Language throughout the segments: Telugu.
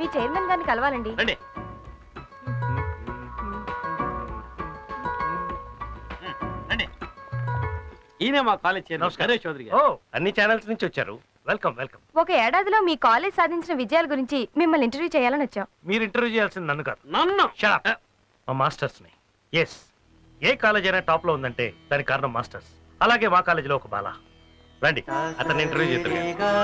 ఈ చైర్మన్ గారిని కలవాలండి. రండి. ఈయన మా కాలేజ్ చైర్మన్ చౌదరి గారు. అన్ని ఛానల్స్ నుంచి వచ్చారు. Welcome welcome. ఒక ఏడాదిలో మీ కాలేజ్ సాధించిన విజయాల గురించి మిమ్మల్ని ఇంటర్వ్యూ చేయాలని వచ్చాం. మీరు ఇంటర్వ్యూ చేయాల్సింది నన్ను కాదు. నన్ను? మా మాస్టర్స్ ని. ఎస్, ఏ కాలేజ్ అయినా టాప్ లో ఉందంటే దానికి కారణం మాస్టర్స్. అలాగే మా కాలేజీలో ఒక బాల. రండి, అతన్ని ఇంటర్వ్యూ చేద్దాం.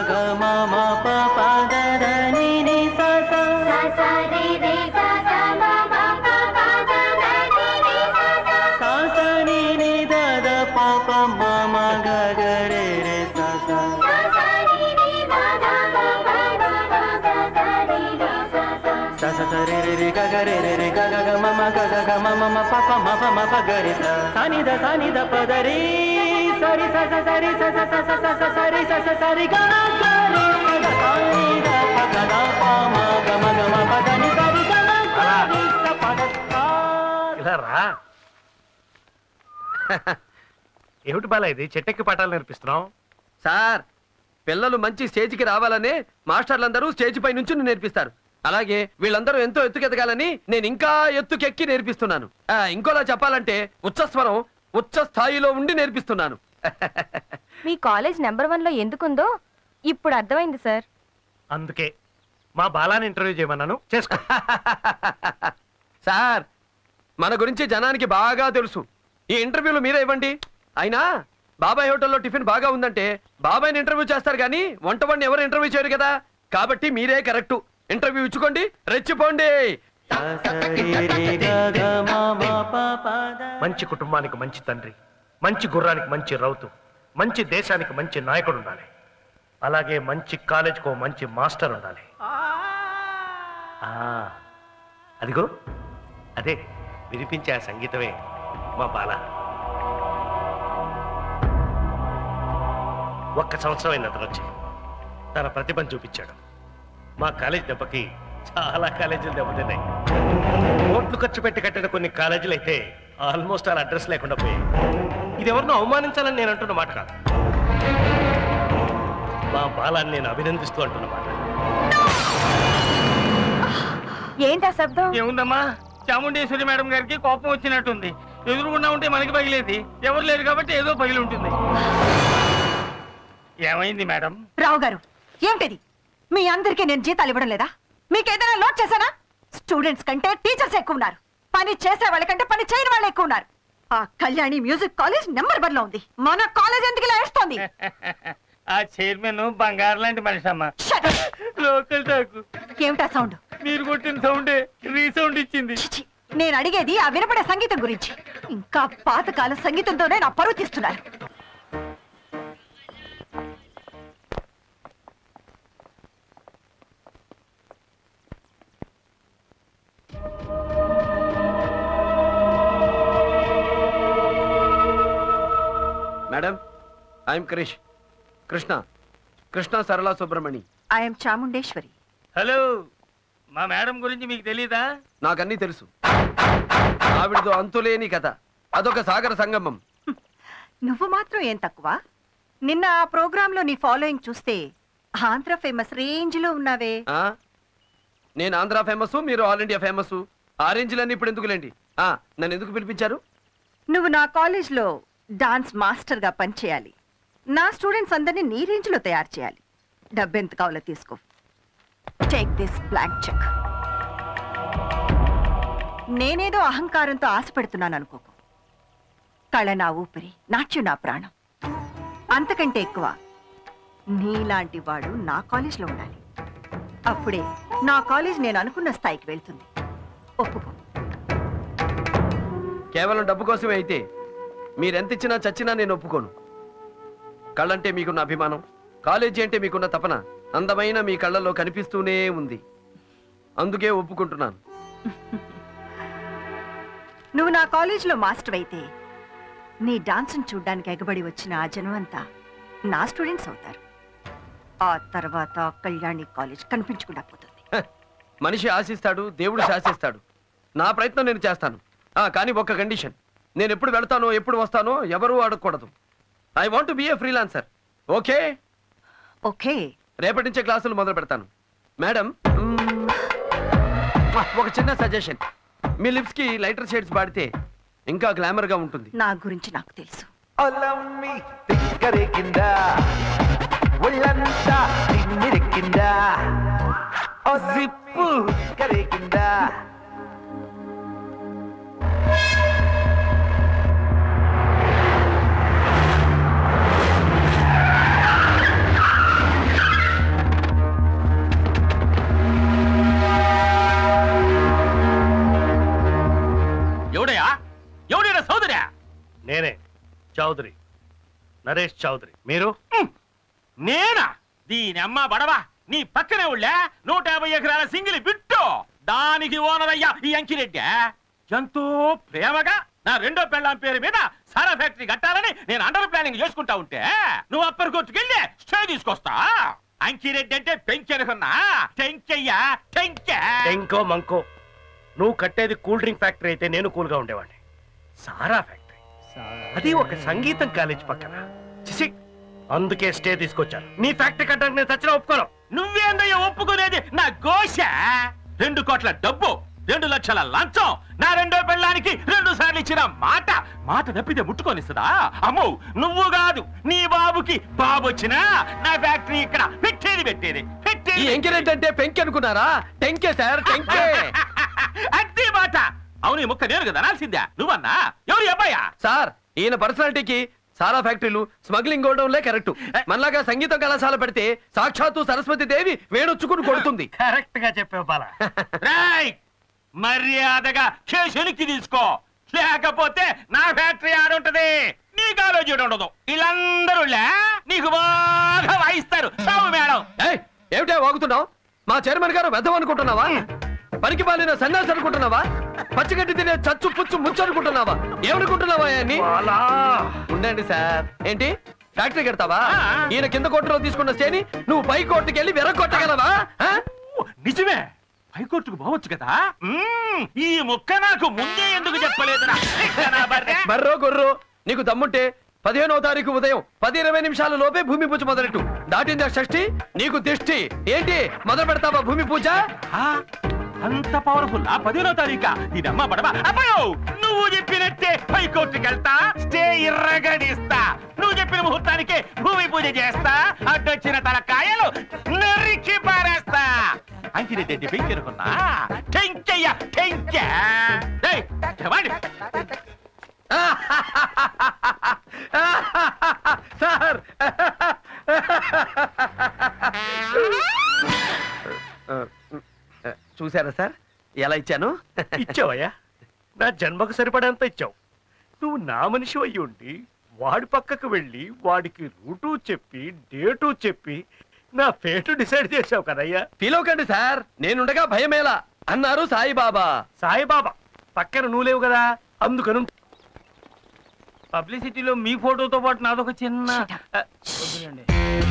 ఏమిటి బాలా ఇది? చెట్టెక్కి పాఠాలు నేర్పిస్తున్నావు సార్? పిల్లలు మంచి స్టేజ్కి రావాలనే మాస్టర్లందరూ స్టేజ్ పై నుంచి నేర్పిస్తారు. అలాగే వీళ్ళందరూ ఎంతో ఎత్తుకెదగాలని నేను ఇంకా ఎత్తుకెక్కి నేర్పిస్తున్నాను. ఇంకోలా చెప్పాలంటే ఉచ్చస్వరం ఉచ్చ స్థాయిలో ఉండి నేర్పిస్తున్నాను. మీ కాలేజ్ నెంబర్ 1 లో ఎందుకుందో ఇప్పుడు అర్థమైంది సార్. అందుకే మా బాలాని ఇంటర్వ్యూ చేయమన్నాను. చేసుకో. సార్, మన గురించి జనానికి బాగా తెలుసు. ఈ ఇంటర్వ్యూలు మీరే ఇవ్వండి. అయినా బాబాయ్ హోటల్లో టిఫిన్ బాగా ఉందంటే బాబాయ్ని ఇంటర్వ్యూ చేస్తారు కానీ వంటవాడిని ఎవరు ఇంటర్వ్యూ చేయరు కదా. కాబట్టి మీరే కరెక్టు. ఇంటర్వ్యూ ఇచ్చుకోండి, రెచ్చిపోండి. మంచి కుటుంబానికి మంచి తండ్రి, మంచి గుర్రానికి మంచి రౌతు, మంచి దేశానికి మంచి నాయకుడు ఉండాలి. అలాగే మంచి కాలేజ్కో మంచి మాస్టర్ ఉండాలి. అదిగో అదే వినిపించే ఆ సంగీతమే మా బాల. ఒక్క సంవత్సరం అయిన అతను వచ్చి తన ప్రతిభను చూపించాడు. మా కాలేజ్ దెబ్బకి చాలా కాలేజీలు దెబ్బతిన్నాయి. కోట్లు ఖర్చు పెట్టి కట్టిన కొన్ని కాలేజీలు అయితే ఆల్మోస్ట్ అలా అడ్రస్ లేకుండా పోయాయి. ఇది ఎవరినో అవమానించాలని నేను అంటున్న మాట కాదు. మా బాలాన్ని నేను అభినందిస్తూ అంటున్న మాట. ఏంటా శబ్దం? ఏముందమ్మా, చాముండేశ్వరి మేడం గారికి కోపం వచ్చినట్టుంది. ఎదురుగుండా ఉంటే మనకి పగిలేది, ఎవరు లేరు కాబట్టి ఏదో పగిలి ఉంటుంది. ఏమైంది మేడం? రావు గారు, ఏమిటిది? మీ అందరికీ నేను జీతాలు ఇవ్వడం లేదా? మీకేదైనా లోడ్ చేశానా? స్టూడెంట్స్ కంటే టీచర్స్ ఎక్కువ ఉన్నారు. పని చేసే వాళ్ళకంటే పని చేయని వాళ్ళు ఎక్కువ ఉన్నారు. ఆ కళ్యాణి మ్యూజిక్ కాలేజ్ నెంబర్ 1 లో ఉంది. మన కాలేజ్ ఎందుకు ఇలా వేస్తోంది? ఆ చైర్మన్ బంగారు లాంటి మనిషి అమ్మా. Local talk. ఏమిటా సౌండ్? మీరు కొట్టిన సౌండే రీసౌండ్ ఇచ్చింది. నేను అడిగేది ఆ వినపడే సంగీతం గురించి. ఇంకా పాతకాల సంగీతంతోనే నా పరువు తీస్తున్నారు. Madam, I'm Krishna Sarala Subramani. I'm Chamundeshwari. Hello, మా మేడం గురించి మీకు తెలీదా? నాకన్నీ తెలుసు. ఆవిడతో అంతులేని కథ. అదొక సాగర సంగమం. నువ్వు మాత్రం ఏం తక్కువ? నిన్న ఆ ప్రోగ్రామ్ లో నీ ఫాలోయింగ్ చూస్తే ఆంధ్ర ఫేమస్ రేంజ్ లో ఉన్నావే. నేను ఆంధ్ర ఫేమస్, మీరు ఆల్ ఇండియా ఫేమస్. ఆ రేంజ్లన్నీ ఇప్పుడు ఎందుకులేండి. నన్ను ఎందుకు పిలిపించారు? నువ్వు నా కాలేజ్ లో డాన్స్ మాస్టర్ గా పనిచేయాలి. నా స్టూడెంట్స్ అందరినీ నీ రేంజ్ లో తయారు చేయాలి. డబ్బెంత కావాలో తీసుకో. Take this blank cheque. నేనేదో అహంకారంతో ఆశపెడుతున్నాను అనుకోకు. కళ నా ఊపిరి, నాట్యం నా ప్రాణం. అంతకంటే ఎక్కువ నీలాంటి వాడు నా కాలేజ్లో ఉండాలి. అప్పుడే నా కాలేజ్ నేను అనుకున్న స్థాయికి వెళ్తుంది. ఒప్పుకో. కేవలం డబ్బు కోసమే అయితే మీరెంత ఇచ్చినా చచ్చినా నేను ఒప్పుకోను. కళ్ళంటే మీకున్న అభిమానం, కాలేజీ అంటే మీకున్న తపన అందమైన మీ కళ్ళల్లో కనిపిస్తూనే ఉంది. అందుకే ఒప్పుకుంటున్నాను. నువ్వు నా కాలేజీలో మాస్టర్ అయితే నీ డాన్స్ని చూడ్డానికి ఎగబడి వచ్చిన ఆ జనం అంతా నా స్టూడెంట్స్ అవుతారు. ఆ తర్వాత కళ్యాణి కాలేజ్ కనిపించకుండా పోతుంది. మనిషి ఆశిస్తాడు, దేవుడు శాసిస్తాడు. నా ప్రయత్నం నేను చేస్తాను. కానీ ఒక్క కండిషన్. నేను ఎప్పుడు వెళ్తానో ఎప్పుడు వస్తానో ఎవరూ అడగకూడదు. I want to be a freelancer. Okay? Okay. రేపటి నుంచే క్లాసులు మొదలు పెడతాను. మేడం, ఒక చిన్న సజెషన్, మీ లిప్స్ కి లైటర్ షేడ్స్ వాడితే ఇంకా గ్లామర్ గా ఉంటుంది. నా గురించి నాకు తెలుసు. ఒలమ్మి తిక్కరేకిందా ఒళ్ళంతా తిమ్మిరెక్కిందా జిప్పు తిక్కరేకిందా ఎవడయా ఎవడైనా సోదరా? నేనే చౌదరి, నరేష్ చౌదరి. మీరు? నేనా? దీని అమ్మ బడవా, నీ పక్కనే ఉళ్ళా 150 ఎకరాల సింగిలి బిట్టు, దానికి ఓనర్ అయ్యా ఈ అంకిరెడ్డి. ఎంతో ప్రేమగా నా రెండో పెళ్ళాం పేరు మీద సారా ఫ్యాక్టరీ కట్టాలని నేను అండర్ ప్లానింగ్ చేసుకుంటా ఉంటే నువ్వు అప్పర్ కోర్టుకెళ్ళి స్టే తీసుకొస్తా. అంకిరెడ్డి అంటే పెంచెనుకున్నా, టెంకయ్యా టెంకె. టెంకో మంకో, నువ్వు కట్టేది కూల్ డ్రింక్ ఫ్యాక్టరీ అయితే నేను కూల్ గా ఉండేవాడిని. సారా ఫ్యాక్టరీ, అది ఒక సంగీతం కాలేజ్ పక్కన. చిసి, అందుకే స్టే తీసుకొచ్చాను. నీ ఫ్యాక్టరీ కట్టడానికి నేను చచ్చిన ఒప్పుకోను. నువ్వేందయ్యా ఒప్పుకునేది? నా గోష 2 కోట్ల డబ్బు, 2 లక్షల లంచం, నా రెండో పెళ్ళానికి 2 సార్లు ఇచ్చిన మాట, మాట తప్పితే ముట్టుకొనిస్తుందా? అమ్మో, నువ్వు కాదు నీ బాబుకి బాబు వచ్చినా నా ఫ్యాక్టరీ ఇక్కడ పెట్టేది ఈ ఎంకరేజ్ అంటే పెంకి అనుకున్నారా? టెంకే సార్, టెంకే. అదే మాట. అవును, ఈ ముక్క నేను కదా అనాల్సిందా? నువ్వన్నా? ఎవరు అబ్బాయా? సార్, ఈయన పర్సనాలిటీకి సారా ఫ్యాక్టరీలు, స్మగ్లింగ్ గోడౌన్లే కరెక్ట్. మనలాగా సంగీత కళాశాల పెడితే సాక్షాత్తు సరస్వతి దేవి వేణొచ్చుకుని కొడుతుంది. కరెక్ట్ గా చెప్పావు బాలా. రేయ్, మర్యాదగా కేసునికి తీసుకో, లేకపోతే నా ఫ్యాక్టరీ ఆడుంటది, నీ కాలేజీ ఉండదు. వీళ్ళందరూ నీకు బాగా వాయిస్తారు. సావు మేడం. ఏమిటా వాగుతున్నావు? మా చైర్మన్ గారు వెధం అనుకుంటున్నావా? పనికి పాలిన సన్యాసి అనుకుంటున్నావా? పచ్చిగడ్డి తినే చచ్చు పుచ్చు ముచ్చు అనుకుంటున్నావా? ఏమనుకుంటున్నావా? ఉండండి సార్. ఏంటి ఫ్యాక్టరీ కడతావా? ఈయన కింద కోర్టులో తీసుకున్న స్టేని నువ్వు పై కోర్టుకి వెళ్ళి వెరగొట్టగలవా? నిజమే, హైకోర్టుకు పోవచ్చు కదా. ఈ ముక్క నాకు ముందే ఎందుకు చెప్పలేదురా? బర్రో గొర్రో, నీకు దమ్ముంటే 15వ తారీఖు ఉదయం 10:20 నిమిషాల లోపే భూమి పూజ మొదలెట్టు. దాటిందా షష్ఠి, నీకు దిష్టి. ఏంటి మొదలు పెడతావా భూమి పూజ? అంత పవర్ఫుల్. 15వ తారీఖా? ఇదమ్మా పడవా? అబ్బో, నువ్వు చెప్పినట్టే హైకోర్టుకి వెళ్తా, స్టే ఇర్రగడిస్తా. నువ్వు చెప్పిన ముహూర్తానికి భూమి పూజ చేస్తా, అడ్డొచ్చిన తలకాయలు నరికి పారేస్తా. అంకిరెడ్డి పెంకెరుకున్నా టెంకయ్య టెంక. సార్, చూసారా సార్ ఎలా ఇచ్చాను? ఇచ్చావయ్యా, నా జన్మకు సరిపడంత ఇచ్చావు. నువ్వు నా మనిషి అయ్యి ఉండి వాడి పక్కకు వెళ్ళి వాడికి రూటు చెప్పి డేటు చెప్పి నా ఫేటు డిసైడ్ చేసావు కదయ్యా. ఫీల్ అవ్వకండి సార్, నేనుండగా భయమేలా అన్నారు సాయిబాబా. సాయిబాబా పక్కన నువ్వు లేవు కదా, అందుకను. పబ్లిసిటీలో మీ ఫోటోతో పాటు నాదొక చిన్న వద్దులేండి.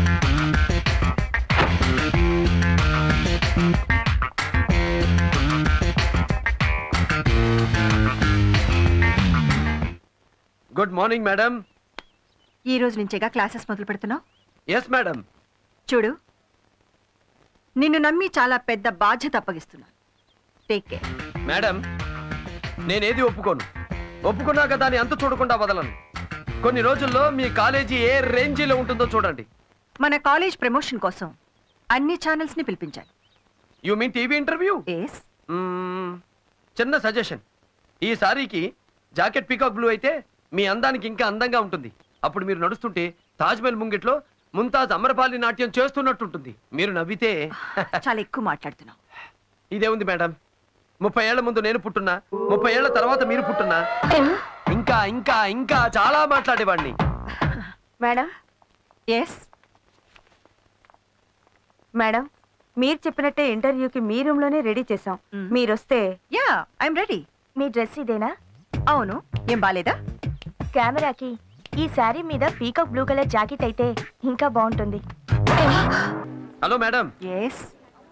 Good morning madam. ఈ రోజు నుంచేగా క్లాసెస్ మొదలు పెడుతున్నావు? Yes madam. చూడు, నిన్ను నమ్మి చాలా పెద్ద బాధ్యత అప్పగిస్తున్నాను. Take care. మేడం, నేనేది ఒప్పుకోను. ఒప్పుకున్నాక దాన్ని అంత చూడకుండా వదలను. కొన్ని రోజుల్లో మీ కాలేజీ ఏ రేంజీలో ఉంటుందో చూడండి. మన కాలేజ్ ప్రమోషన్ కోసం అన్ని ఛానల్స్ ని పిలిపించాలి. You mean TV interview? Yes. చిన్న సజెషన్, ఈ సారీకి జాకెట్ పీకాక్ బ్లూ అయితే మీ అందానికి ఇంకా అందంగా ఉంటుంది. అప్పుడు మీరు నడుస్తుంటే తాజ్మహల్ ముంగిట్లో ముంతాజ్ అమరపాలి నాట్యం చేస్తున్నట్టుంటుంది. మీరు నవ్వితే చాలా ఎక్కువ మాట్లాడుతున్నావు. ఇదే ఉంది మేడం. 30 ఏళ్ల ముందు నేను పుట్టున్నా, 30 ఏళ్ల తర్వాత మీరు పుట్టున్నా, ఇంకా ఇంకా ఇంకా చాలా మాట్లాడేవాడిని. మేడం. ఎస్. మేడం, మీరు చెప్పినట్టే ఇంటర్వ్యూకి మీ రూమ్ లోనే రెడీ చేసాం. మీరు వస్తే. Yeah, I'm ready. మీ డ్రెస్ ఇదేనా? అవును. ఏం బాలేదా? కెమెరాకి ఈ శారీ మీద పీకాక్ బ్లూ కలర్ జాకెట్ అయితే ఇంకా బాగుంటుంది. Hello madam. ఎస్.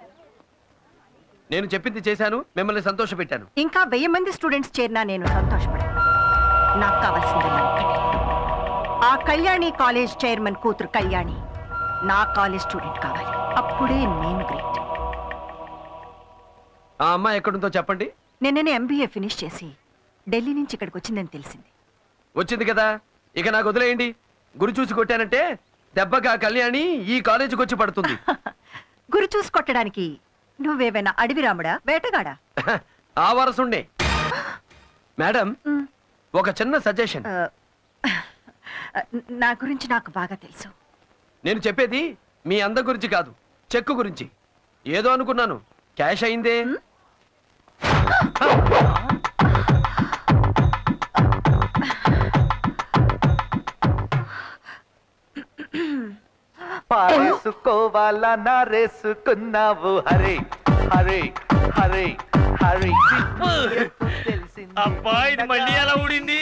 నేను చెప్పింది చేశాను, మిమ్మల్ని సంతోష పెట్టాను. ఇంకా 1000 మంది స్టూడెంట్స్ చేరినా నేను సంతోషపడాను. నాకు కావాల్సింది ఆ కళ్యాణి కాలేజ్ చైర్మన్ కూతురు కళ్యాణి నా కాలేజ్ స్టూడెంట్ కావాలి. అప్పుడే నేను గ్రేట్. ఆ అమ్మాయి ఎక్కడుందో చెప్పండి. నిన్ననే MBA ఫినిష్ చేసి ఢిల్లీ నుంచి ఇక్కడికి వచ్చిందని తెలిసింది. వచ్చింది కదా, ఇక నాకు వదిలేయండి. గురి చూసి కొట్టానంటే దెబ్బగా కళ్యాణి ఈ కాలేజీకి వచ్చి పడుతుంది. గురి చూసి కొట్టడానికి నువ్వేమైనా అడవి రాముడా, వేటగాడా? ఆ వరసుండే. మేడం, ఒక చిన్న సజెషన్. నా గురించి నాకు బాగా తెలుసు. నేను చెప్పేది మీ అందం గురించి కాదు, చెక్కు గురించి. ఏదో అనుకున్నాను, క్యాష్ అయిందే. పారేసుకోవాలా నారేసుకున్నావు హరే హరే హరే హరే. అబ్బా ఇది మళ్ళీ ఎలా ఊడింది?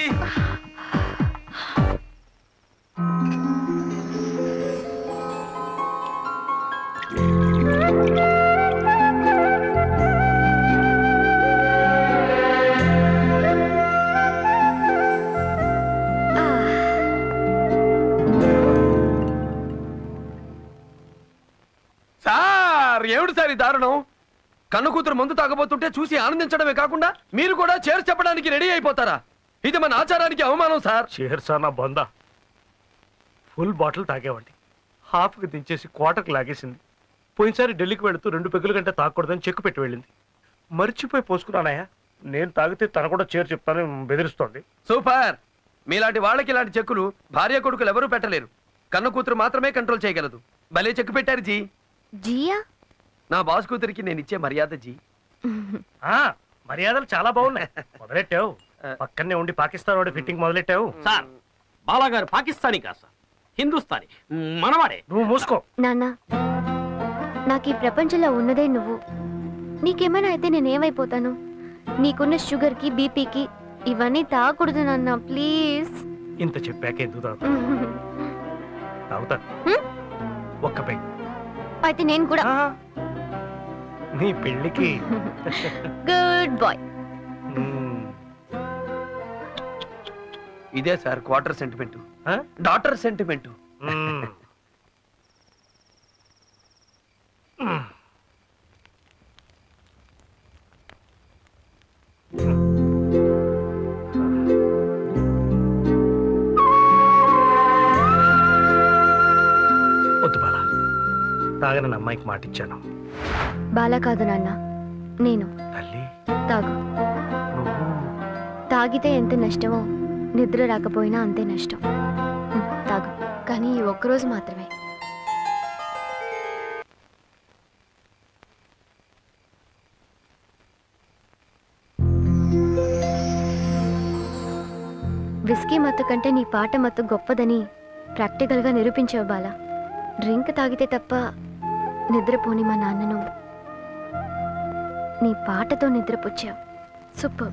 సార్, ఏమిటి సార్ ఈ దారుణం? కన్ను కూతురు మందు తాగబోతుంటే చూసి ఆనందించడమే కాకుండా మీరు కూడా చేర్చి చెప్పడానికి రెడీ అయిపోతారా? ఇది మన ఆచారానికి అవమానం సార్. చేర్సానా బందా, ఫుల్ బాటిల్ తాగేవాడి, హాఫ్కి దించేసి క్వార్టర్కి లాగేసింది. పోయినసారి ఢిల్లీకి వెళుతూ 2 పెగ్గుల కంటే తాగకూడదని చెక్కు పెట్టి వెళ్ళింది. మర్చిపోయి పోసుకున్నానయ్యా. నేను తాగితే తన కూడా చేరు చెప్తానని బెదిరిస్తోంది. సూపర్. మీలాంటి వాళ్ళకి ఇలాంటి చెక్కులు భార్య కొడుకులు ఎవరూ పెట్టలేరు. కన్ను కూతురు మాత్రమే కంట్రోల్ చేయగలదు. భలే చెక్కు పెట్టారు జీ. జియా, నా బాస్ కూతురికి నేను ఇచ్చే మర్యాద జీ. మర్యాదలు చాలా బాగున్నాయి. మొదలెట్టావు, పక్కనే ఉండి పాకిస్తాన్ వాడి ఫిట్టింగ్ మొదలెట్టావు. సార్, బాలాగారు పాకిస్తానీ కాదు సార్, హిందుస్థానీ, మనవాడే. నువ్వు మూసుకో. నాన్న, నాకు ఈ ప్రపంచంలో ఉన్నదే నువ్వు. నీకేమైనా అయితే నేనేమైపోతాను? నీకున్న షుగర్కి, బీపీకి ఇవన్నీ తాగకూడదు నాన్న, ప్లీజ్. ఇంత చెప్పాక ఎందుకు తాగుతా? ఒక్క పెగ్. అయితే నేను కూడా. నీ పెళ్ళికి గుడ్ బాయ్. ఇదే sir quarter sentiment, daughter sentiment. వద్దు బాలా, తాగనని అమ్మాయికి మాటిచ్చాను. బాలా కాదు నాన్న, నేను. తల్లి, తాగు. తాగితే ఎంత నష్టమో నిద్ర రాకపోయినా అంతే నష్టం. తాగు, కానీ ఈ ఒక్కరోజు మాత్రమే. విస్కీ మత్తు కంటే నీ పాట మత్తు గొప్పదని ప్రాక్టికల్గా నిరూపించావు బాలా. డ్రింక్ తాగితే తప్ప నిద్రపోని మా నాన్నను నీ పాటతో నిద్రపుచ్చావు. సూపర్.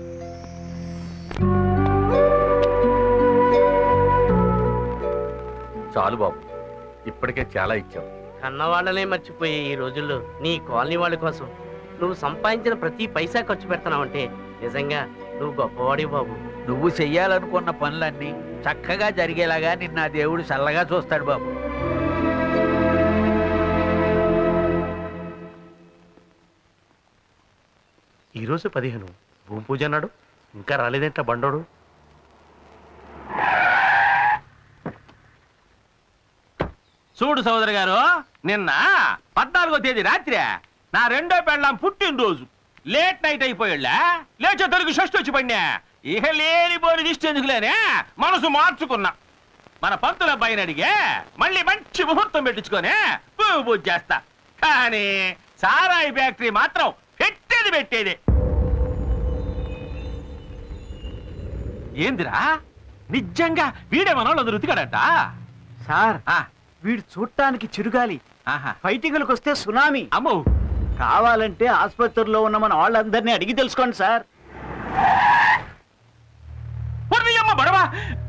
చాలు బాబు, ఇప్పటికే చాలా ఇచ్చావు. కన్నవాళ్ళనే మర్చిపోయే ఈ రోజుల్లో నీ కాలనీ వాళ్ళ కోసం నువ్వు సంపాదించిన ప్రతి పైసా ఖర్చు పెడతానంటే నిజంగా నువ్వు గొప్పవాడి బాబు. నువ్వు చెయ్యాలనుకున్న పనులన్నీ చక్కగా జరిగేలాగా నిన్న దేవుడు చల్లగా చూస్తాడు బాబు. ఈరోజు 15 భూమి పూజ అన్నాడు, ఇంకా రాలేదేంట బండోడు. చూడు సోదరు గారు, నిన్న 14వ తేదీ రాత్రి నా రెండో పెళ్ళాం పుట్టినరోజు. లేట్ నైట్ అయిపోయాళ్ళ, లేచే తొలగి షష్టి వచ్చి పడినా. ఇక లేనిపోని దిష్టి ఎందుకులేనే మనసు మార్చుకున్నా. మన పంతుల అబ్బాయిని అడిగే మళ్ళీ మంచి ముహూర్తం పెట్టించుకొని పూజ చేస్తా. కానీ సారాయి ఫ్యాక్టరీ మాత్రం పెట్టేది. ఏందిరా, నిజంగా వీడే మనోళ్ళు రుతికాడట సార్, వీడు చూడటానికి చిరుగాలి, ఫైటింగ్లకు వస్తే సునామీ. అమ్మో, కావాలంటే ఆసుపత్రిలో ఉన్న మన వాళ్ళందరినీ అడిగి తెలుసుకోండి సార్. బడవా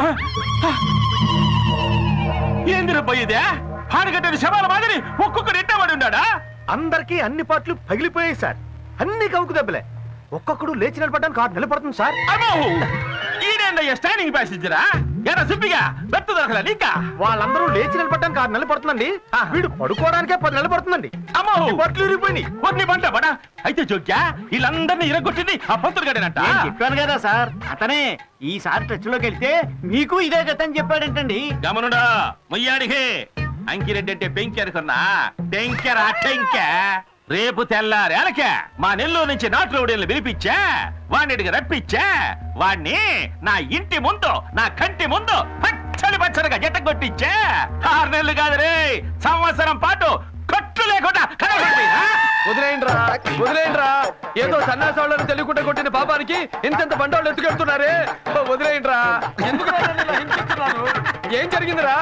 ఏందిరబ్బయ్యదే, హాడగట్టని శవాల మాదిరి ఒక్కొక్కరు ఎట్టబడి ఉన్నాడా? అందరికీ అన్ని పాటలు పగిలిపోయాయి సార్. అన్ని కవుకు దెబ్బలే. ఒక్కొక్కడు లేచి నిలబడడానికి 6 నెలలు పడుతుంది సార్. అమ్మో, ఈడేందయ్యా స్టాండింగ్ ప్యాసింజరా? ఎర సుబ్బిగా బెత్తు దొరకలే నీకా? వాళ్ళందరూ లేచి నిలబడడానికి 6 నెలలు పడుతుందండి. వీడు పడుకోవడానికే 10 నెలలు పడుతుందండి. అమ్మో బట్లు ఇరిగిపోయినాయి. కొన్ని పంట పడా అయితే జోక్యా వీళ్ళందరినీ ఇరగొట్టింది ఆ పంతులు గడేనంట. చెప్పాను కదా సార్, అతనే ఈసారి టచ్ లోకి వెళ్తే మీకు ఇదే గతని చెప్పాడంటండి. గమనుడా మొయ్యాడికి అంకిరెడ్డి అంటే పెంకెరుకున్నా టెంకెరా టెంక. రేపు తెల్లారేలకే మా నెల్లూరు నుంచి నాటు రౌడీలను పిలిపించా, వాడికి రప్పించా, వాణ్ణి నా ఇంటి ముందు నా కంటి ముందు పచ్చడి పచ్చడిగా జట్ట కొట్టించా. 6 నెలలు కాదు రే, సంవత్సరం పాటు కట్టు లేకుండా వదిలేయండిరా వదిలేయండిరా. ఏదో సన్నాసాలను తెలియకుండా కొట్టిన పాపానికి ఇంతెంత బండోళ్ళు ఎత్తుకెళ్తున్నారే. వదిలేయండిరా. ఎందుకు హింసిస్తున్నారు? ఏం జరిగిందిరా?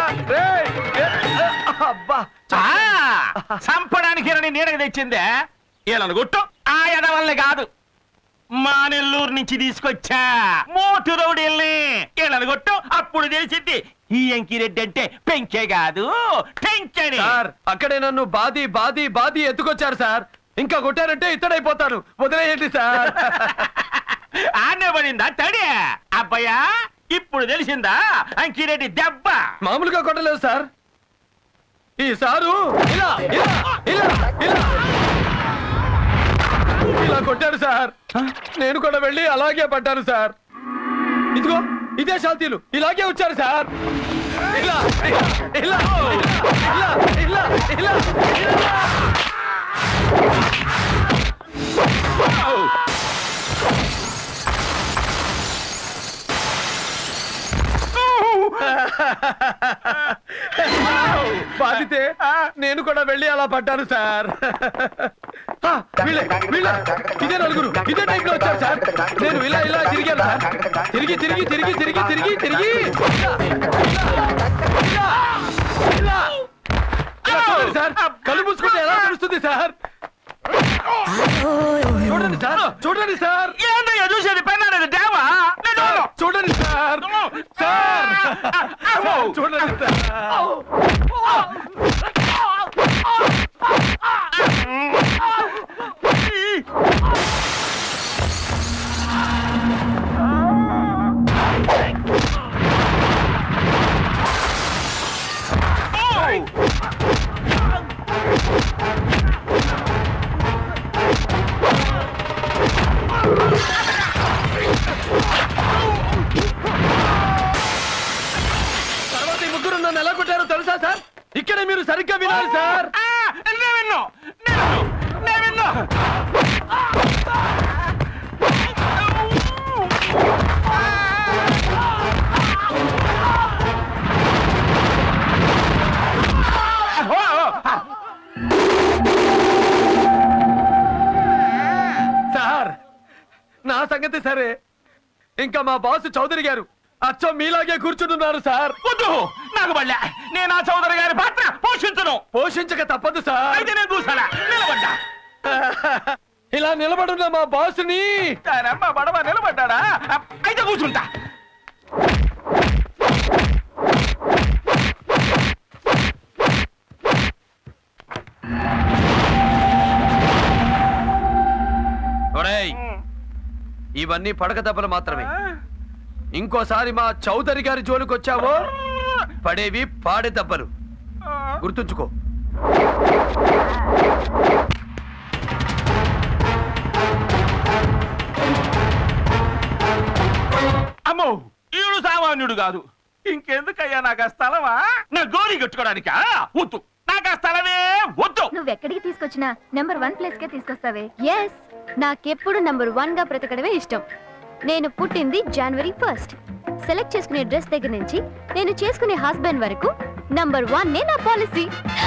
అబ్బా చంపడానికి నీడకి తెచ్చిందే వీళ్ళను గుట్టు. ఆ ఎదవల్ని కాదు, మా నెల్లూరు నుంచి తీసుకొచ్చా మోటు రౌడీల్ని. వీళ్ళను గుట్టు, అప్పుడు తెలిసింది ఈ అంకిరెడ్డి అంటే పెంకే కాదు టెంకని. సార్ అక్కడే నన్ను బాది బాది బాది ఎత్తుకొచ్చారు సార్. ఇంకా కొట్టారంటే ఇత్తడైపోతాను. వదిలేయండి సార్. ఆనే పడిందా తడి? అబ్బాయా ఇప్పుడు తెలిసిందా అంకిరెడ్డి దెబ్బ? మామూలుగా కొట్టలేదు సార్, ఈ సారు ఇలా ఇలా ఇలా ఇలా ఇలా కొట్టారు సార్. నేను కూడా వెళ్ళి అలాగే పడ్డాను సార్. ఇదిగో ఇదే శాంతిలు ఇలాగే వచ్చారు సార్. ఇలా ఇలా ఇలా ఇలా ఇలా ఇలా. బాధితే నేను కూడా వెళ్ళి అలా పడ్డాను సార్. ఇదే నలుగురు ఇదే టైప్ లో వచ్చారు సార్. నేను ఇలా ఇలా తిరిగాను సార్. తిరిగి తిరిగి తిరిగి తిరిగి తిరిగి తిరిగి చూడండి సార్. కళ్ళు మూసుకుంటే ఎలా తెలుస్తుంది సార్? చూడండి సార్ చూడండి సార్. ఏందయ్యా చూసేది? పెన్నాడు దేవా చూడండి సార్. సార్ చూడండి సార్. తర్వాత ఈ ముగ్గురు నన్ను ఎలా కొట్టారో తెలుసా సార్? ఇక్కడే మీరు సరిగ్గా వినాలి సార్. సార్ నా సంగతి సరే, ఇంకా మా బాస్ చౌదరి గారు అచ్చం మీలాగే కూర్చుంటున్నారు సార్. వద్దు నాకు బళ్ళ, నేను ఆ చౌదరి గారి పాత్ర పోషించను. పోషించక తప్పదు సార్. అయితే నేను కూర్చోలా, నిలబడ్డా. ఇలా నిలబడున్న మా బాస్ని అమ్మ బడవ నిలబడ్డా. అయితే కూర్చుంటా. ఇవన్నీ పడక దెబ్బలు మాత్రమే. ఇంకోసారి మా చౌదరి గారి జోలికి వచ్చావో పడేవి పాడే దెబ్బలు. గుర్తుంచుకో. అమ్మో ఈడు సామాన్యుడు కాదు. ఇంకెందుకయ్యా నాకు ఆ స్థలమా? నా గోరీ కట్టుకోవడానికా? వద్దు, నాకు ఆ స్థలమే వద్దు. నువ్వెక్కడికి తీసుకొచ్చినా నెంబర్ 1 ప్లేస్ కే తీసుకొస్తావే. ఎస్, నాకెప్పుడు నెంబర్ 1 గా బ్రతకడమే ఇష్టం. నేను పుట్టింది January 1st. సెలెక్ట్ చేసుకునే డ్రెస్ దగ్గర నుంచి నేను చేసుకునే హస్బెండ్ వరకు నంబర్ 1 నే నా పాలసీ.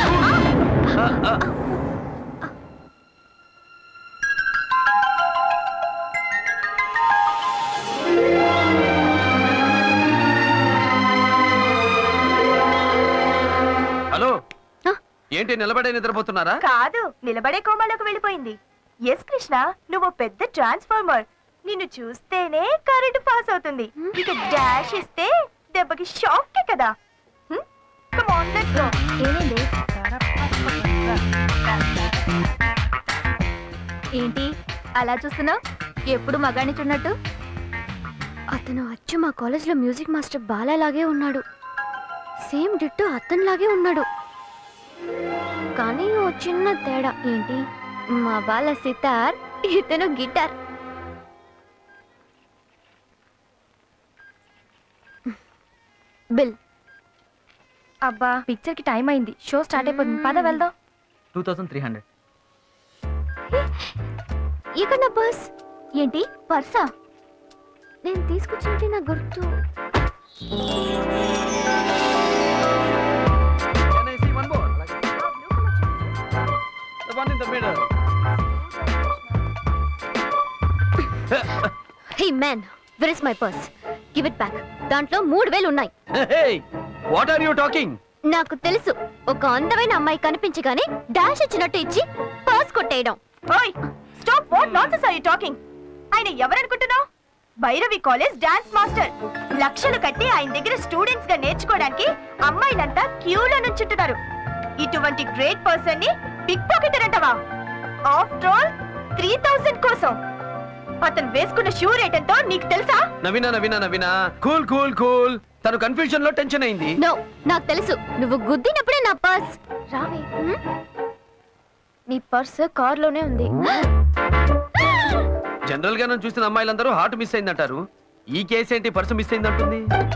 హలో, ఏంటి నిలబడే నిద్రపోతున్నారా? కాదు, నిలబడే కోమాలోకి వెళ్ళిపోయింది. ఎస్ కృష్ణ, నువ్వు పెద్ద ట్రాన్స్ఫార్మర్. నిన్ను చూస్తేనే కరెంట్ పాస్ అవుతుంది. ఇక డాష్ ఇస్తే దెబ్బకి షాక్ కదా. Come on, let's go. ఏమైంది? ఏంటి అలా చూస్తున్నావు? ఎప్పుడు మగాణ్ణి చూడనట్టు? అతను అచ్చు మా కాలేజ్లో మ్యూజిక్ మాస్టర్ బాలాలాగే ఉన్నాడు. సేమ్ డిట్టో అతనిలాగే ఉన్నాడు. కానీ ఓ చిన్న తేడా. ఏంటి? మా బాల సితార్, ఇతను గిటార్. బిల్. అబ్బా పిక్చర్ కి టైం అయింది. షో స్టార్ట్ అయిపోతుంది. పద వెళ్దాం. 2300. ఇక్కడ నా పర్స్. ఏంటి పర్సా? నేను తీసుకొచ్చినట్టు నా గుర్తు. Can I see one more? The one in the middle. Hey man, where is my purse? Give it back. దాంట్లో 3000 ఉన్నాయి. Hey, what are you talking? నాకు తెలుసు, ఒక అందమైన అమ్మాయి కనిపించగానే డాష్ ఇచ్చినట్టు ఇచ్చి పర్స్ కొట్టేయడం. ఓయ్ stop. What nonsense are you talking? ఆయన ఎవరనుకుంటున్నావు? Bhairavi college dance master. లక్షలు కట్టి ఆయన దగ్గర స్టూడెంట్స్ గా నేర్చుకోవడానికి అమ్మాయిలంతా క్యూలో నుంచుంటున్నారు. ఇటువంటి గ్రేట్ పర్సన్ ని పిక్ పాకెటర్ అంటావా? ఆఫ్టర్ ఆల్ 3000 కోసం. అతను వేసుకున్న షూ రేట్ ఎంతో నీకు తెలుసా? నవీనా కూల్ కూల్ కూల్. తను కన్ఫ్యూజన్ లో టెన్షన్ అయింది. నో, నాకు తెలుసు. నువ్వు గుద్దినప్పుడే నా పర్స్. రావే. నీ పర్స్ కార్లోనే ఉంది. జనరల్ గా నన్ను చూసిన అమ్మాయిలందరూ హార్ట్ మిస్ అయిందంటారు. ఈ కేసు ఏంటి పర్సు మిస్ అయిందంటుంది?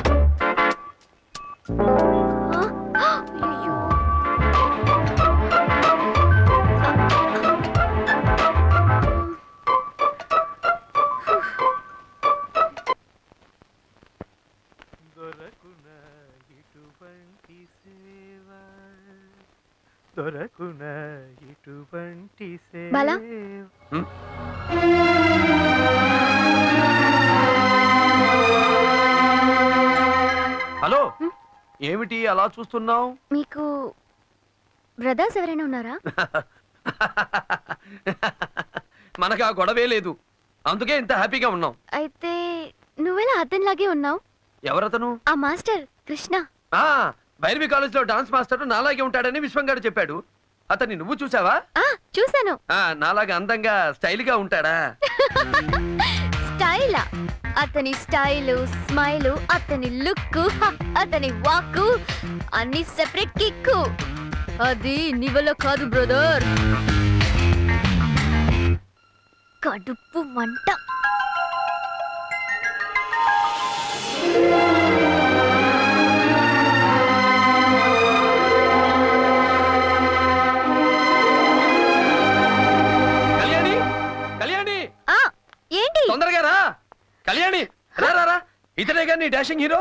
బాలా, హలో, ఏమిటి అలా చూస్తున్నావు? మీకు బ్రదర్స్ ఎవరైనా ఉన్నారా? మనకు ఆ గొడవే లేదు, అందుకే ఇంత హ్యాపీగా ఉన్నాం. అయితే నువ్వెలా అతనిలాగే ఉన్నావు? ఎవరతను? ఆ మాస్టర్ కృష్ణ. భైరవి కాలేజ్ లో డాన్స్ మాస్టర్ నాలాగే ఉంటాడని విశ్వం గారు చెప్పాడు. అతన్ని నువ్వు చూసావా? చూసాను. నాలాగా అందంగా స్టైల్ గా ఉంటాడా? స్టైలా? అతని స్టైలు, స్మైలు, అతని లుక్, అతని వాక్కు అన్ని సెపరేట్ కిక్కు. అది నీ వల్ల కాదు బ్రదర్. కడుపు మంట. ఏంటి? తొందరగా రా కళ్యాణి. రా ఇతనేగా నీ డాషింగ్ హీరో?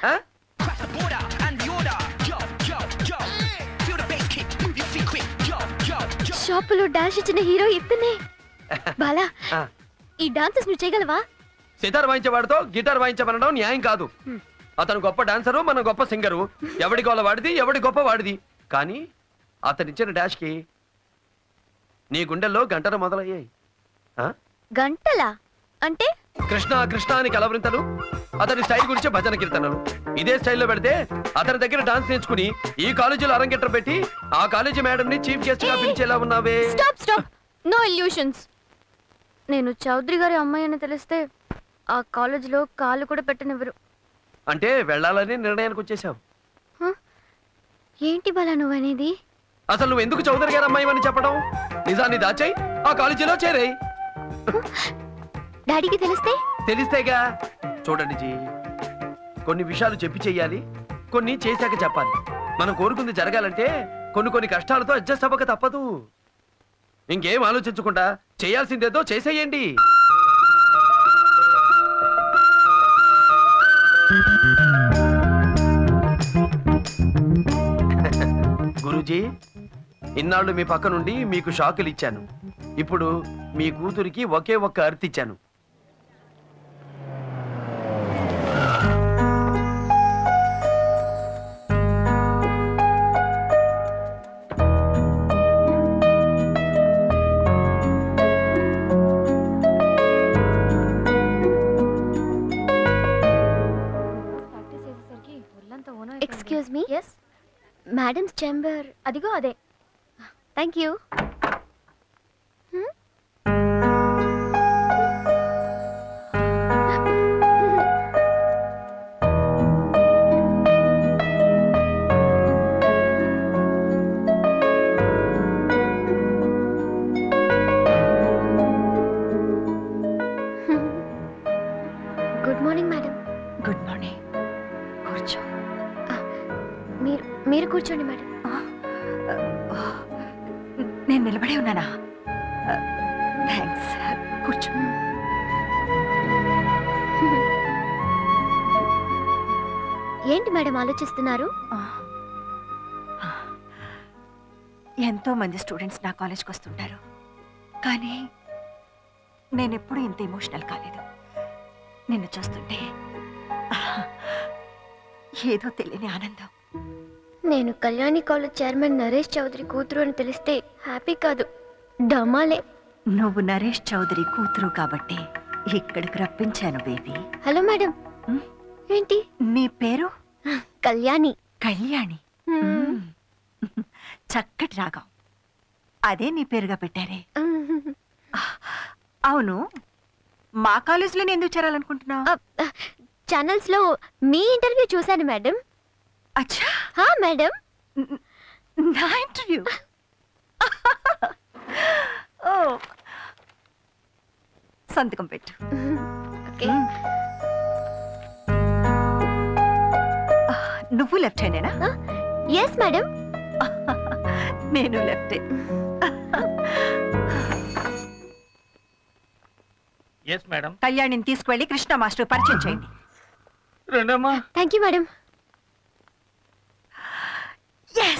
షాపులో డాష్ ఇచ్చిన హీరో ఇతనే. బాలా, ఈ డాన్సెస్ నువ్వు చేయగలవా? సితార్ వాయించేవాడితో గిటార్ వాయించమనడం న్యాయం కాదు. అతను గొప్ప డాన్సరు, మన గొప్ప సింగరు. ఎవడి గోల వాడిది, ఎవడి గొప్ప వాడిది. కానీ అతనిచ్చిన డాష్ కి నీ గుండెల్లో గంటలు మొదలయ్యాయి. గంటలా? అంటే కృష్ణ అని కలవరింతలు, అతని స్టైల్ గురించి భజన కీర్తనలు. ఇదే స్టైల్లో పెడితే అతని దగ్గర డాన్స్ నేర్చుకుని ఈ కాలేజీలో అరంగేట్రం పెట్టి ఆ కాలేజీ మేడం ని చీఫ్ గెస్ట్ గా పిలిచేలా ఉన్నావే. స్టాప్. No illusions. నేను చౌదరి గారి అమ్మాయి అని తెలిస్తే ఆ కాలేజీలో కాళ్ళు కూడా పెట్టనివ్వరు. అంటే వెళ్ళాలని నిర్ణయానికి వచ్చేసావు? ఏంటి బాలా నువ్వనేది? అసలు నువ్వు ఎందుకు చౌదరి గారి అమ్మాయి అని చెప్పడం? నిజాన్ని దాచాయి ఆ కాలేజీలో చేరాయి. డాడీకి తెలిస్తేగా. చూడండి జీ, కొన్ని విషయాలు చెప్పి చెయ్యాలి, కొన్ని చేశాక చెప్పాలి. మనం కోరుకుంది జరగాలంటే కొన్ని కష్టాలతో అడ్జస్ట్ అవ్వక తప్పదు. ఇంకేం ఆలోచించకుండా చేయాల్సిందేదో చేసేయండి. గురూజీ, ఇన్నాళ్ళు మీ పక్క నుండి మీకు షాకులు ఇచ్చాను. ఇప్పుడు మీ కూతురికి ఒకే ఒక్క అర్తి ఇచ్చాను. Excuse me. Yes, madam's chamber అదిగో అదే. Thank you. Good morning. కూర్చో. మీరు కూర్చోండి మేడం. నేను నిలబడే ఉన్నానా? థ్యాంక్స్. కూర్చో. ఏంటి మేడం ఆలోచిస్తున్నారు? ఎంతో మంది స్టూడెంట్స్ నా కాలేజ్కి వస్తుంటారు, కానీ నేను ఎప్పుడూ ఇంత ఎమోషనల్ కాలేదు. నిన్ను చూస్తుంటే ఏదో తెలియని ఆనందం. నేను కళ్యాణి కాలేజ్ చైర్మన్ నరేష్ చౌదరి కూతురు అని తెలిస్తే హ్యాపీ కాదు, డమాలే. నువ్వు నరేష్ చౌదరి కూతురు కాబట్టి ఇక్కడికి రప్పించాను బేబీ. Hello madam. ఏంటి నీ పేరు? కళ్యాణి. కళ్యాణి. చక్కటి రాగం. అదే నీ పేరుగా పెట్టారే. అవును, మా కాలేజీలో ఎందుకు చేరాలనుకుంటున్నావు? ఛానల్స్ లో మీ ఇంటర్వ్యూ చూశాను మేడం. అచ్చా. హా మేడం. నా ఇంటర్వ్యూ? ఓ, సంతకం పెట్టు. ఓకే. నువ్వు లెఫ్ట్ హ్యాండేనా? Yes madam. నేను లెఫ్టే. Yes madam. కళ్యాణిని తీసుకువెళ్ళి కృష్ణ మాస్టర్ పరిచయం చేయండి. రండమ్మా. Thank you madam. ఎస్.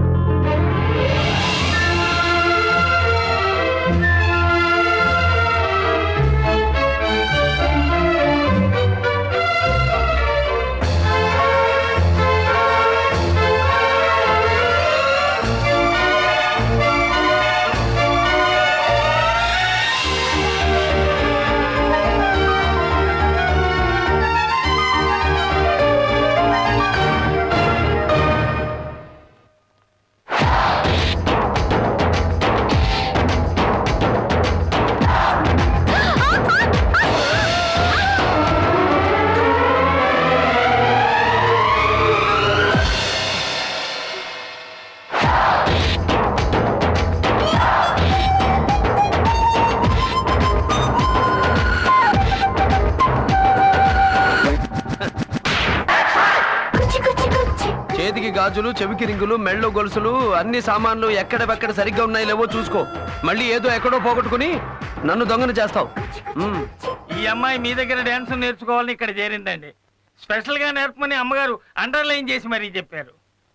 గాజులు, చెవికి రింగులు, మెళ్ళో గొలుసులు, అన్ని సామాన్లు ఎక్కడెక్కడ సరిగ్గా ఉన్నాయి లేవో చూసుకో. మళ్ళీ ఏదో ఎక్కడో పోగొట్టుకుని నన్ను దొంగను చేస్తావు. ఈ అమ్మాయి మీ దగ్గర డాన్స్ నేర్చుకోవాలని ఇక్కడ చేరిందండి. స్పెషల్ గా నేర్పమని అమ్మగారు అండర్లైన్ చేసి మరీ చెప్పారు.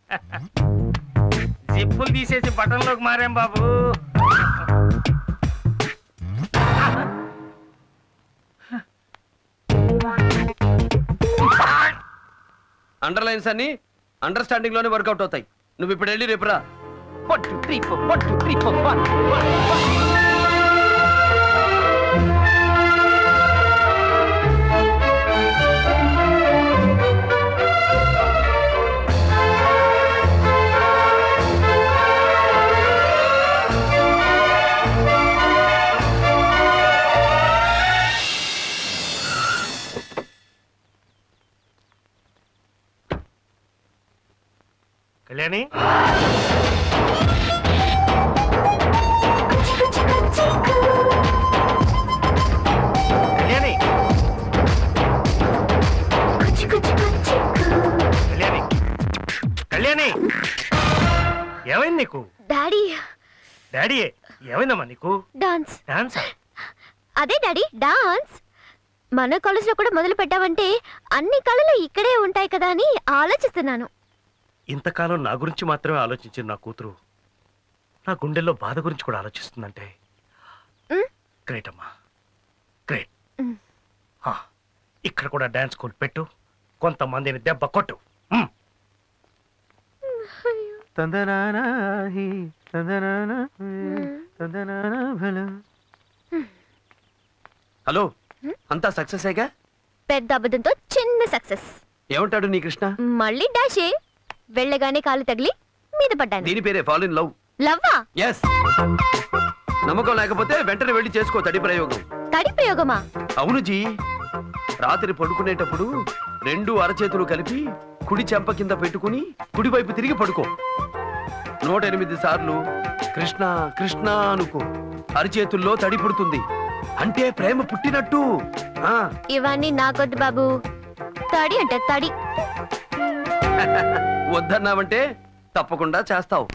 జిప్పులు తీసేసి బటన్లోకి మారాం బాబు. అండర్లైన్స్ అన్ని అండర్స్టాండింగ్ లోనే వర్కౌట్ అవుతాయి. నువ్వు ఇప్పుడు వెళ్ళి రేపు రా. కళ్యాణి, కళ్యాణి, కళ్యాణి, కళ్యాణి, ఏమైంది నీకు? డాడీ. డాడీ ఏమైందమ్మా నీకు? డాన్స్. డాన్సా? అదే డాడీ, డాన్స్. మన కాలేజ్ లో కూడా మొదలు పెట్టావంటే అన్ని కళలు ఇక్కడే ఉంటాయి కదా అని ఆలోచిస్తున్నాను. ఇంతకాలం నా గురించి మాత్రమే ఆలోచించిన నా కూతురు నా గుండెల్లో బాధ గురించి కూడా ఆలోచిస్తుందంటే గ్రేట్ అమ్మా, గ్రేట్. ఇక్కడ కూడా డాన్స్ స్కూల్ పెట్టు, కొంతమందిని దెబ్బ కొట్టు. హలో, అంతా సక్సెసేగా? పెద్ద అబద్ధంతో చిన్న సక్సెస్. ఏమంటాడు నీ కృష్ణ? మళ్ళీ డాషే. వెళ్ళగానే కాలు తగిలి మీద పడ్డాను. దీని పేరే ఫాల్ ఇన్ లవ్. లవ్వా? ఎస్. నమ్మకం లేకపోతే వెంటనే వెళ్ళి చేసుకో తడి ప్రయోగం. తడి ప్రయోగమా? అవును జీ. రాత్రి పడుకునేటప్పుడు రెండు అరచేతులు కలిపి కుడి చెంప కింద పెట్టుకుని కుడివైపు తిరిగి పడుకో. 108 సార్లు కృష్ణ కృష్ణ అనుకో. అరచేతుల్లో తడి పుడుతుంది, అంటే ప్రేమ పుట్టినట్టు. ఇవన్నీ నాకొద్దు బాబు. తాడి అంటే తడి. వద్దన్నావంటే తప్పకుండా చేస్తావు.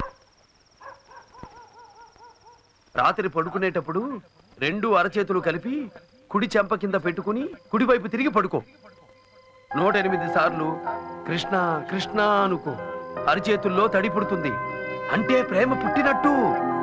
రాత్రి పడుకునేటప్పుడు 2 అరచేతులు కలిపి కుడి చెంప కింద పెట్టుకుని కుడివైపు తిరిగి పడుకో. 108 సార్లు కృష్ణ కృష్ణ అనుకో. అరచేతుల్లో తడి పుడుతుంది, అంటే ప్రేమ పుట్టినట్టు.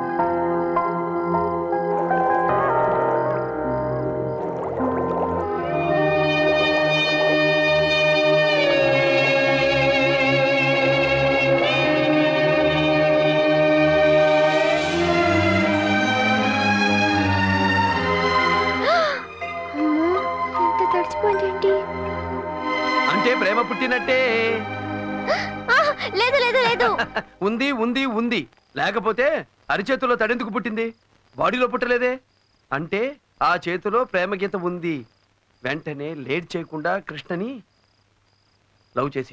అంటే ప్రేమ పుట్టినట్టే. లేదు లేదు లేదు. ఉంది ఉంది ఉంది. లేకపోతే అరిచేతుల్లో తడెందుకు పుట్టింది? బాడీలో పుట్టలేదే. అంటే ఆ చేతిలో ప్రేమ గీత ఉంది. వెంటనే లేట్ చేయకుండా కృష్ణని లవ్ చేసి.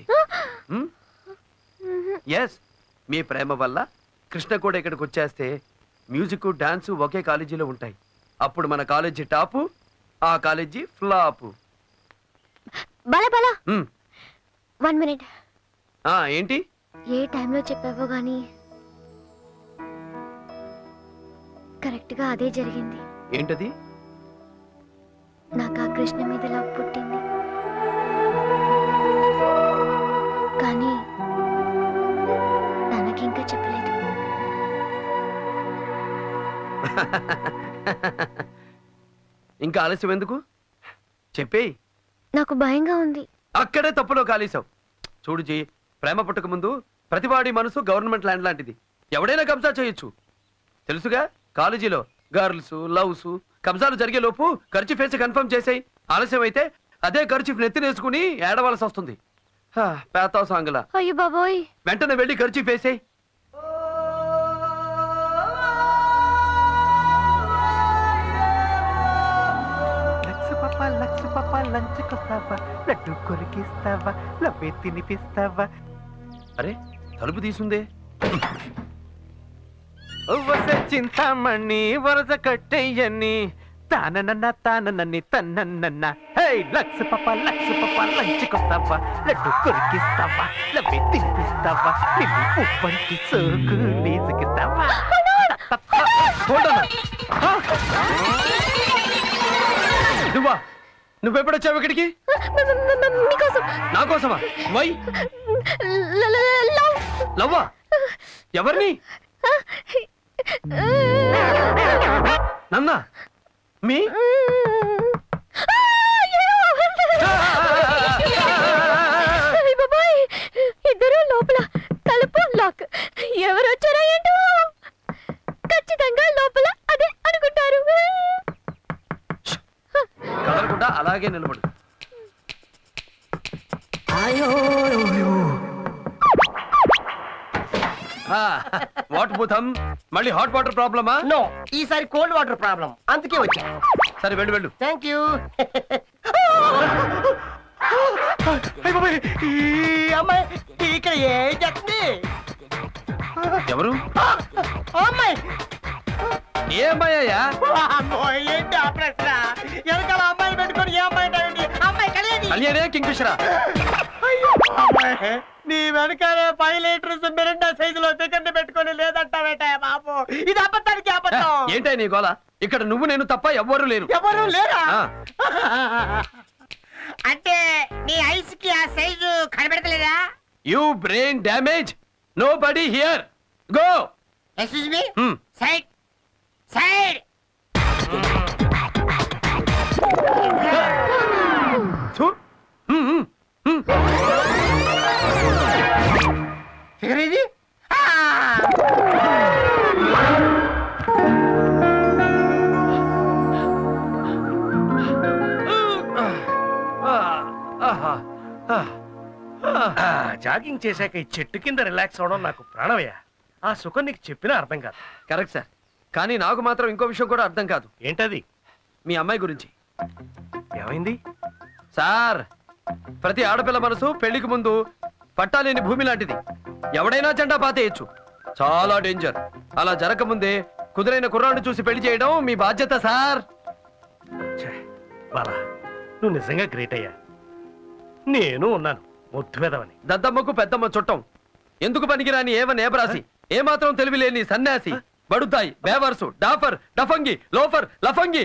ఎస్, మీ ప్రేమ వల్ల కృష్ణ కూడా ఇక్కడికి వచ్చేస్తే మ్యూజిక్ డాన్స్ ఒకే కాలేజీలో ఉంటాయి. అప్పుడు మన కాలేజీ టాపు, ఆ కాలేజీ ఫ్లాపు. బలా బలా 1 మినిట్. ఏంటి? ఏ టైంలో చెప్పావో గానీ కరెక్ట్ గా అదే జరిగింది. ఏంటది? నాకు ఆ కృష్ణ మీద లవ్ పుట్టింది, కానీ తనకింకా చెప్పలేదు. ఇంకా ఆలస్యం ఎందుకు? చెప్పేయ్. నాకు భయంగా ఉంది. అక్కడే తప్పులో కాలేసావు. చూడుజీ, ప్రేమ పుట్టక ముందు ప్రతివాడి మనసు గవర్నమెంట్ ల్యాండ్ లాంటిది. ఎవడైనా కబ్జా చేయొచ్చు. తెలుసుగా, కాలేజీలో గర్ల్స్ లవ్స్ కబ్జాలు జరిగే లోపు ఖర్చు ఫేసి కన్ఫర్మ్ చేసాయి. ఆలస్యం అయితే అదే ఖర్చు నెత్తినేసుకుని ఏడవలసి వస్తుంది. పేతావు సాంగులా. అయ్యో బాబోయ్. వెంటనే వెళ్ళి ఖర్చు ఫేసాయి. లక్స్ పాప లంచ్కొస్తావా, లడ్డు కొరికిస్తావా, లవ్వే తినిపిస్తావా. అరే, తలుపు తీసుందే. చింతామణి వరస కట్టయ్యని తానన్న తానని తన్నన్న. హే లక్స్ పాప లంచ్కొస్తావా, లడ్డు కొరికిస్తావా, లవ్వే తినిపిస్తావా, నిన్ను ఉప్పంటి సోకు లీజుకిస్తావా. నువ్వా? నువ్వెప్పుడొచ్చావు ఇక్కడికి? నా కోసమా? వై? లవ్వా? ఎవరిని? నన్నా? మీ? ఇద్దరు లోపల, తలుపు లాక్. ఎవరు వచ్చారో ఏంటో, ఖచ్చితంగా లోపల అదే అనుకుంటారు. కదలకుండా అలాగే నిలబడు. వాట్ భూతం, మళ్ళీ హాట్ వాటర్ ప్రాబ్లమా? నో, ఈసారి కోల్డ్ వాటర్ ప్రాబ్లం, అందుకే వచ్చా. సరే వెళ్ళు వెళ్ళు. Thank you. ఈ అమ్మాయి ఇక్కడ ఏం చేస్తుంది? ఎవరు? అమ్మాయి. ఏ అమ్మాయి అయ్యా? ఏంటి ఆ ప్రశ్న? వెనకాల అమ్మాయిని పెట్టుకొని ఏ అమ్మాయి అంటావేంటి? అమ్మాయి కలియని కళ్యాణే కింగ్ఫిషరా. నీ వెనకాలే 5 లీటర్స్ మిరిండా సైజులో చికెన్ పెట్టుకొని లేదంటావేట బాబు. ఇది అబద్ధానికి అబద్ధం. ఏంటో నీ గోల? ఇక్కడ నువ్వు నేను తప్ప ఎవ్వరూ లేరు. ఎవరు లేరా? అంటే నీ ఐస్ కి ఆ సైజు కనబడతలేదా? You brain damage. Nobody here. Go. Excuse me. Side side. Figure ఇది. జాగింగ్ చేశాక ఈ చెట్టు కింద రిలాక్స్ అవడం నాకు ప్రాణమయ్యా. ఆ సుఖం నీకు చెప్పినా అర్థం కాదు. కరెక్ట్ సార్, కానీ నాకు మాత్రం ఇంకో విషయం కూడా అర్థం కాదు. ఏంటది? మీ అమ్మాయి గురించి. ఏమైంది సార్? ప్రతి ఆడపిల్ల మనసు పెళ్లికి ముందు పట్టాలేని భూమి లాంటిది. ఎవడైనా జెండా పాతేయచ్చు. చాలా డేంజర్. అలా జరగకముందే కుదురైన కుర్రాన్ని చూసి పెళ్లి చేయడం మీ బాధ్యత సార్. బాలా, నువ్వు నిజంగా గ్రేట్ అయ్యా. నేను ఉన్నాను ముద్దు వెదవని. దద్దమ్మకు పెద్దమ్మ చుట్టం, ఎందుకు పనికిరాని ఏవన్ ఏబరాసి, ఏమాత్రం తెలివి లేని సన్యాసి, బడుతాయి, బేవర్సు, డాఫర్, డఫంగి, లోఫర్, లఫంగి.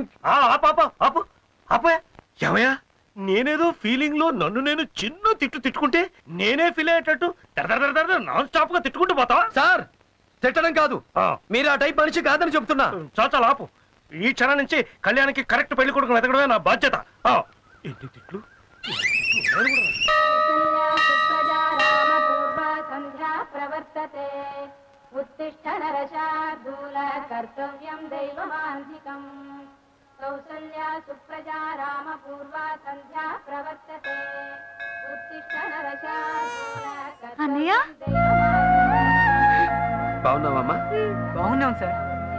ఏమయ్యా, నేనేదో ఫీలింగ్ లో నన్ను నేను చిన్న తిట్టుకుంటే నేనే ఫీల్ అయ్యేటట్టు నాన్ స్టాప్ గా తిట్టుకుంటూ పోతావా? సార్ తిట్టడం కాదు, మీరు ఆ టైప్ మనిషి కాదని చెప్తున్నా. చాలా ఆపు. ఈ క్షణం నుంచి కళ్యాణ్కి కరెక్ట్ పెళ్లి కొడుకు వెతకడమే నా బాధ్యత. ఎన్ని తిట్లు అన్నయ్య బాగున్నావమ్మా? బాగున్నాం సార్.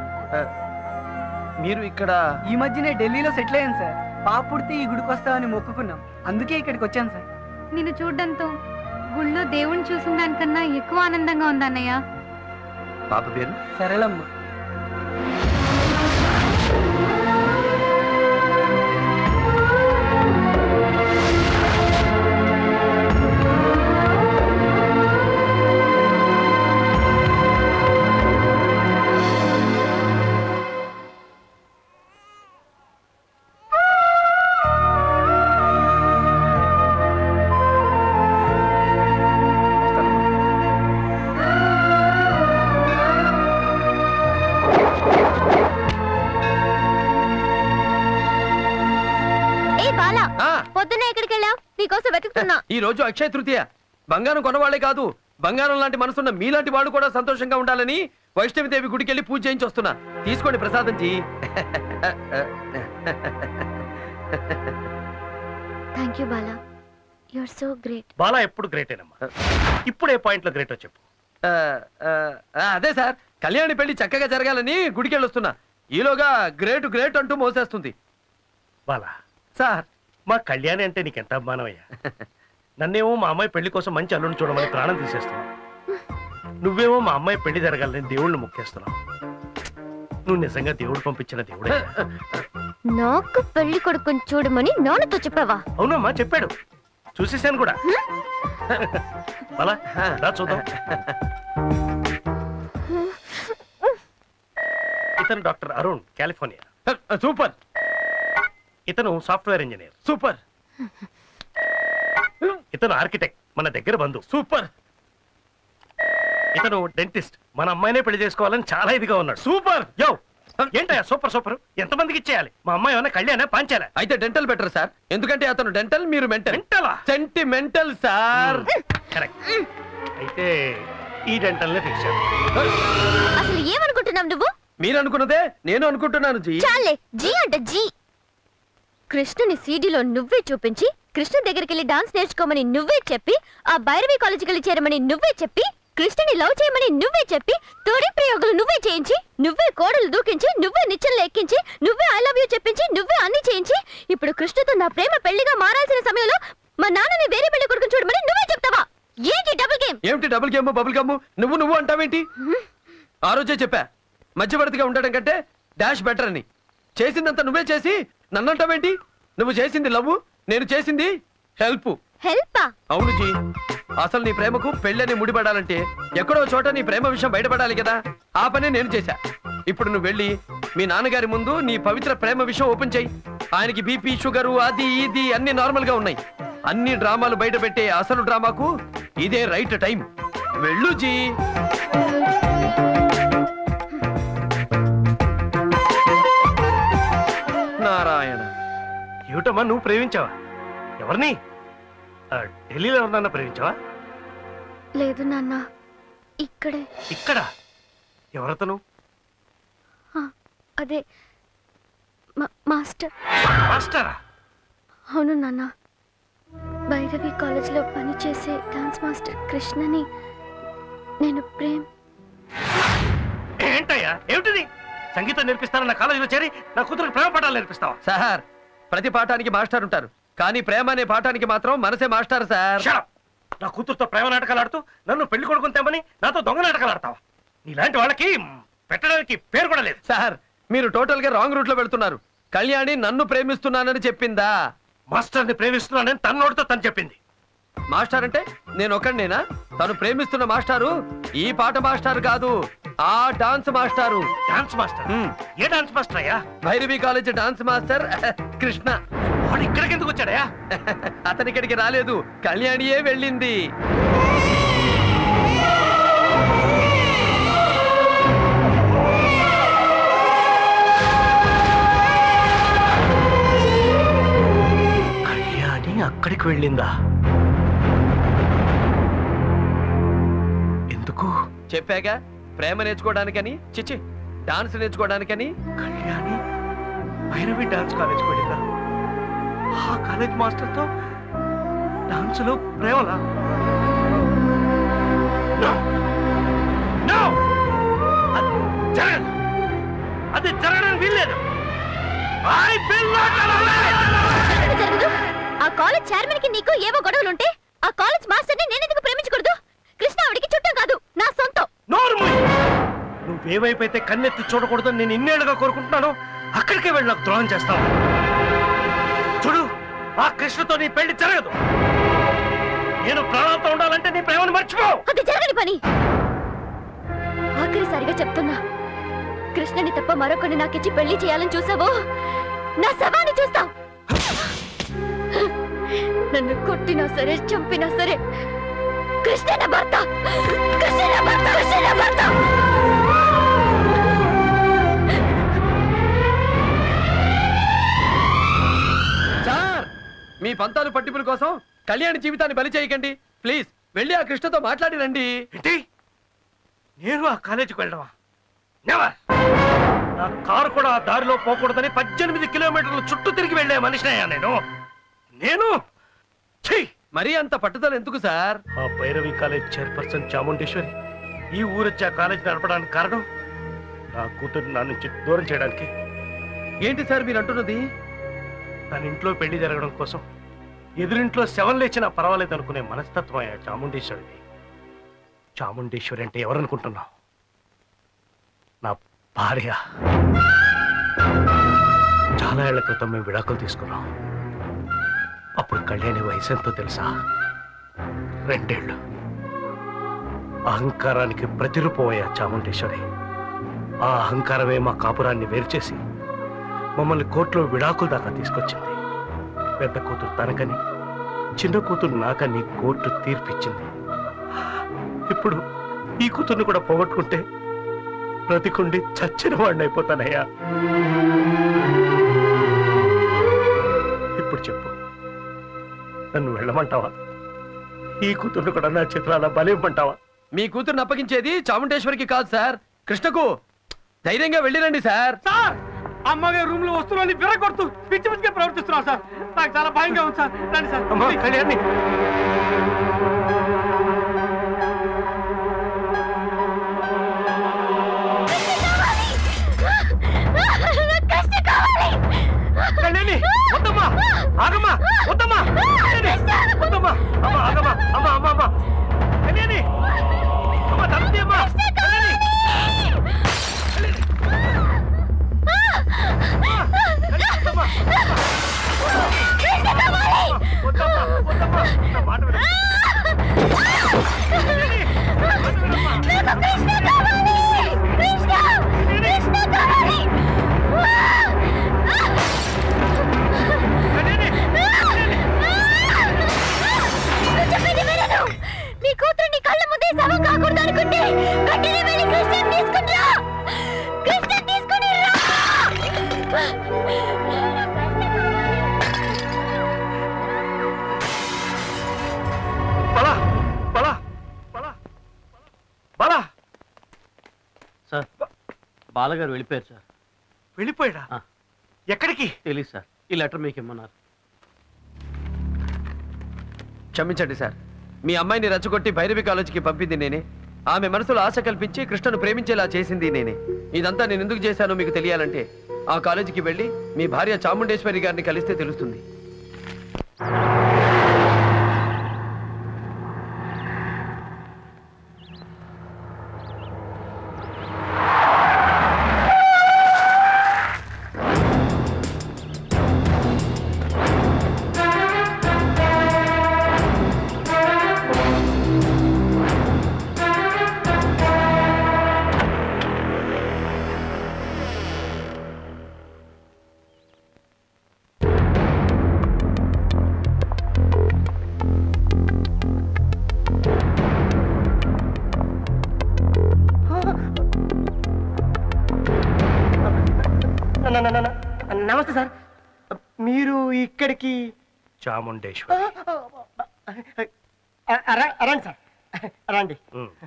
మీరు ఇక్కడ ఈ మధ్యనే ఢిల్లీలో సెటిల్ అయ్యాను సార్. పాప పుడితే ఈ గుడికి వస్తామని మొక్కుకున్నాం, అందుకే ఇక్కడికి వచ్చాను సార్. నిన్ను చూడ్డంతో గుళ్ళో దేవుణ్ణి చూసిన దానికన్నా ఎక్కువ ఆనందంగా ఉంది అన్నయ్య. పాప పేరు సరళమ్మ. పొద్దున్నే ఎక్కడికి వెళ్ళావు? నీకోసం వెతుకుతున్నా. ఈ రోజు అక్షయ తృతీయ. బంగారం కొనవాళ్లే కాదు, బంగారం లాంటి మనసున్న మీలాంటి వాళ్ళు కూడా సంతోషంగా ఉండాలని వైష్ణవిదేవి గుడికి వెళ్ళి పూజ చేయించి వస్తున్నా. తీసుకోండి ప్రసాదం ji. Thank you Bala, you are so great. Bala ఎప్పుడు గ్రేటేనమ్మా. ఇప్పుడు ఏ పాయింట్ లో గ్రేటో చెప్పు. అదే సార్, కళ్యాణి పెళ్లి చక్కగా జరగాలని గుడికి వెళ్ళొస్తున్నా. ఈలోగా గ్రేట్ గ్రేట్ అంటూ మోసేస్తుంది. బాలా సార్, మా కళ్యాణి అంటే నీకెంత అభిమానమయ్యా. నన్నేమో మా అమ్మాయి పెళ్లి కోసం మంచి అల్లుని చూడమని ప్రాణం తీసేస్తున్నావు. నువ్వేమో మా అమ్మాయి పెళ్లి జరగాలని దేవుళ్ళని మొక్కేస్తున్నావు. నువ్వు నిజంగా దేవుడు పంపించిన దేవుడే. నాకు పెళ్లి కొడుకుని చూడమని నాన్నతో చెప్పావా? అవునమ్మా, చెప్పాడు, చూసేసాను కూడా. బాలా రా చూద్దాం. ఇతను డాక్టర్ అరుణ్, కాలిఫోర్నియా. సూపర్. ఇతను సాఫ్ట్వేర్ ఇంజనీర్. సూపర్. ఇతను ఆర్కిటెక్ట్, మన దగ్గర బంధువు. సూపర్. ఇతను డెంటిస్ట్, మన అమ్మాయినే పెళ్లి చేసుకోవాలని చాలా ఇదిగా ఉన్నాడు. సూపర్. యో ఏంటయ్యా సూపర్ సూపర్. ఎంతమందికి ఇచ్చేయాలి? మా అమ్మాయి ఏమైనా కళ్యాణ్ పాంచాలా? అయితే డెంటల్ బెటర్ సార్, ఎందుకంటే అతను డెంటల్, మీరు మెంటల్. మెంటలా? Sentimental sir. కరెక్ట్. అయితే ఈ డెంటల్ నే ఫిక్స్ చేద్దాం. అసలు ఏమనుకుంటున్నావు నువ్వు? మీరు అనుకున్నదే నేను అనుకుంటున్నాను జీ. చాలే జీ అంటే జీ. కృష్ణుని సీడీలో నువ్వే చూపించి, కృష్ణ దగ్గరికి వెళ్ళి డాన్స్ నేర్చుకోమని నువ్వే చెప్పి, ఆ భైరవి కాలేజీకి వెళ్ళి చేరమని నువ్వే చెప్పి, కృష్ణుని లవ్ చేయమని నువ్వే చెప్పి, తొడి ప్రయోగాలు నువ్వే చేయించి, నువ్వే కోడలు దూకించి, నువ్వే నిచ్చెనలు ఎక్కించి, నువ్వే ఐ లవ్ యూ చెప్పించి, నువ్వే అన్ని చేయించి, ఇప్పుడు కృష్ణతో నా ప్రేమ పెళ్లిగా మారాల్సిన సమయంలో మా నాన్నని వేరే పెళ్లి కొడుకుని చూడమని నువ్వే చెప్తావా? ఏంటి డబుల్ గేమ్? ఏమిటి డబుల్ గేమ్ బబుల్ గమ్? నువ్వు అంటావేంటి? ఆ రోజే చెప్పా, మధ్యవర్తిగా ఉండడం కంటే డాష్ బెటర్ అని. చేసిందంతా నువ్వే చేసి నన్నంటావేంటి? నువ్వు చేసింది లవ్, నేను చేసింది హెల్ప్. హెల్పా? అవును జీ. అసలు నీ ప్రేమకు పెళ్ళని ముడిపడాలంటే ఎక్కడో చోట నీ ప్రేమ విషయం బయటపడాలి కదా. ఆ పనే నేను చేశా. ఇప్పుడు నువ్వు వెళ్ళి మీ నాన్నగారి ముందు నీ పవిత్ర ప్రేమ విషయం ఓపెన్ చేయి. ఆయనకి బీపీ, షుగరు, అది ఇది అన్ని నార్మల్ గా ఉన్నాయి. అన్ని డ్రామాలు బయట పెట్టే అసలు డ్రామాకు ఇదే రైట్ టైం. వెళ్ళు జీ. నారాయణ. ఏమిటమ్మా, నువ్వు ప్రేమించావా? ఎవరిని? ఢిల్లీలో ఎవరినన్నా ప్రేమించావా? లేదు నాన్న, ఇక్కడే. ఇక్కడ? ఎవరతను? అదే మాస్టర్. మాస్టరా? అవును నాన్న, భైరవి కాలేజ్లో పనిచేసే డాన్స్ మాస్టర్ కృష్ణని నేను ఏంటయ్యా ఏమిటిది? సంగీతం నేర్పిస్తాను నా కాలేజీలో చేరి నా కూతురికి ప్రేమ పాఠాలు నేర్పిస్తావా? సార్, ప్రతి పాఠానికి మాస్టర్ ఉంటారు, కానీ ప్రేమ అనే పాఠానికి మాత్రం మనసే మాస్టర్ సార్. నా కూతురుతో ప్రేమ నాటకాలు ఆడుతూ నన్ను పెళ్లి కొడుకుని తెమ్మని నాతో దొంగ నాటకాలు ఆడతావా? నీలాంటి వాళ్ళకి పెట్టడానికి పేరు కూడా లేదు. సార్, మీరు టోటల్ గా రాంగ్ రూట్ లో వెళ్తున్నారు. కళ్యాణి నన్ను ప్రేమిస్తున్నానని చెప్పిందా? మాస్టర్ని ప్రేమిస్తున్నానని తన నోటితో తను చెప్పింది. మాస్టర్ అంటే నేను ఒకడినేనా? తను ప్రేమిస్తున్న మాస్టారు ఈ పాట మాస్టారు కాదు, ఆ డాన్స్ మాస్టారు. Dance master? ఏ డాన్స్ మాస్టర్ అయ్యా? Bhairavi college dance master Krishna. వాడు ఇక్కడికి ఎందుకు వచ్చాడయా? అతని ఇక్కడికి రాలేదు, కళ్యాణియే వెళ్ళింది. కళ్యాణి అక్కడికి వెళ్ళిందా? ఎందుకు? చెప్పాగా, ప్రేమ నేర్చుకోవడానికని. చిచ్చి, డాన్స్ నేర్చుకోవడానికని. కళ్యాణి భైరవి డాన్స్ కాలేజ్కి వెళ్ళిందా? ఆ కాలేజ్ మాస్టర్తో డాన్స్ లో ప్రేమలా? అది జరగడం వీల్లేదు. ఆ కాలేజ్ చైర్మన్ కి నీకు ఏవో గొడవలుంటే ఆ కాలేజ్ మాస్టర్ ని నేను ఎందుకు ప్రేమించకూడదు? కృష్ణ ఆవిడికి చుట్టం కాదు, నా సొంతం. నువ్వేవైపోతే కన్నెత్తి చూడకూడదని నేను ఇన్నేళ్లుగా కోరుకుంటున్నాను, అక్కడికే వెళ్ళి నాకు ద్రోహం చేస్తావు. చూడు, ఆ కృష్ణతో నీ పెళ్లి జరగదు. నేను ప్రాణాలతో ఉండాలంటే నీ ప్రేమను మర్చిపో. అది జరగని పని. ఆఖరిసారిగా చెప్తున్నా, కృష్ణని తప్ప మరొకరిని నాకిచ్చి పెళ్లి చేయాలని చూసావో నా శవాన్ని చూస్తావు. నన్ను కొట్టినా సరే, చంపినా సరే, కృష్ణ నా భర్త, కృష్ణ నా భర్త, కృష్ణ నా భర్త. సార్, మీ పంతాలు పట్టింపుల కోసం కళ్యాణి జీవితాన్ని బలి చేయకండి ప్లీజ్. వెళ్ళి ఆ కృష్ణతో మాట్లాడి రండి. ఏంటి, నేను ఆ కాలేజీకి వెళ్ళడమా? నెవర్. నా కారు కూడా ఆ దారిలో పోకూడదని 18 కిలోమీటర్ల చుట్టూ తిరిగి వెళ్లే మనిషినయ్యా నేను. మరీ అంత పట్టుదల ఎందుకు సార్? ఆ భైరవి కాలేజ్ చైర్పర్సన్ చాముండేశ్వరి ఈ ఊరొచ్చి ఆ కాలేజ్ నడపడానికి కారణం నా కూతురు నా నుంచి దూరం చేయడానికి. ఏంటి సార్ మీరు అంటున్నది? తన ఇంట్లో పెళ్లి జరగడం కోసం ఎదురింట్లో శవం లేచినా పర్వాలేదు అనుకునే మనస్తత్వం అయ్యా చాముండేశ్వరిది. చాముండేశ్వరి అంటే ఎవరనుకుంటున్నావు? నా భార్య. చాలా ఏళ్ల క్రితం మేము విడాకులు తీసుకున్నాం. అప్పుడు కళ్యాణి వయసు ఎంతో తెలుసా? 2 ఏళ్ళు. అహంకారానికి ప్రతిరూపమయ్యా చాముండేశ్వరి. ఆ అహంకారమే మా కాపురాన్ని వేరు చేసి మమ్మల్ని కోర్టులో విడాకుల దాకా తీసుకొచ్చింది. పెద్ద కూతురు తనకని, చిన్న కూతురు నాకని కోర్టు తీర్పిచ్చింది. ఇప్పుడు ఈ కూతుర్ని కూడా పోగొట్టుకుంటే బ్రతికుండి చచ్చిన వాడిని అయిపోతానయ్యా. ఇప్పుడు చెప్పు, నన్ను వెళ్ళమంటావా? ఈ కూతుర్ని కూడా నా చిత్రాల బలివ్వమంటావా? మీ కూతుర్ని అప్పగించేది చాముండేశ్వరికి కాదు సార్, కృష్ణకు. ధైర్యంగా వెళ్ళిరండి సార్. సార్, అమ్మగారి రూమ్ లో వస్తువులని విరగొడుతూ పిచ్చి పిచ్చిగా ప్రవర్తిస్తున్నావు సార్. నాకు చాలా భయంగా ఉంది సార్. రండి సార్. అమ్మా కళ్యాణి, కళ్యాణి వద్దమ్మా, ఆగమ్మా, వద్దమ్మా, వద్దమ్మా, అమ్మా ఆగమ్మా, అమ్మా అమ్మా అమ్మా కళ్యాణి, అమ్మా తరలి అమ్మా కళ్యాణి, వద్దమ్మా, వద్దమ్మా, నా మాట వినమ్మా. నీ కూతురు నీ కళ్ళ ముందే శవం కాకూడదు అనుకుంటే వెంటనే వెళ్ళి కృష్ణ తీసుకుంటా. కృష్ణ తీసుకుని రా. బలా బలా బలా బలా. సార్, బాలగారు వెళ్ళిపోయారు సార్. వెళ్ళిపోయాడా? ఎక్కడికి తెలియదు సార్. ఈ లెటర్ మీకు ఇమ్మన్నారు. క్షమించండి సార్, మీ అమ్మాయిని రెచ్చగొట్టి భైరవి కాలేజీకి పంపింది నేనే. ఆమె మనసులో ఆశ కల్పించి కృష్ణను ప్రేమించేలా చేసింది నేనే. ఇదంతా నేను ఎందుకు చేశానో మీకు తెలియాలంటే ఆ కాలేజీకి వెళ్ళి మీ భార్య చాముండేశ్వరి గారిని కలిస్తే తెలుస్తుంది. నమస్తే సార్. మీరు ఇక్కడికి చాముండేశ్వరి. రండి సార్, రండి.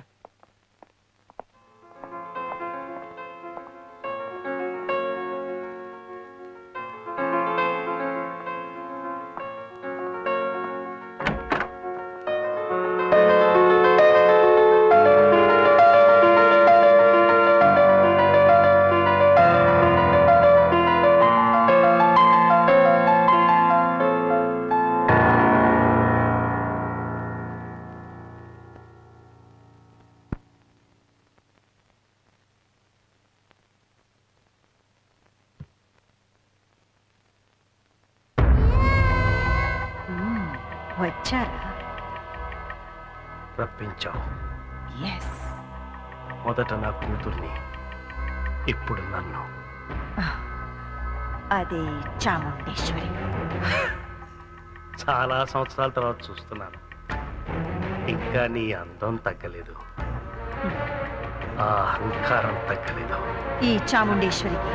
వచ్చారా? రప్పించావు. ఎస్. మొదట నా కూతుర్ని, ఇప్పుడు నన్ను. అది చాముండేశ్వరి. చాలా సంవత్సరాల తర్వాత చూస్తున్నాను. ఇంకా నీ అందం తగ్గలేదు, ఆ అహంకారం తగ్గలేదు. ఈ చాముండేశ్వరికి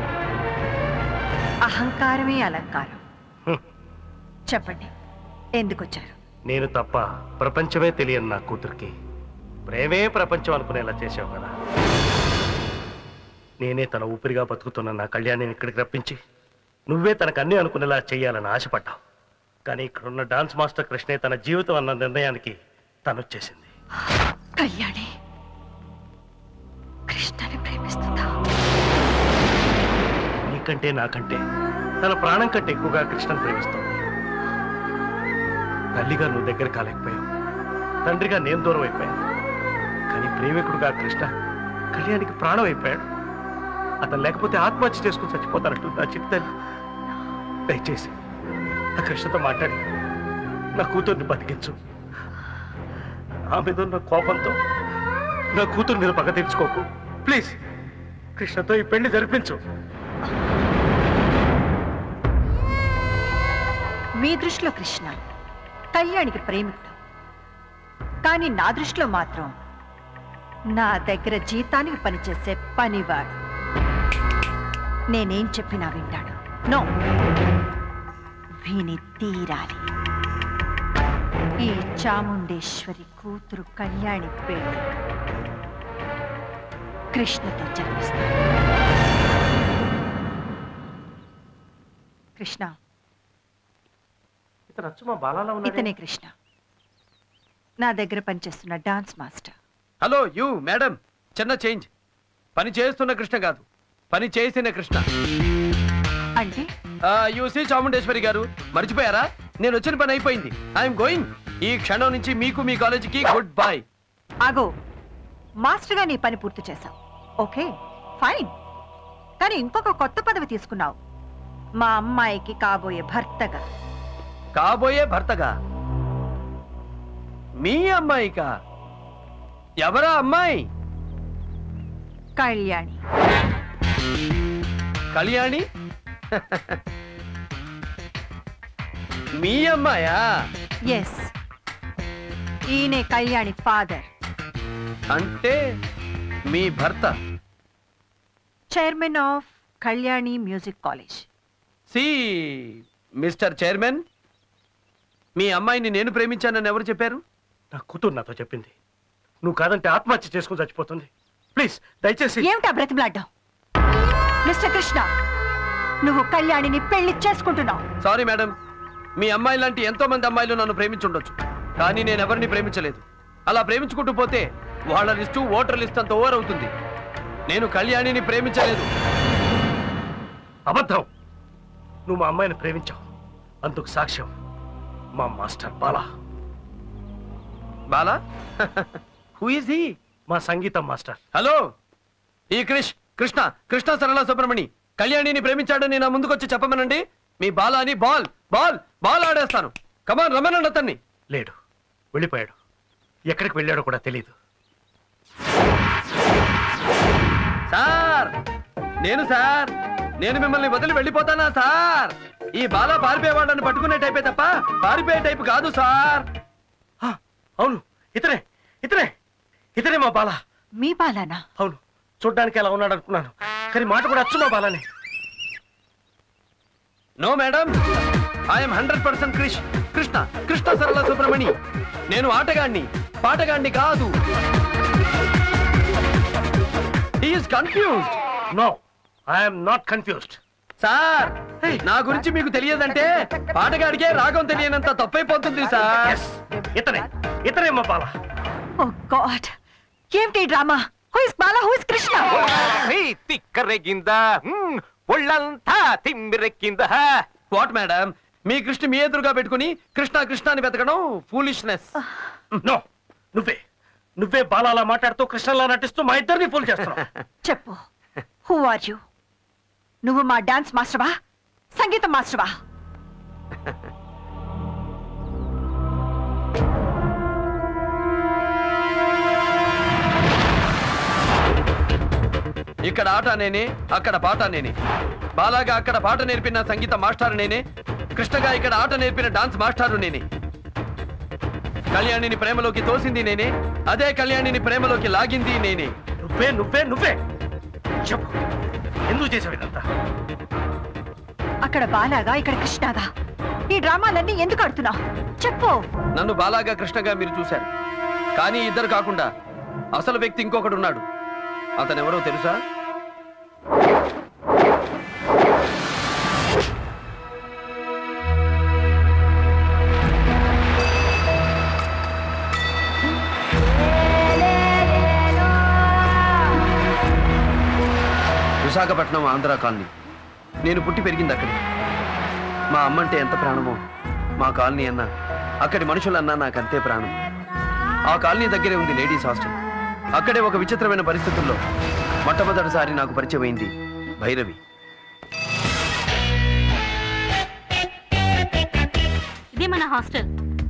అహంకారమే అలంకారం. చెప్పండి, ఎందుకు వచ్చారు? నేను తప్ప ప్రపంచమే తెలియని నా కూతురికి ప్రేమే ప్రపంచం అనుకునేలా చేసావు కదా. నేనే తన ఊపిరిగా బతుకుతున్న నా కళ్యాణిని ఇక్కడికి రప్పించి నువ్వే తనకు అన్నీ అనుకునేలా చేయాలని ఆశపడ్డావు. కానీ ఇక్కడున్న డాన్స్ మాస్టర్ కృష్ణే తన జీవితం అన్న నిర్ణయానికి తనొచ్చేసింది. కళ్యాణి కృష్ణని ప్రేమిస్తుందా? నీకంటే నాకంటే తన ప్రాణం కంటే ఎక్కువగా కృష్ణను ప్రేమిస్తుంది. తల్లిగా నువ్వు దగ్గర కాలేకపోయావు, తండ్రిగా నేను దూరం అయిపోయాను. కానీ ప్రేమికుడుగా కృష్ణ కళ్యాణికి ప్రాణం అయిపోయాడు. అతను లేకపోతే ఆత్మహత్య చేసుకుని చచ్చిపోతానంటూ నా చిత్తల్లి. దయచేసి ఆ కృష్ణతో మాట్లాడి నా కూతుర్ని బతికించు. ఆ మీద ఉన్న కోపంతో నా కూతురు మీద పగ తీర్చుకోకు ప్లీజ్. కృష్ణతో ఈ పెళ్లి జరిపించు. మీ దృష్టిలో కృష్ణ కళ్యాణికి ప్రేమికుడు, కానీ నా దృష్టిలో మాత్రం నా దగ్గర జీతానికి పనిచేసే పనివాడు. నేనేం చెప్పినా వింటాడు. నో, విని తీరాలి. ఈ చాముండేశ్వరి కూతురు కళ్యాణి పెళ్లి కృష్ణతో జరిపిస్తాడు. కృష్ణ, ఇతనే కృష్ణ, నా దగ్గర పనిచేస్తున్న dance master. Hello you madam, చిన్న చేంజ్. పని చేస్తున్న కృష్ణ కాదు, పని చేసిన కృష్ణ. అంటే యూసీ చాముండేశ్వరి గారు మర్చిపోయారా? నేను వచ్చిన పని అయిపోయింది. I'm going. ఈ క్షణం నుంచి మీకు మీ కాలేజీకి గుడ్ బై. ఆగో, మాస్టర్గా నీ పని పూర్తి చేశావు, ఓకే ఫైన్. కానీ ఇంకొక కొత్త పదవి తీసుకున్నావు, మా అమ్మాయికి కాబోయే భర్తగా. కాబోయే భర్తగా? మీ అమ్మాయికా? ఎవరా అమ్మాయి? కళ్యాణి. కళ్యాణి? మీ అమ్మాయా? ఎస్, ఈయనే కళ్యాణి ఫాదర్. అంటే మీ భర్త chairman of Kalyani music college. See mister chairman, మీ అమ్మాయిని నేను ప్రేమించానని ఎవరు చెప్పారు? నా కూతురు నాతో చెప్పింది. నువ్వు కాదంటే ఆత్మహత్య చేసుకుని చచ్చిపోతుంది. ప్లీజ్ దయచేసి. ఏమిటా బ్రతిమలాడ్డావు? మిస్టర్ కృష్ణ, నువ్వు కళ్యాణిని పెళ్లి చేసుకుంటున్నావు. సారీ మేడం, మీ అమ్మాయి లాంటి ఎంతో మంది అమ్మాయిలు నన్ను ప్రేమించుండొచ్చు, కానీ నేను ఎవరిని ప్రేమించలేదు. అలా ప్రేమించుకుంటూ పోతే వాళ్ళ లిస్టు ఓటర్ లిస్ట్ అంత ఓవర్ అవుతుంది. నేను కళ్యాణిని ప్రేమించలేదు. అబద్ధం. నువ్వు మా అమ్మాయిని ప్రేమించావు. అందుకు సాక్ష్యం మా master Bala. Bala? Who is he? మా సంగీతం మాస్టర్. హలో, ఈ కృష్ణ సరళ సుబ్రమణి కళ్యాణిని ప్రేమించాడని నా ముందుకొచ్చి చెప్పమనండి. మీ బాలాని బాల్ బాల్ బాల్ ఆడేస్తాను. కమాన్, రమ్మనండి అతన్ని. లేడు, వెళ్ళిపోయాడు. ఎక్కడికి వెళ్ళాడో కూడా తెలీదు. సార్, నేను మిమ్మల్ని వదిలి వెళ్ళిపోతానా సార్? ఈ బాలా పారిపోయేవాళ్ళని పట్టుకునే టైపే తప్ప పారిపోయే టైపు కాదు సార్. అవును, ఇతనే మా బాలా. మీ బాలానా? అవును, చూడ్డానికి ఎలా ఉన్నాడు అనుకున్నాను, కానీ మాట కూడా అచ్చు మా బాలానే. No madam, I'm 100% Krishna Krishna Sarala Subramani. నేను ఆటగాణ్ణి, పాటగాణ్ణి కాదు. He is confused. No, I'm not confused. Sir, నా గురించి మీకు తెలియదంటే పాటగాడికే రాగం తెలియనంత తప్పైపోతుంది సార్. ఇతనే మా బాల. ఓ గాడ్, ఏమిటి drama? Who is Bala, who is Krishna? తిక్కరెగిందా, ఒళ్ళంతా తిమ్మిరెక్కిందా. వాట్ మేడం, మీ కృష్ణ మీ ఎదురుగా పెట్టుకుని కృష్ణ కృష్ణ అని వెతకడం ఫూలిష్నెస్. నో, నువ్వే బాలాలా మాట్లాడుతూ కృష్ణలా నటిస్తూ మా ఇద్దరిని ఫూల్ చేస్తున్నావు. చెప్పు, హూ ఆర్ యు? నువ్వు మా డాన్స్ మాస్టర్వా, సంగీతం మాస్టర్వా? ఇక్కడ ఆట నేనే, అక్కడ పాట నేనే. బాలాగా అక్కడ పాట నేర్పిన సంగీత మాస్టర్ నేనే, కృష్ణగా ఇక్కడ ఆట నేర్పిన డాన్స్ మాస్టారు నేనే. కళ్యాణిని ప్రేమలోకి తోసింది నేనే, అదే కళ్యాణిని ప్రేమలోకి లాగింది నేనే. నువ్వే చెప్పు, ఎందుకు చేసావు ఇదంతా? అక్కడ బాలాగా, ఇక్కడ కృష్ణగా. ఈ డ్రామాలన్నీ ఎందుకు ఆడుతున్నావు? చెప్పు. నన్ను బాలాగా కృష్ణగా మీరు చూశారు, కానీ ఇద్దరు కాకుండా అసలు వ్యక్తి ఇంకొకడు ఉన్నాడు. అతనెవరో తెలుసా? విశాఖపట్నం ఆంధ్ర కాలనీ. నేను పుట్టి పెరిగింది అక్కడే. మా అమ్మంటే ఎంత ప్రాణమో మా కాలనీ అన్నా, అక్కడి మనుషులన్నా నాకంతే ప్రాణం. ఆ కాలనీ దగ్గరే ఉంది లేడీస్ హాస్టల్. అక్కడే ఒక విచిత్రమైన పరిస్థితుల్లో మొట్టమొదటిసారి నాకు పరిచయం అయింది భైరవి. ఇది మన హాస్టల్.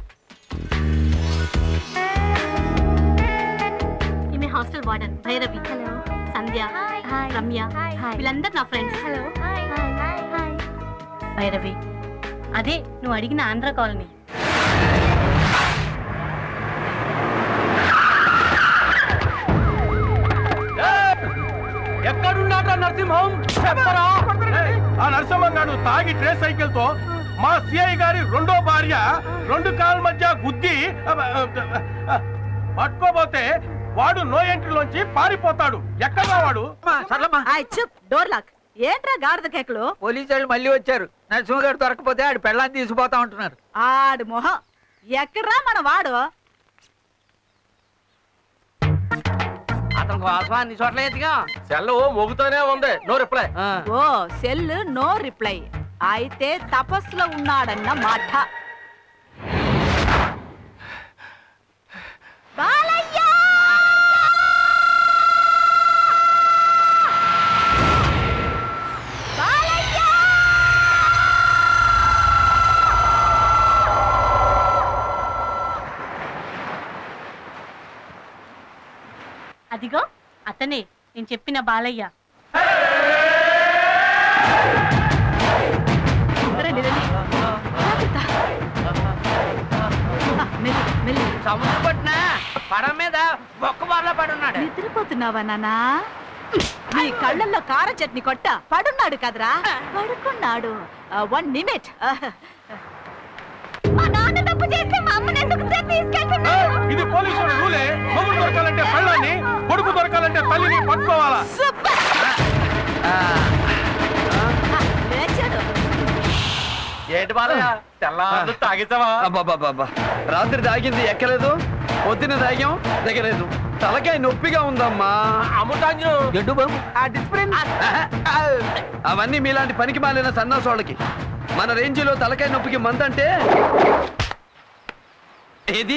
ఈమె హాస్టల్ వార్డెన్ భైరవి. సంధ్య, రమ్య, వీళ్ళందరూ నా ఫ్రెండ్స్. భైరవి, అదే నువ్వు అడిగిన ఆంధ్ర కాలనీ. ఎక్కడున్నాడు నరసింహం? ఆ నరసింహం గారు తాగి ట్రే సైకిల్ తో మా సిఐ గారి రెండో భార్య రెండు కాళ్ళ మధ్య గుద్ది పట్టుకోబోతే వాడు నో ఎంట్రీలోంచి పారిపోతాడు. ఎక్కడా వాడు? Door lock. ఏంట్రా గాడిద కేకలు? పోలీసు వాళ్ళు మళ్ళీ వచ్చారు. నరసింహ గారు దొరకపోతే ఆడు పెళ్ళాన్ని తీసుకుపోతా ఉంటున్నారు. ఆడు మొహం ఎక్కడ్రా మన వాడు? అతనికి వాసన అన్ని చోట్ల ఎత్తిగా సెల్ మోగుతూనే ఉంది. No reply. Oh cell no reply. అయితే తపస్సులో ఉన్నాడన్న మాట. అదిగో అతనే నేను చెప్పిన బాలయ్య. సముద్ర పట్టిన పడం మీద బొక్క బార్లో పడున్నాడు. నిద్రపోతున్నావా నాన్నా? నీ కళ్ళల్లో కారం చట్నీ కొట్ట పడున్నాడు కదరా. పడుకున్నాడు. 1 నిమిట్. ఇది పోలీసుల రూలే. మొగుడు దొరకాలంటే పళ్ళని, కొడుకు దొరకాలంటే తల్లిని పట్టుకోవాలా? ఏంటి బాలయ్య తెల్లారు తాగిస్తావా? అబ్బాబాబా, రాత్రి తాగింది ఎక్కలేదు, పొద్దున తాగాం దిగలేదు. తలకాయ నొప్పిగా ఉందమ్మా. అవన్నీ మీలాంటి పనికి మాలిన సన్నాసోళ్ళకి. మన రేంజిలో తలకాయ నొప్పికి మందంటే ఏది?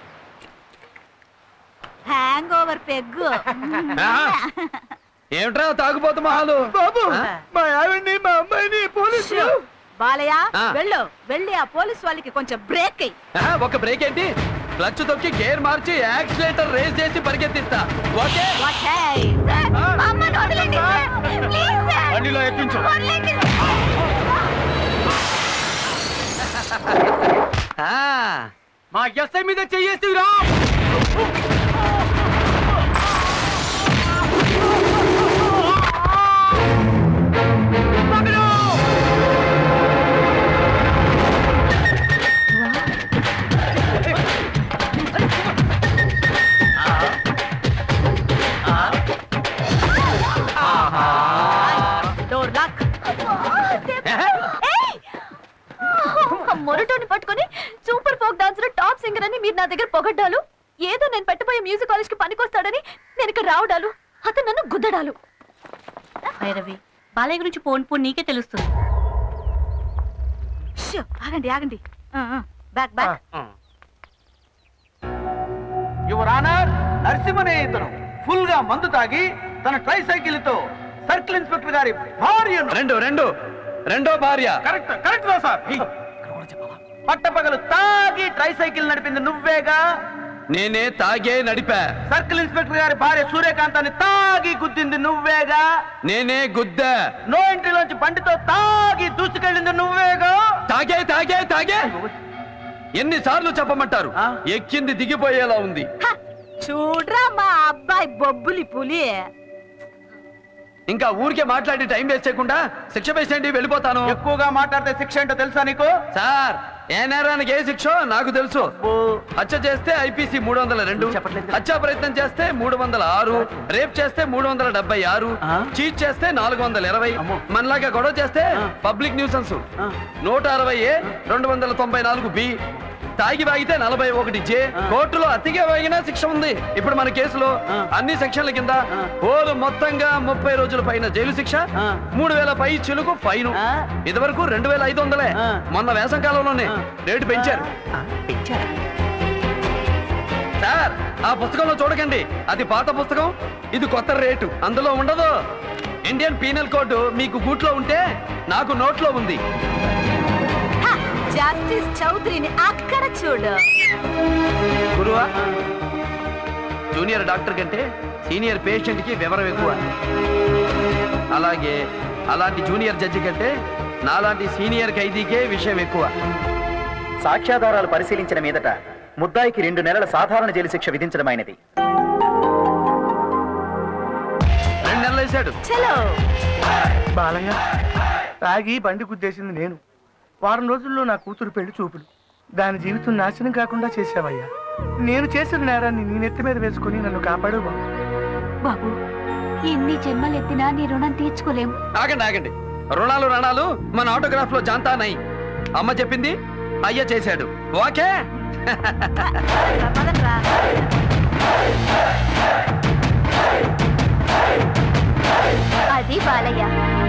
Hang over peg. ఏమిట్రా తాగుపోతు మహాలు? బాబు, మా ఆవిడ్ని మా అమ్మాయిని పోలీసు. బాలయ్య వెళ్ళు, వెళ్ళి ఆ పోలీస్ వాళ్ళకి కొంచెం బ్రేక్ అయ్యి. ఒక బ్రేక్ ఏంటి? క్లచ్ తొక్కి గేర్ మార్చి యాక్సిలేటర్ రేస్ చేసి పరిగెత్తిస్తా. ఓకే? బండిలో ఎక్కించు. మా ఎస్ఐ మీద చెయ్యేసిరా. మీరు నా దగ్గర పొగడ్డాలు, ఏదో నేను పెట్టబోయే మ్యూజిక్ కాలేజ్ కి పనికొస్తాడని నేను ఇక్కడ రావడాలు, అతను నన్ను గుద్దడాలు. భైరవి, బాలయ్య గురించి పోన్ నీకే తెలుస్తుంది. ఆగండి ఆగండి, బ్యాక్ బ్యాక్. యువర్ ఆనర్, నరసింహనే ఇతను ఫుల్ గా మందు తాగి తన ట్రై సైకిల్ తో సర్కిల్ ఇన్స్పెక్టర్ గారి భార్యను రెండో భార్య. Correct correct sir. పట్టపగలు తాగి ట్రై సైకిల్ నడిపింది నువ్వేగా? నేనే తాగే నడిపా. సర్కిల్ ఇన్స్పెక్టర్ గారి భార్య సూర్యకాంతాన్ని తాగి గుద్దింది నువ్వేగా? నేనే గుద్దా. నో ఎంట్రీలోంచి బండితో తాగి దూసుకెళ్ళింది నువ్వేగా? తాగే తాగే తాగే ఎన్నిసార్లు చెప్పమంటారు? ఎక్కింది దిగిపోయేలా ఉంది. చూడ్రా మా అబ్బాయి బొబ్బులి పులి. ఇంకా ఊరికే మాట్లాడి టైం వేస్ట్ చేయకుండా శిక్ష వేసేయండి, వెళ్ళిపోతాను. ఎక్కువగా మాట్లాడితే శిక్ష ఏంటో తెలుసా నీకు? సార్, ఏ నేరానికి ఏ శిక్ష నాకు తెలుసు. హత్య చేస్తే ఐపీసీ 302, హత్యా ప్రయత్నం చేస్తే 306, రేప్ చేస్తే 376, చీట్ చేస్తే 420, మనలాగా గొడవ చేస్తే పబ్లిక్ న్యూసెన్స్ 160A, 294B, తాగి వాగితే 41J, కోర్టులో అతిగా వాగినా శిక్ష ఉంది. ఇప్పుడు మన కేసులో అన్ని సెక్షన్ల కింద హోలు మొత్తంగా 30 రోజుల పైన జైలు శిక్ష, 3000 పై చిలుకు ఫైన్. ఇదివరకు 2500. మొన్న వేసం కాలంలోనే రేటు పెంచారు. సార్, ఆ పుస్తకంలో చూడకండి, అది పాత పుస్తకం, ఇది కొత్త రేటు. అందులో ఉండదు. ఇండియన్ పీనల్ కోడ్ మీకు గూట్లో ఉంటే నాకు నోట్లో ఉంది. జస్టిస్ చౌదరిని అక్కడ చూడు. గురువా, జూనియర్ డాక్టర్ కంటే సీనియర్ పేషెంట్ కి వివరం ఎక్కువ. అలాగే అలాంటి జూనియర్ జడ్జి కంటే నాలాంటి సీనియర్ ఖైదీకే విషయం ఎక్కువ. సాక్ష్యాధారాలు పరిశీలించిన మీదట ముద్దాయికి 2 నెలల సాధారణ జైలు శిక్ష విధించడమైనది. 2 నెలలు వేశాడు. బాలయ్య, తాగి బండి గుద్దేసింది నేను. వారం రోజుల్లో నా కూతురు పెళ్లి చూపులు. దాని జీవితం నాశనం కాకుండా చేసావయ్యా. నేను చేసిన నేరాన్ని నీ నెత్తి మీద వేసుకుని నన్ను కాపాడు బాబు. ఎన్ని జన్మలెత్తినా నీ రుణం తీర్చుకోలేము. ఆగండి ఆగండి, రుణాలు మన ఆటోగ్రాఫ్ లో జాంతా నై. అమ్మ చెప్పింది, అయ్య చేశాడు. ఓకే. అది బాలయ్య.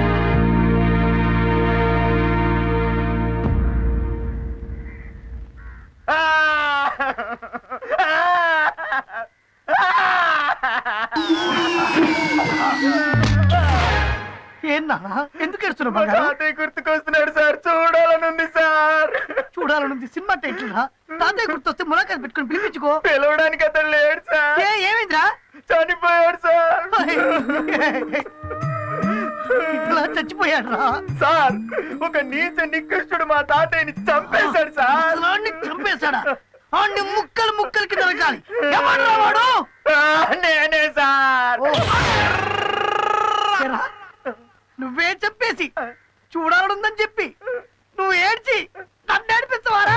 ఏన్నా ఎందుకు ఏడుస్తున్నావు? తాతయ్య గుర్తుకొస్తున్నాడు సార్. చూడాలనుంది సార్. చూడాలనుంది? సినిమా టైటిల్ రా. తాతయ్య గుర్తొస్తే ములాఖాత్ పెట్టుకుని పిలిపించుకో. పిలవడానికి అతను లేడు సార్. ఏమైందిరా? చనిపోయాడు సార్. ఇట్లా చచ్చిపోయాడు రా సార్. ఒక నీచ నికృష్టుడు మా తాతయ్యని చంపేశాడు సార్. చంపేశాడా? అన్ని ముక్కలు ముక్కలకి దొరకాలి. ఎవడ్రా వాడు? నేనే సార్. నువ్వే చెప్పేసి చూడాలనుందని చెప్పి నువ్వు ఏడ్చి నన్ను ఏడిపించవారా?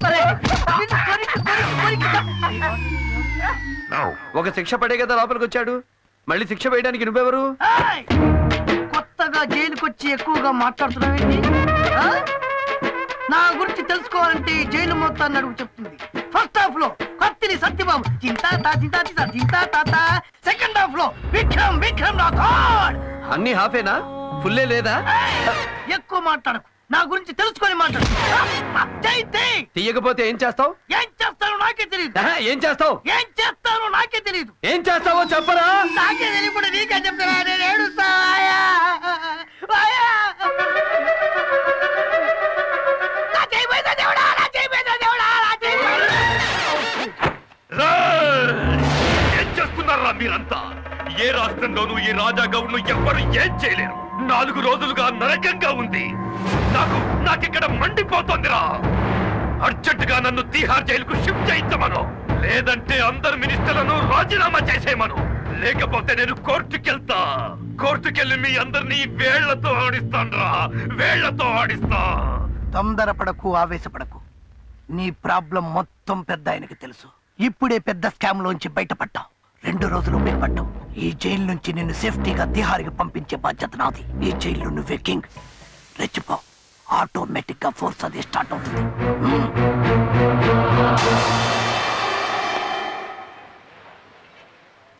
ఒక శిక్ష పడే కదా లోపలికి వచ్చాడు, మళ్ళీ శిక్ష వేయడానికి నువ్వెవరు? కొత్తగా జైలుకొచ్చి ఎక్కువగా మాట్లాడుతున్నావేంటి? నా గురించి తెలుసుకోవాలంటే జైలు మొత్తాన్ని అడుగు చెప్తుంది. ఫస్ట్ హాఫ్ లో కత్తిని సత్యబాబు చింతా తాత, సెకండ్ హాఫ్ లో విక్రమ్ రాథోడ్. అన్ని హాఫేనా? ఫుల్లే లేదా? ఎక్కువ మాట్లాడకు, నా గురించి తెలుసుకొని మాట్లాడు. తీయకపోతే ఏం చేస్తావు? ఏం చేస్తానో నాకే తెలియదు. ఏం చేస్తావు? ఏం చేస్తానో నాకే తెలియదు. ఏం చేస్తావో చెప్పరా? నాకే తెలియకుండా నీకే చెప్తారా? నేను ఏడుస్తా. ఏం చేస్తున్నారా మీరంతా? ఏ రాష్ట్రంలోనూ ఈ రాజా గౌడ్ను ఎవ్వరు ఏం చేయలేరు. 4 రోజులుగా నరకంగా ఉంది. నాకిక్కడ మండిపోతోందిరా. అర్జెంటుగా నన్ను తీహార్ జైలుకు షిఫ్ట్ చేయించమను, లేదంటే అందరు మినిస్టర్లను రాజీనామా చేసేయమను. లేకపోతే నేను కోర్టుకెళ్ళి మీ అందరినీ వేళ్లతో ఆడిస్తా. తొందరపడకు, ఆవేశపడకు. నీ ప్రాబ్లం మొత్తం పెద్ద ఆయనకి తెలుసు. ఇప్పుడే పెద్ద స్కామ్ లోంచి బయటపడ్డావు. 2 రోజులు భయపడ్డావు. ఈ జైలు నుంచి నిన్ను సేఫ్టీగా తిహార్కి పంపించే బాధ్యత నాది. ఈ జైలు నువ్వే కింగ్. రెచ్చిపో, ఆటోమేటిక్ గా ఫోర్స్ అది స్టార్ట్ అవుతుంది.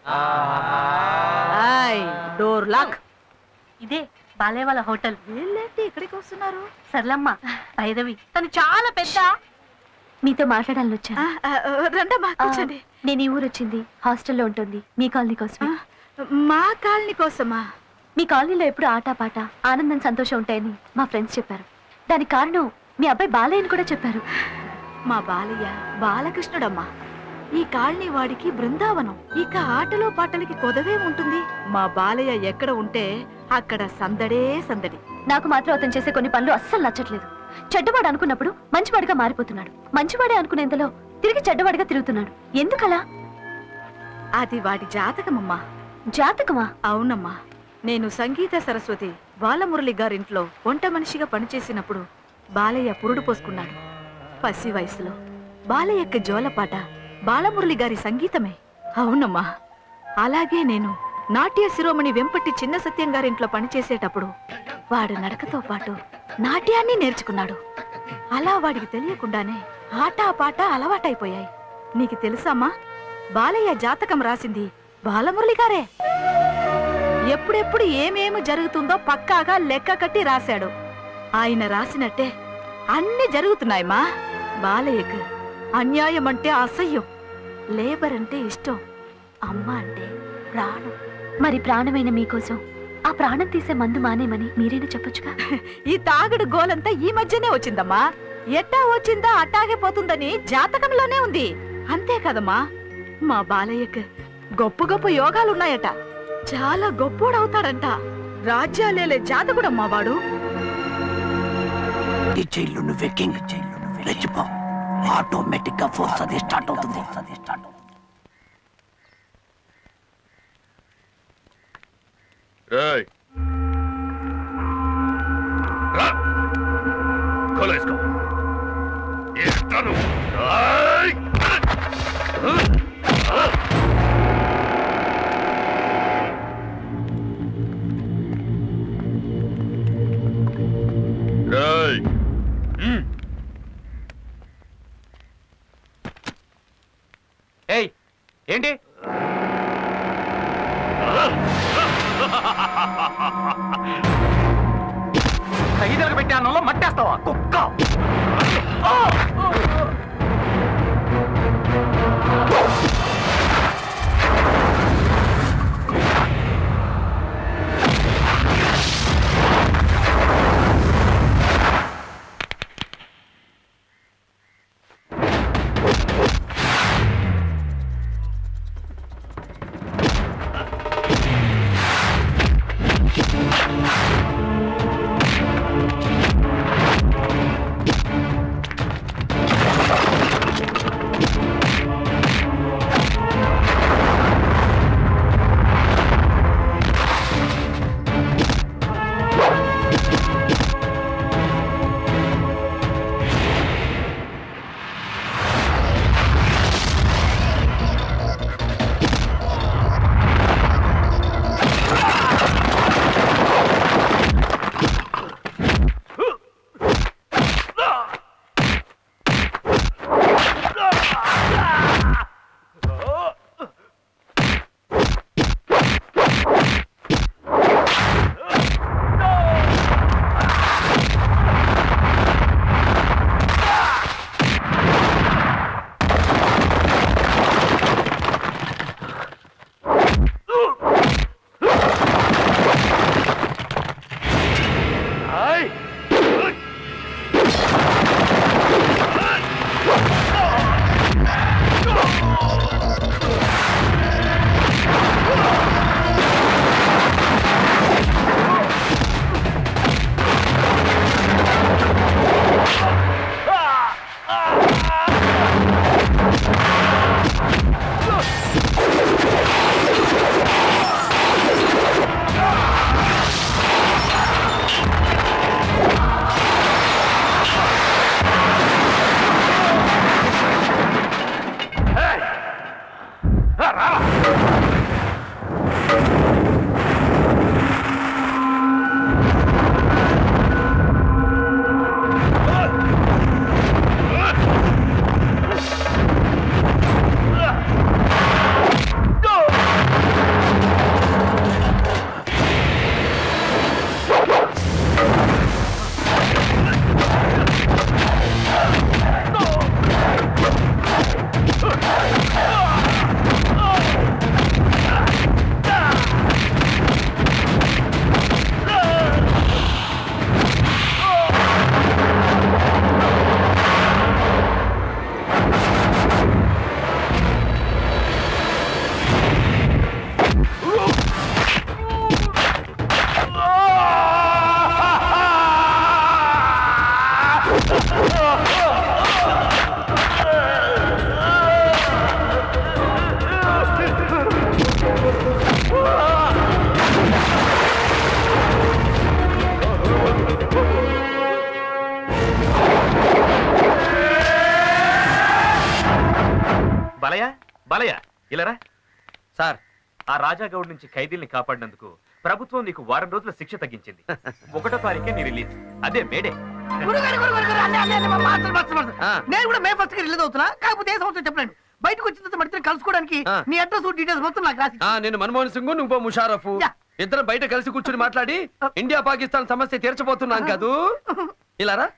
Door lock. ఇదే బాలయ్య వాళ్ళ హోటల్. వీళ్ళేంటి ఇక్కడికి వస్తున్నారు? సర్లమ్మ, భైరవి తను చాలా పెద్ద. మీతో మాట్లాడాలని వచ్చా. రండమ్మా కూర్చోండి. నేను ఈ ఊరు వచ్చింది హాస్టల్లో ఉంటుంది మీ కాలనీ కోసమే. మా కాలనీ కోసమా? మీ కాలనీలో ఎప్పుడు ఆటపాట ఆనందం సంతోషం ఉంటాయని మా ఫ్రెండ్స్ చెప్పారు. దానికి కారణం మీ అబ్బాయి బాలయ్యని కూడా చెప్పారు. మా బాలయ్య బాలకృష్ణుడమ్మా. ఈ కాలనీ వాడికి బృందావనం. ఇక ఆటలో పాటలకి కొదవే ఉంటుంది. మా బాలయ్య ఎక్కడ ఉంటే అక్కడ సందడే సందడి. నాకు మాత్రం అతను చేసే కొన్ని పనులు అస్సలు నచ్చట్లేదు. చెడ్డవాడు అనుకున్నప్పుడు మంచివాడిగా మారిపోతున్నాడు. మంచివాడే అనుకునేంతలో తిరిగి చెడ్డవాడిగా తిరుగుతున్నాడు. ఎందుకలా? అది వాడి జాతకమమ్మా. జాతకమా? అవునమ్మా. నేను సంగీత సరస్వతి బాలమురళి గారింట్లో వంట మనిషిగా పనిచేసినప్పుడు బాలయ్య పురుడు పోసుకున్నాడు. పసి వయసులో బాలయ్యకి జోలపాట బాలమురళి గారి సంగీతమే. అవునమ్మా. అలాగే నేను నాట్య శిరోమణి వెంపటి చిన్న సత్యం గారింట్లో పనిచేసేటప్పుడు వాడు నడకతో పాటు నాట్యాన్ని నేర్చుకున్నాడు. అలా వాడికి తెలియకుండానే ఆటా పాట అలవాటైపోయాయి. నీకు తెలుసామ్మా, బాలయ్య జాతకం రాసింది బాలమురళి గారే. ఎప్పుడెప్పుడు ఏమేమి జరుగుతుందో పక్కాగా లెక్క కట్టి రాశాడు. ఆయన రాసినట్టే అన్ని జరుగుతున్నాయమ్మా. బాలయ్యకు అన్యాయం అంటే అసహ్యం, లేబర్ అంటే ఇష్టం, అమ్మ అంటే ప్రాణం. మరి ప్రాణమైన మీకోసం ఆ ప్రాణం తీసే మందు మానేమని మీరేనా చెప్పొచ్చుగా? ఈ తాగుడు గోలంతా ఈ మధ్యనే వచ్చిందమ్మా. ఎట్టా వచ్చిందా అట్టాగే పోతుందని జాతకంలోనే ఉంది. అంతే కదమ్మా. మా బాలయ్యకు గొప్ప గొప్ప యోగాలున్నాయట. చాలా గొప్పోడవుతాడంట. రాజ్యాలేలే జాతకుడమ్మా వాడు. ఈ జైలు నువ్వే కింగ్. రెచ్చిపో, ఆటోమేటిక్ గా ఫోర్స్ అది స్టార్ట్ అవుతుంది. ఏయ్, ఏంటి? ఖైదీలకు పెట్టే అన్నంలో మట్టేస్తావా కుక్క? బాలయ్య ఇలారా. సార్, ఆ రాజాగౌడ్ నుంచి ఖైదీల్ని కాపాడినందుకు ప్రభుత్వం నీకు వారం రోజుల శిక్ష తగ్గించింది. 1వ తారీఖే నీ రిలీజ్. అదే మేడే. నేను కూడా మే 1st రిలీజ్ అవుతున్నా. కాకపోతే ఏ సంవత్సరం చెప్పండి. బయటకు వచ్చిన తర్వాత మడితే కలుసుకోవడానికి నీ అడ్రస్ డీటెయిల్స్ మొత్తం నాకు రాసి. నేను మన్మోహన్ సింగ్, నువ్వు ముషారఫ్, ఇద్దరం బయట కలిసి కూర్చుని మాట్లాడి ఇండియా పాకిస్తాన్ సమస్య తీర్చబోతున్నాం కదూ. ఇలారా.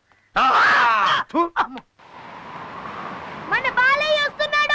మన బాలయ్య వస్తున్నాడు.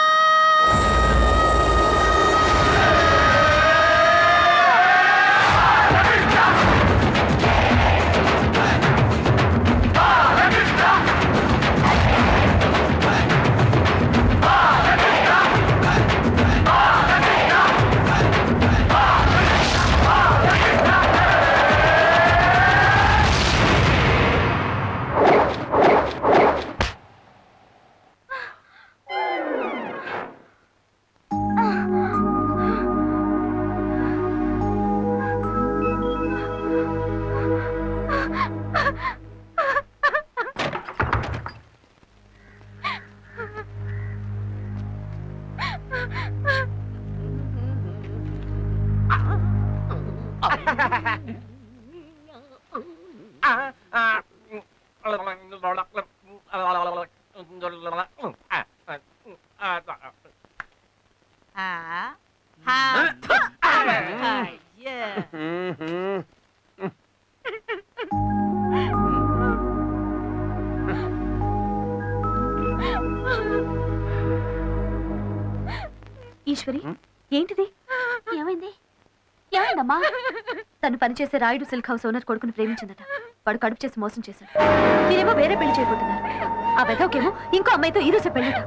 ఈశ్వరి, ఏంటిది? ఏమైంది? ఏమైందమ్మా? తను పనిచేసే రాయుడు సిల్క్ హౌస్ ఓనర్ కొడుకుని ప్రేమించిందట. వాడు కడుపు చేసి మోసం చేశాడు. మీరేమో వేరే పెళ్లి చేయబోతున్నారు. ఆ వెదవకేమో ఇంకో అమ్మాయితో ఈ రోజు పెళ్ళట.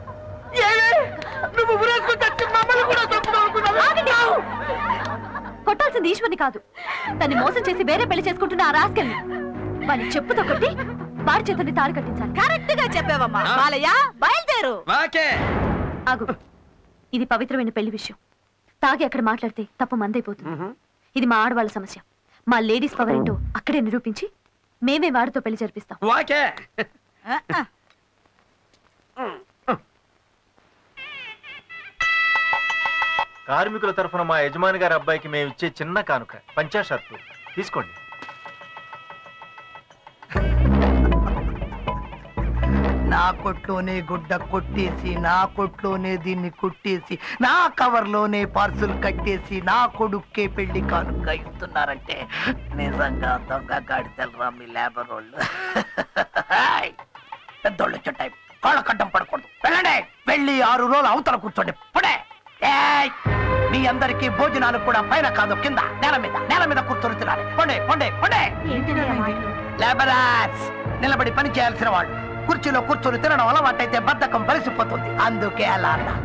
కొట్టాల్సింది ఈశ్వర్ని కాదు, తన్ని మోసం చేసి వేరే పెళ్లి చేసుకుంటున్న ఆ రాస్కెల్ని. వాడిని చెప్పుతో కొట్టి వాడి చేతుల్ని తాడు కట్టించాలి. కరెక్ట్ గా చెప్పావమ్మా. బాలయ్య, బయలుదేరు. ఆగు, ఇది పవిత్రమైన పెళ్లి విషయం. తాగి అక్కడ మాట్లాడితే తప్పు మందైపోతుంది. ఇది మా ఆడవాళ్ళ సమస్య. మా లేడీస్ పవర్ ఏంటో అక్కడే నిరూపించి మేమే వాడితో పెళ్లి జరిపిస్తాం. కార్మికుల తరఫున మా యజమాని గారి అబ్బాయికి మేము ఇచ్చే చిన్న కానుక పంచా షర్టు తీసుకోండి. నా కొట్లోనే గుడ్డ కొట్టేసి, నా కొట్లోనే దీన్ని కుట్టేసి, నా కవర్లోనే పార్సులు కట్టేసి, నా కొడుక్కే పెళ్లి కానుక ఇస్తున్నారంటే నిజంగా దొంగ గాడిదలరా మీ లేబర్ వాళ్ళు. పెద్దోళ్ళు చుట్టాయి, కాళ్ళ కడ్డం పడకూడదు. వెళ్ళండి, వెళ్ళి 6 రోజులు అవతల కూర్చోండి. పుడే మీ అందరికీ భోజనాలు కూడా పైన కాదు, కింద నేల మీద కూర్చొని తినాలి. పొండే పొండే పొండే. లేబరర్స్, నిలబడి పని చేయాల్సిన వాళ్ళు కుర్చీలో కూర్చొని తినడం అలవాటైతే బద్ధకం బలిసిపోతుంది. అందుకే అలా అన్నా.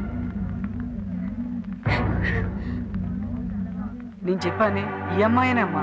నేను చెప్పానే, ఈ అమ్మాయినమ్మా.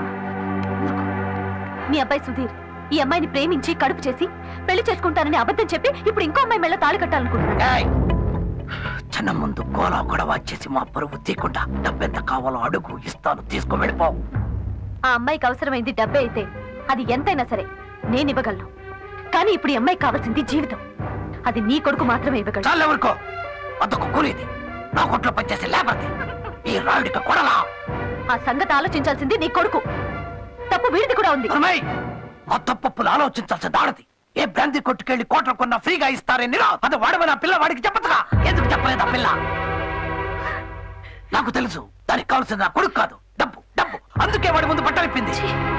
మీ అబ్బాయి సుధీర్ ఈ అమ్మాయిని ప్రేమించి కడుపు చేసి పెళ్లి చేసుకుంటానని అబద్ధం చెప్పి ఇప్పుడు ఇంకో అమ్మాయి మెళ్ళ తాళి కట్టాలనుకుంటున్నాడు. చిన్న ముందు గోలా గొడవ చేసి మా పరువు తీయకుండా డబ్బెంత కావాలో అడుగు, ఇస్తాను, తీసుకో, వెళ్ళిపో. ఆ అమ్మాయికి అవసరమైంది డబ్బే అయితే అది ఎంతైనా సరే నేను ఇవ్వగలను. కానీ ఇప్పుడు ఈ అమ్మాయికి కావాల్సింది జీవితం. అది నీ కొడుకు మాత్రమే ఇవ్వగలడు. చాలు, ఎవరికో అదొక కూలీది, నా కొట్లో పనిచేసే లేబర్ది, ఈ రాయుడికి కొడలా. ఆ సంగతి ఆలోచించాల్సింది నీ కొడుకు. తప్పు వీడిది కూడా ఉంది. ఆ తప్పులు ఆలోచించాల్సి దాడది. ఏ బ్రాంతి కొట్టుకెళ్లి కోట్ల కొన్నా ఫ్రీగా ఇస్తారే నిరా, అది వాడమని ఆ పిల్ల వాడికి చెప్పదుగా. ఎందుకు చెప్పలేదు ఆ పిల్ల? నాకు తెలుసు, దానికి కావాల్సింది నా కొడుకు కాదు, డబ్బు డబ్బు. అందుకే వాడి ముందు పట్టలిప్పింది.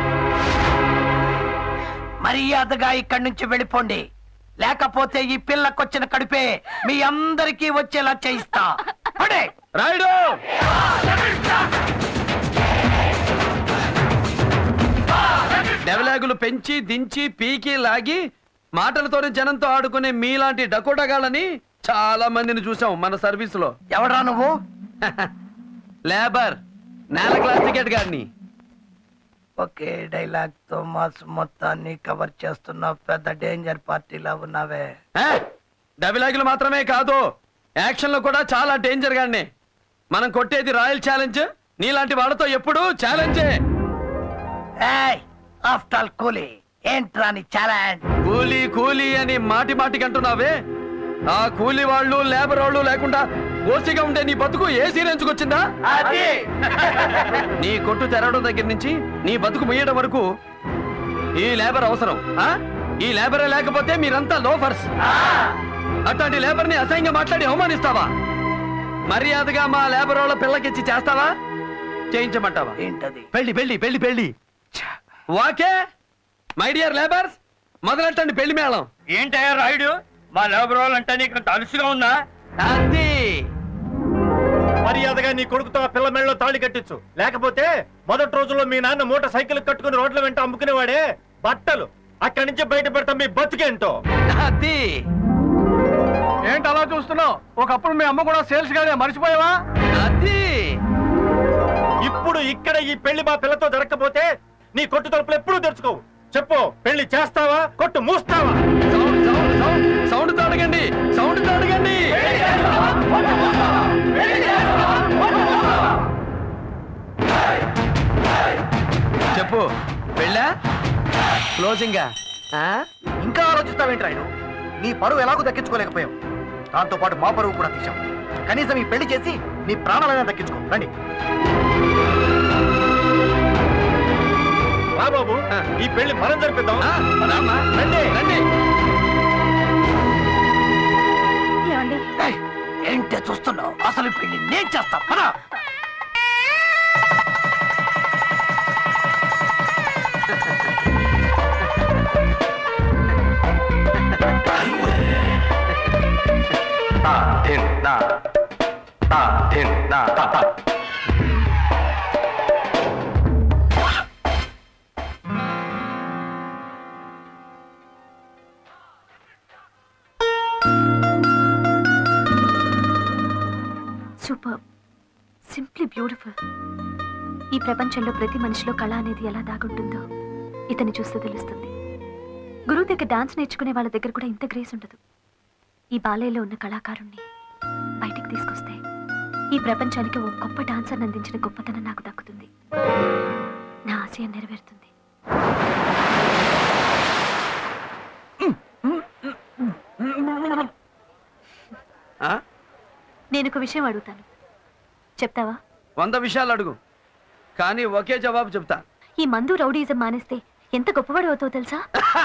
మర్యాదగా ఇక్కడి నుంచి వెళ్ళిపోండి, లేకపోతే ఈ పిల్లకొచ్చిన కడుపే మీ అందరికీ వచ్చేలా చేయిస్తా. రాయుడు, డెవలాగులు పెంచి దించి పీకి లాగి మాటలతోనే జనంతో ఆడుకునే మీలాంటి డకోటగాళ్ళని చాలా మందిని చూసాం మన సర్వీస్ లో. ఎవడ్రా నువ్వు? లేబర్, నేల క్లాస్ టికెట్ గారిని. ఒకే డైలాగ్ తో మాస్ మొత్తాన్ని కవర్ చేస్తున్న పెద్ద డేంజర్ పార్టీలా ఉన్నావే. డైలాగులు మాత్రమే కాదు, యాక్షన్ లో కూడా చాలా డేంజర్ గానే. మనం కొట్టేది రాయల్ ఛాలెంజ్, నీలాంటి వాళ్ళతో ఎప్పుడు ఛాలెంజే. ఆఫ్టర్ ఆల్ కూలీ ఏంట్రా నీ ఛాలెంజ్? కూలీ కూలీ అని మాటి మాటికి అంటున్నావే, ఆ కూలి వాళ్ళు లేబర్ వాళ్ళు లేకుండా ఓసిగా ఉండే నీ బతుకు ఏసీ ఎంచుకొచ్చిందా? నీ కొట్టు తెరవడం దగ్గర నుంచి నీ బతుకు ముయ్యడం వరకు ఈ లేబర్ అవసరం. ఈ లేబరే లేకపోతే మీరంతా లోఫర్స్. అట్లాంటి లేబర్ ని అసహ్యంగా మాట్లాడి అవమానిస్తావా? మర్యాదగా మా లేబర్ వాళ్ళ పిల్లకిచ్చి చేస్తావా, చేయించమంటావా? ఏంటది? పెళ్లి పెళ్లి పెళ్లి పెళ్లి. వాకే మై డియర్ లేబర్స్, మొదలెట్టండి పెళ్లి మేళం. ఏంటయ్యా రాయుడు, మా లేబర్ వాళ్ళంటే నీకు తలుసుగా ఉందా? అది మర్యాదగా నీ కొడుకుతో ఆ పిల్ల మెళ్ళలో తాళి కట్టించు. లేకపోతే మొదటి రోజుల్లో మీ నాన్న మోటార్ సైకిల్ కట్టుకుని రోడ్ల వెంట అమ్ముకునేవాడే బట్టలు అక్కడి నుంచి బయట పెడతాం మీ బతుకేంటో. అది ఏంటి అలా చూస్తున్నావు? ఒకప్పుడు మీ అమ్మ కూడా సేల్స్ గానే మర్చిపోయావా? అది ఇప్పుడు ఇక్కడ ఈ పెళ్లి మా పిల్లతో జరగకపోతే నీ కొట్టు తలుపులు ఎప్పుడూ తెరుచుకోవు. చెప్పు, పెళ్లి చేస్తావా, కొట్టు మూస్తావా? సౌండ్ తో అడగండి, సౌండ్ తో అడగండి. చెప్పు, పెళ్ళా క్లోజింగా? ఇంకా ఆలోచిస్తావేంటి రాయుడు? నీ పరువు ఎలాగో దక్కించుకోలేకపోయావు, దాంతో పాటు మా పరువు కూడా తీసాం. కనీసం ఈ పెళ్లి చేసి నీ ప్రాణాలైనా దక్కించుకో. రండి రా బాబు, ఈ పెళ్లి మనం జరిపిద్దాం. రండి రండి. ఏంటే చూస్తున్నావు? అసలు పెళ్లి నేను చేస్తా. Super, simply beautiful. ఈ ప్రపంచంలో ప్రతి మనిషిలో కళ అనేది ఎలా దాగుంటుందో ఇతన్ని చూస్తే తెలుస్తుంది. గురువు దగ్గర డాన్స్ నేర్చుకునే వాళ్ళ దగ్గర కూడా ఇంత గ్రేస్ ఉండదు. ఈ బాలయ్యలో ఉన్న కళాకారుణ్ణి బయటికి తీసుకొస్తే ఈ ప్రపంచానికి ఓ గొప్ప డాన్సర్ని అందించిన గొప్పతనం నాకు దక్కుతుంది. నా ఆశయం నెరవేరుతుంది. నేను ఒక విషయం అడుగుతాను, చెప్తావా? 100 విషయాలు అడుగు, కానీ ఒకే జవాబు చెప్తా. ఈ మందు రౌడీజం మానేస్తే ఎంత గొప్పవాడు అవుతావు తెలుసా?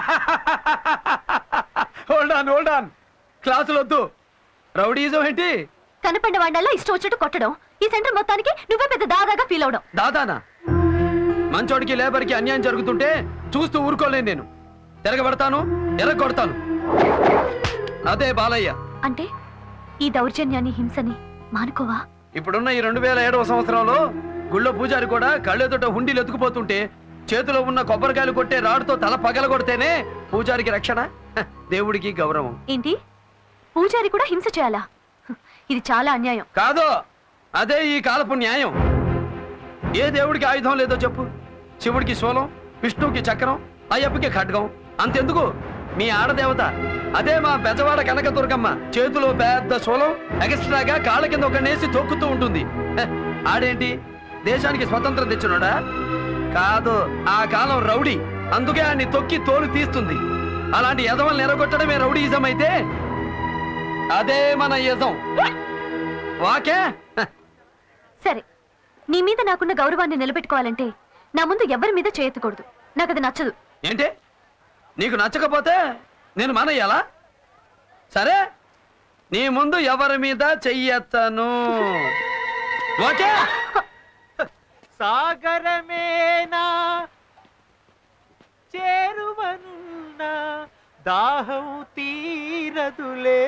హోల్డ్ ఆన్, క్లాసులు వద్దు. రౌడీజం ఏంటి? కనపడ్డ వాడల్లా ఇష్టం వచ్చినట్టు కొట్టడం, ఈ సెంటర్ మొత్తానికి నువ్వే పెద్ద దాదాగా ఫీల్ అవడం. దాదానా? మంచోడికి లేబర్కి అన్యాయం జరుగుతుంటే చూస్తూ ఊరుకోలేను నేను. తిరగబడతాను, ఎరగొడతాను. అదే బాలయ్య అంటే ఈ దౌర్జన్యాన్ని, హింసని మానుకోవా? ఇప్పుడున్న ఈ 2007వ సంవత్సరంలో గుళ్ళో పూజారి కూడా కళ్ళెదుట హుండీలు ఎత్తుకుపోతుంటే చేతిలో ఉన్న కొబ్బరికాయలు కొట్టే రాడుతో తల పగలగొడితేనే పూజారికి రక్షణ, దేవుడికి గౌరవం. ఏంటి, పూజారి కూడా హింస చేయాలా? ఇది చాలా అన్యాయం. కాదు, అదే ఈ కాలపు న్యాయం. ఏ దేవుడికి ఆయుధం లేదో చెప్పు? శివుడికి శూలం, విష్ణువుకి చక్రం, అయ్యప్పకి ఖడ్గం. అంతెందుకు మీ ఆడదేవత అదే మా బెజవాడ కనకదుర్గమ్మ చేతిలో పెద్ద శూలం, ఎక్స్ట్రాగా కాళ్ళ కింద ఒక నేసి తొక్కుతూ ఉంటుంది. ఆడేంటి దేశానికి స్వతంత్రం తెచ్చినోడా? కాదు, ఆ కాలం రౌడీ, అందుకే ఆయన్ని తొక్కి తోలు తీస్తుంది. అలాంటి యజమాని ఎరగొట్టడమే రౌడీయిజం అయితే అదే మన యజం. వాకే సరే, నీ మీద నాకున్న గౌరవాన్ని నిలబెట్టుకోవాలంటే నా ముందు ఎవరి మీద చేయెత్తకూడదు. నాకు అది నచ్చదు. ఏంటి, నీకు నచ్చకపోతే నేను మానయ్యాలా? సరే, నీ ముందు ఎవరి మీద చెయ్యెత్తను. ఓకే? సాగరమేనా చేరువనున్నా దాహం తీరదులే.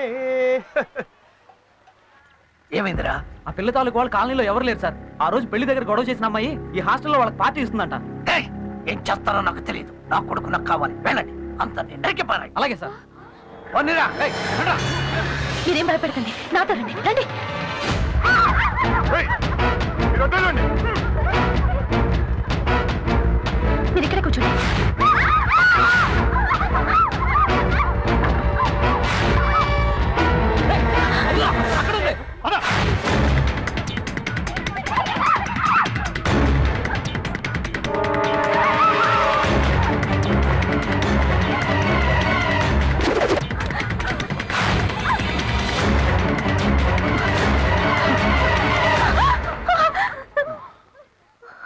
ఏమైందిరా? ఆ పిల్ల తాలూకు వాళ్ళు కాలనీలో ఎవరు లేరు సార్. ఆ రోజు పెళ్లి దగ్గర గొడవ చేసిన అమ్మాయి ఈ హాస్టల్లో వాళ్ళకి పార్టీ ఇస్తుందంట. ఏం చేస్తారో నాకు తెలియదు. నా కొడుకు నాకు కావాలి. వెళ్ళండి, అంత నిన్నరికి పారాయి. అలాగే సార్. మీరేం భయపెడకండి, నాతో రండి. రండి. మీరు ఇక్కడే కూర్చోండి.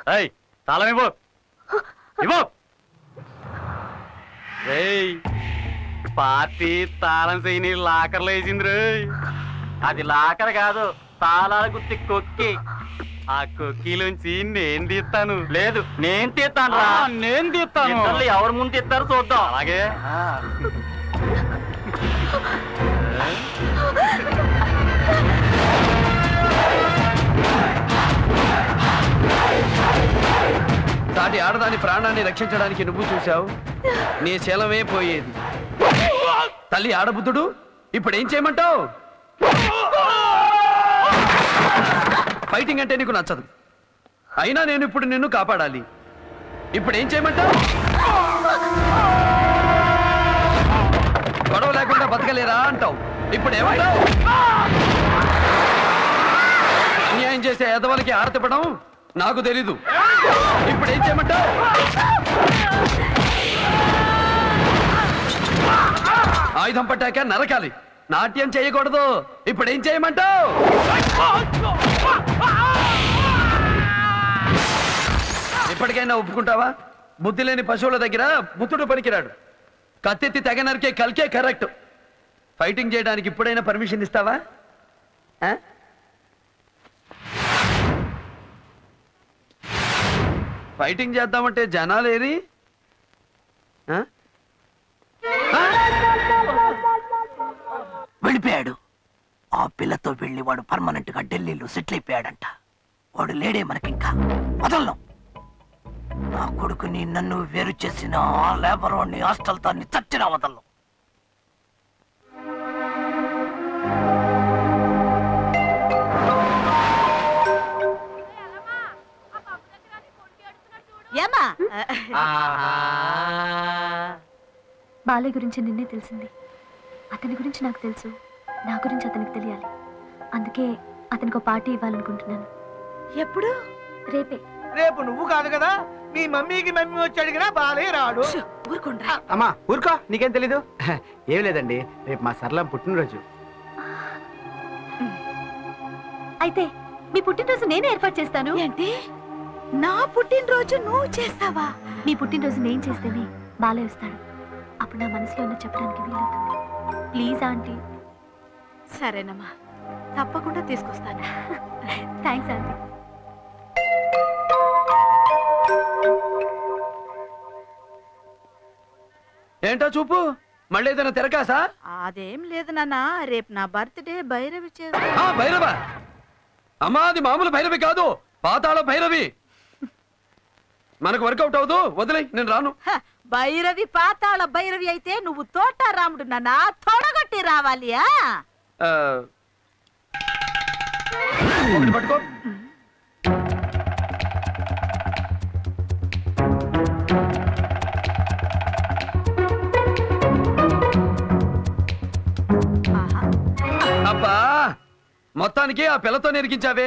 తాళం ఇవ్వు ఇవ్వు. పార్టీ తాళం చేయని లాకర్లో వేసింది రే. అది లాకర్ కాదు, తాళాల గుర్తి కొక్కి. ఆ కొక్కిలోంచి నేను తీస్తాను. లేదు నేను తీస్తాను రా. నేను తీస్తాను. ఎవరు ముందు తీస్తారో చూద్దాం. అలాగే సాటి ఆడదాని ప్రాణాన్ని రక్షించడానికి నువ్వు చూశావు, నీ శలమే పోయేది. తల్లి ఆడబుద్ధుడు, ఇప్పుడు ఏం చేయమంటావు? ఫైటింగ్ అంటే నీకు నచ్చదు, అయినా నేను ఇప్పుడు నిన్ను కాపాడాలి. ఇప్పుడు ఏం చేయమంటావు? గొడవ లేకుండా బతకలేరా అంటావు. ఇప్పుడు ఏమంటావు? అన్యాయం చేసే ఎదవలకి ఆరతిపడం నాకు తెలీదు. ఇప్పుడు ఏం చేయమంటావు? ఆయుధం పట్టాక నరకాలి, నాట్యం చేయకూడదు. ఇప్పుడు ఏం చేయమంటావు? ఇప్పటికైనా ఒప్పుకుంటావా? బుద్ధి లేని పశువుల దగ్గర బుద్ధుడు పనికిరాడు. కత్తెత్తి తెగ నరికే కల్కే కరెక్ట్. ఫైటింగ్ చేయడానికి ఇప్పుడైనా పర్మిషన్ ఇస్తావా? ఫైటింగ్ చేద్దామంటే జనాలేరి? వెళ్ళిపోయాడు. ఆ పిల్లతో వెళ్ళి వాడు పర్మనెంట్ గా ఢిల్లీలో సెటిల్ అయిపోయాడంట. వాడు లేడే మనకింకా. వదలను. నా కొడుకుని నన్ను వేరు చేసిన ఆ లేబర్ వాడిని హాస్టల్ తాన్ని చచ్చినా వదలను. బాలయ్య గురించి నిన్నే తెలిసింది. అతని గురించి నాకు తెలుసు, నా గురించి అతనికి తెలియాలి. అందుకే అతనికి ఒక పార్టీ ఇవ్వాలనుకుంటున్నాను. ఎప్పుడు? రేపే. రేపు నువ్వు కాదు కదా, మీ మమ్మీకి మమ్మీ వచ్చి అడిగినా బాలయ్య రాడు. ఊరుకోండ్రా. అమ్మా ఊరుకో, నీకేం తెలీదు. ఏం లేదండి, రేపు మా సరళం పుట్టినరోజు. అయితే మీ పుట్టినరోజు నేనే ఏర్పాటు చేస్తాను. ఏంటి? నా పుట్టినరోజు నువ్వు చేస్తావా? నీ పుట్టినరోజు నేను చేస్తేనే బాలయ్య వస్తాడు. అప్పుడు నా మనసులో ఉన్న చెప్పడానికి వీలవుతుంది. Please aunty. సరేనమ్మా, తప్పకుండా తీసుకొస్తాను. Thanks aunty. ఏంటో చూపు, మళ్ళీ ఏదైనా తిరకాసా? అదేం లేదు నాన్న, రేపు నా బర్త్డే. భైరవి భైరవ? అమ్మా, అది మామూలు భైరవి కాదు, పాతాళ భైరవి. మనకు వర్కౌట్ అవదు, వదిలే, నేను రాను. భైరవి పాతాళ భైరవి అయితే నువ్వు తోట రాముడు నాన్న, తొడగొట్టి రావాలి. ఒకటి పట్టుకో. అబ్బా, మొత్తానికి ఆ పిల్లతో నెరికించావే.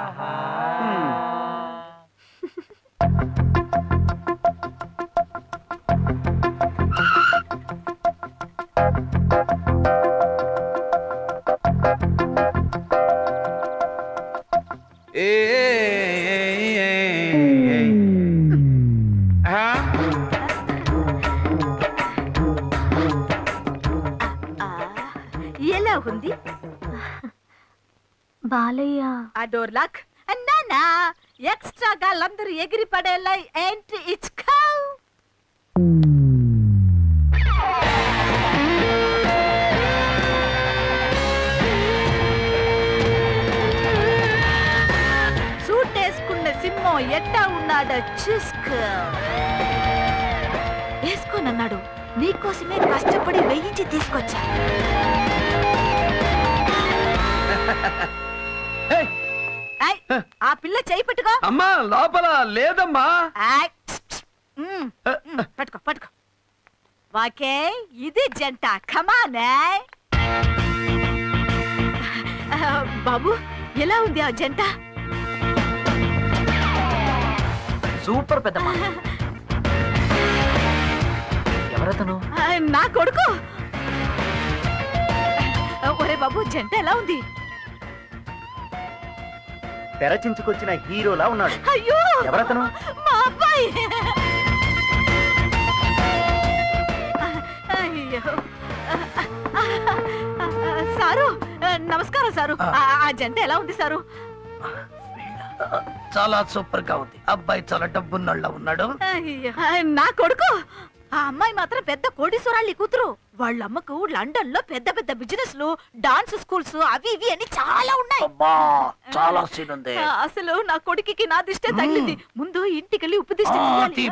ఎలా ఉంది బాలయ్య? ఆ డోర్ లాక్ అన్నానా, ఎక్స్ట్రా గాళ్ళందరూ ఎగిరి పడేలా ఏంటి ఇచ్చుకో. సూట్ వేసుకున్న సింహం ఎట్టా ఉన్నాడో చూసుకో. వేసుకోనన్నాడు, నీకోసమే కష్టపడి వేయించి తీసుకొచ్చా. ఆ పిల్ల చేయి పట్టుకో. అమ్మా, లోపల లేదమ్మా. పట్టుకో పట్టుకో. వాకే ఇది జంట. కమానే బాబు, ఎలా ఉంది ఆ జంట? సూపర్ పెద్దమ్మా. ఎవరతను? నా కొడుకు. ఒరే బాబు, జంట ఎలా ఉంది? తెరచించుకొచ్చిన హీరోలా ఉన్నాడు. అయ్యో ఎవరతను? మా అబ్బాయి. అయ్యో సారు, నమస్కారం సారు. ఆ జంట ఎలా ఉంది సారు? చాలా సూపర్ గా ఉంది. అబ్బాయి చాలా డబ్బున్నోళ్ళ ఉన్నాడు. నా కొడుకు. ఆ అమ్మాయి మాత్రం పెద్ద కోటీశ్వరాళ్ళి కూతురు. వాళ్ళ అమ్మకు లండన్ లో పెద్ద పెద్ద బిజినెస్లు, డాన్స్ స్కూల్స్ అవి ఇవి అని చాలా ఉన్నాయి. చాలా సీన్ ఉంది. అసలు నా కొడుకుకి నా దిష్టే తగిలింది. ముందు ఇంటికెళ్ళి ఉప్పు దిష్టి తీయాలి.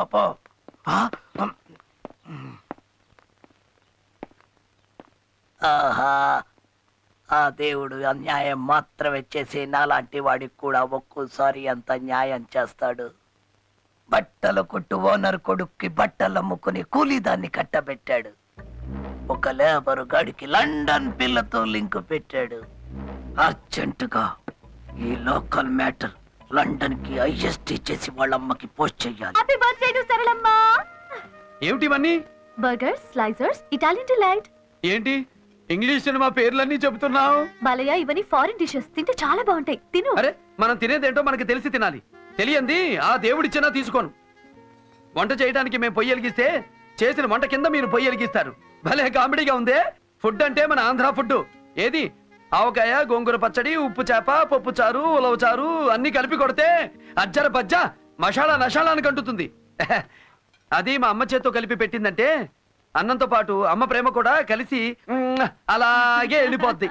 ఆహా, ఆ దేవుడు అన్యాయం మాత్రమే చేసి నాలాంటి వాడికి కూడా ఒక్కోసారి అంత న్యాయం చేస్తాడు. బట్టల కొట్టు ఓనర్ కొడుక్కి బట్టలు అమ్ముకుని కూలీదాన్ని కట్టబెట్టాడు. ఒక లేబరు గాడికి లండన్ పిల్లతో లింక్ పెట్టాడు. అర్జెంటుగా ఈ లోకల్ మ్యాటర్ లండన్ కి ఐఎస్టీ చేసి వాళ్ళమ్మకి పోస్ట్ చెయ్యాలి. Happy birthday to Saralamma. ఏమిటివన్నీ? Burgers, slicers, Italian delight. ఏంటి ఇంగ్లీష్ సినిమా పేర్లన్నీ చెబుతున్నావు? బాలయ్య, ఇవన్నీ ఫారిన్ డిషెస్, తింటే చాలా బాగుంటాయి. తిను. అరే, మనం తినేదేంటో మనకి తెలిసి తినాలి. తెలియంది ఆ దేవుడిచ్చినా తీసుకోను. వంట చేయడానికి మేము పొయ్యి వెలిగిస్తే చేసిన వంట కింద మీరు పొయ్యి వెలిగిస్తారు. భలే కామెడీగా ఉందే. ఫుడ్ అంటే మన ఆంధ్ర ఫుడ్. ఏది ఆవకాయ, గోంగూర పచ్చడి, ఉప్పు చేప, పప్పు చారు, ఉలవ చారు అన్ని కలిపి కొడితే అజ్జర బజ్జ మసాలా నషాలానికి అంటుతుంది. అది మా అమ్మ చేత్తో కలిపి పెట్టిందంటే అన్నంతో పాటు అమ్మ ప్రేమ కూడా కలిసి అలాగే వెళ్ళిపోద్ది.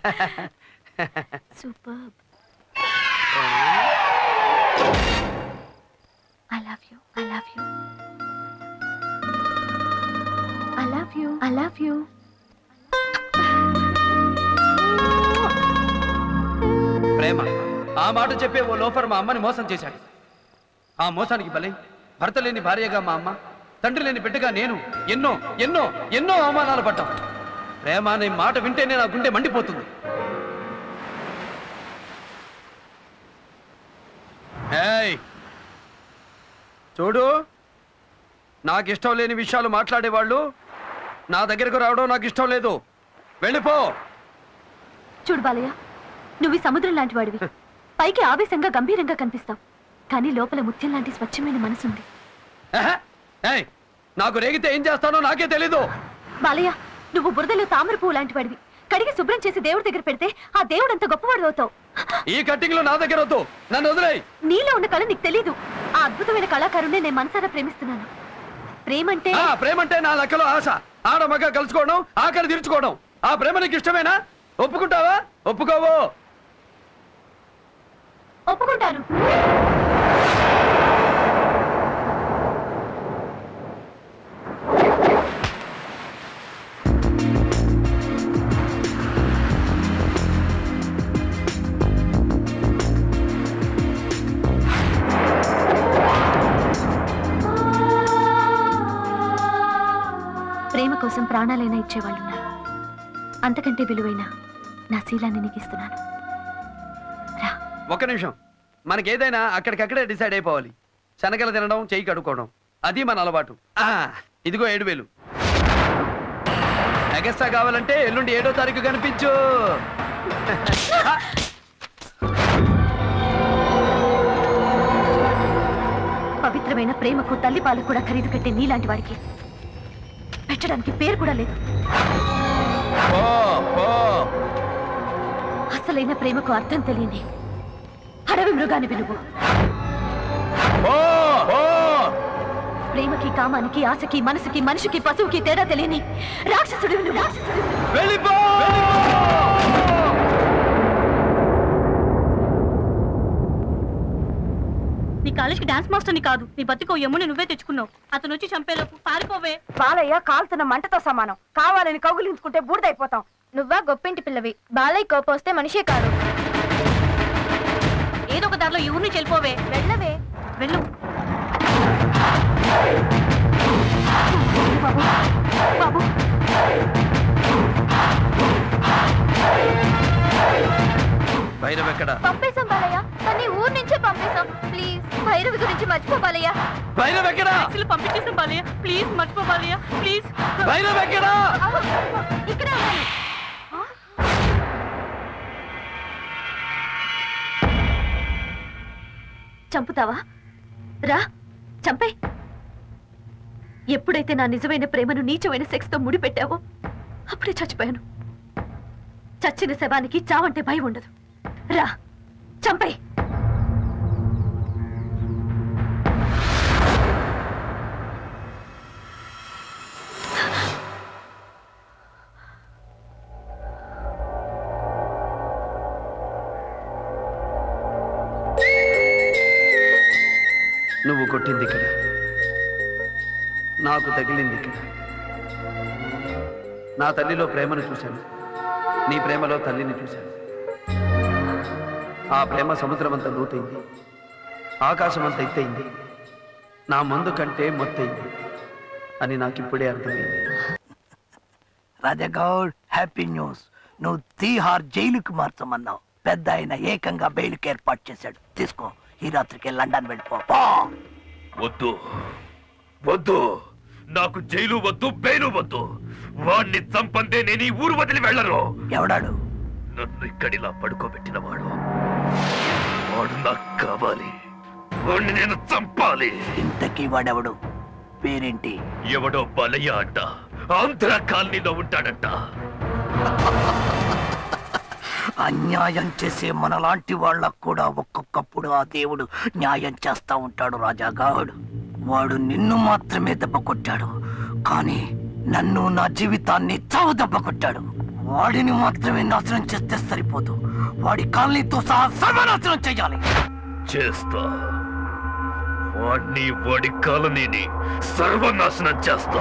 Super. I love you. I love you. I love you. I love you. ప్రేమ ఆ మాట చెప్పే ఓ లోఫర్ మా అమ్మని మోసం చేశాడు. ఆ మోసానికి బలై భర్త లేని భార్యగా మా అమ్మ, తండ్రి లేని బిడ్డగా నేను ఎన్నో ఎన్నో ఎన్నో అవమానాలు పడ్డాం. ప్రేమ అనే మాట వింటేనే నా గుండె మండిపోతుంది. ఏయ్ చూడు, నాకు ఇష్టం లేని విషయాలు మాట్లాడేవాళ్ళు నా దగ్గరకు రావడం నాకు ఇష్టం లేదు. వెళ్ళిపో. చూడు బాలయ్య, నువ్వు ఈ సముద్రం లాంటి వాడివి. పైకి ఆవేశంగా గంభీరంగా కనిపిస్తావు, కానీ లోపల ముత్యం లాంటి స్వచ్ఛమైన మనసుంది. నాకు రేగితే ఏం చేస్తానో నాకే తెలీదు. బాలయ్య, నువ్వు బురదలో తామర పువ్వు లాంటి వాడివి. కడిగి శుభ్రం చేసి దేవుడి దగ్గర పెడితే ఆ దేవుడు అంత గొప్పవాడు అవుతావు. ఈ కట్టింగ్ లో నా దగ్గర వద్దు, నన్ను వదిలేయ్. నీలో ఉన్న కళ నీకు తెలీదు. ఆ అద్భుతమైన కళాకారుణ్ణి నేను మనసారా ప్రేమిస్తున్నాను. ప్రేమంటే నా లెక్కలో ఆశ. ఆడ మగ కలుసుకోవడం, ఆకలి తీర్చుకోవడం. ఆ ప్రేమ నీకు ఇష్టమేనా? ఒప్పుకుంటావా? ఒప్పుకోవు? ఒప్పుకుంటాను. ప్రేమ కోసం ప్రాణాలైనా ఇచ్చేవాళ్ళున్నారు. అంతకంటే విలువైన నా శీలాన్ని నీకు ఇస్తున్నాను. ఒక్క నిమిషం, మనకేదైనా అక్కడికక్కడే డిసైడ్ అయిపోవాలి. శనగలు తినడం, చెయ్యి కడుక్కోవడం, అది మన అలవాటు. ఇదిగో 7,000. ఎగస్ట్రా కావాలంటే ఎల్లుండి 7వ తారీఖు కనిపించు. పవిత్రమైన ప్రేమకు తల్లిపాలు కూడా ఖరీదు కట్టే నీలాంటి వాడికి పెట్టడానికి పేరు కూడా లేదు. అసలైన ప్రేమకు అర్థం తెలియని అడవి మృగాన్ని నువ్వు. ప్రేమకి, కామానికి, ఆశకి, మనసుకి, మనిషికి, పశువుకి తేడా తెలియని రాక్షసుడివి నువ్వు. నీ కాలేజ్కి డాన్స్ మాస్టర్ని కాదు, నీ బతికో యముని నువ్వే తెచ్చుకున్నావు. అతను వచ్చి చంపేలోపు పారిపోవే. బాలయ్య కాల్తున్న మంటతో సమానం. కావాలని కౌగులించుకుంటే బూడిదైపోతాం. నువ్వా గొప్పింటి పిల్లవి. బాలయ్య కోపం వస్తే మనిషే కాదు. ఏదో ఒక దారిలో ఈ ఊరిని చెల్లిపోవే. వెళ్ళవే. వెళ్ళు. బాబు భైరవ్ ఎక్కడ? పంపేశాం బాలయ్య, కానీ ఊరు నుంచే పంపేశాం. ప్లీజ్ భైరవి గురించి మర్చిపో బాలయ్య. భైరవ్ ఎక్కడ? పంపించేసాం బాలయ్య, ప్లీజ్ మర్చిపో బాలయ్య, ప్లీజ్. భైరవ్ ఎక్కడ? ఇక్కడ చంపుతావా? రా, చంపే. ఎప్పుడైతే నా నిజమైన ప్రేమను నీచమైన సెక్స్తో ముడిపెట్టావో అప్పుడే చచ్చిపోయాను. చచ్చిన శవానికి చావంటే భయం ఉండదు. రా, చంపే. నువ్వు కొట్టింది ఇక్కడ, నాకు తగిలింది ఇక్కడ. నా తల్లిలో ప్రేమను చూశాను, నీ ప్రేమలో తల్లిని చూశాను. ఆ ప్రేమ సముద్రమంత లోతైంది, ఆకాశమంత ఎత్తైంది, నా మందు కంటే మొత్తైంది అని నాకిప్పుడే అర్థమైంది. Rajagoud, happy news. నువ్వు తీహార్ జైలుకి మార్చమన్నావు. పెద్ద ఆయన ఏకంగా బెయిల్కి ఏర్పాటు చేశాడు. తీసుకో, ఈ రాత్రికి లండన్ వెళ్ళిపో. వద్దు వద్దు, నాకు జైలు వద్దు, బెయిలు వద్దు. వాణ్ణి చంపందే నేను ఈ ఊరు వదిలి వెళ్ళను. ఎవడాడు? నన్ను ఇక్కడిలా పడుకోబెట్టిన వాడు. వాడు నాకు కావాలి, వాణ్ణి నేను చంపాలి. ఇంతకీ వాడెవడు? పేరేంటి? ఎవడో బలయ్య అంట, ఆంధ్ర కాలనీలో ఉంటాడంట. అన్యాయం చేసే మనలాంటి వాళ్ళకు కూడా ఒక్కొక్కప్పుడు ఆ దేవుడు న్యాయం చేస్తా ఉంటాడు రాజాగాడు. వాడు నిన్ను మాత్రమే దెబ్బ కొట్టాడు, కానీ నన్ను, నా జీవితాన్ని చావు దెబ్బ కొట్టాడు. వాడిని మాత్రమే నాశనం చేస్తే సరిపోదు, వాడి కాలనీతో సహా సర్వనాశనం చేయాలి. చేస్తా, వాడిని వాడి కాలనీని సర్వనాశనం చేస్తా.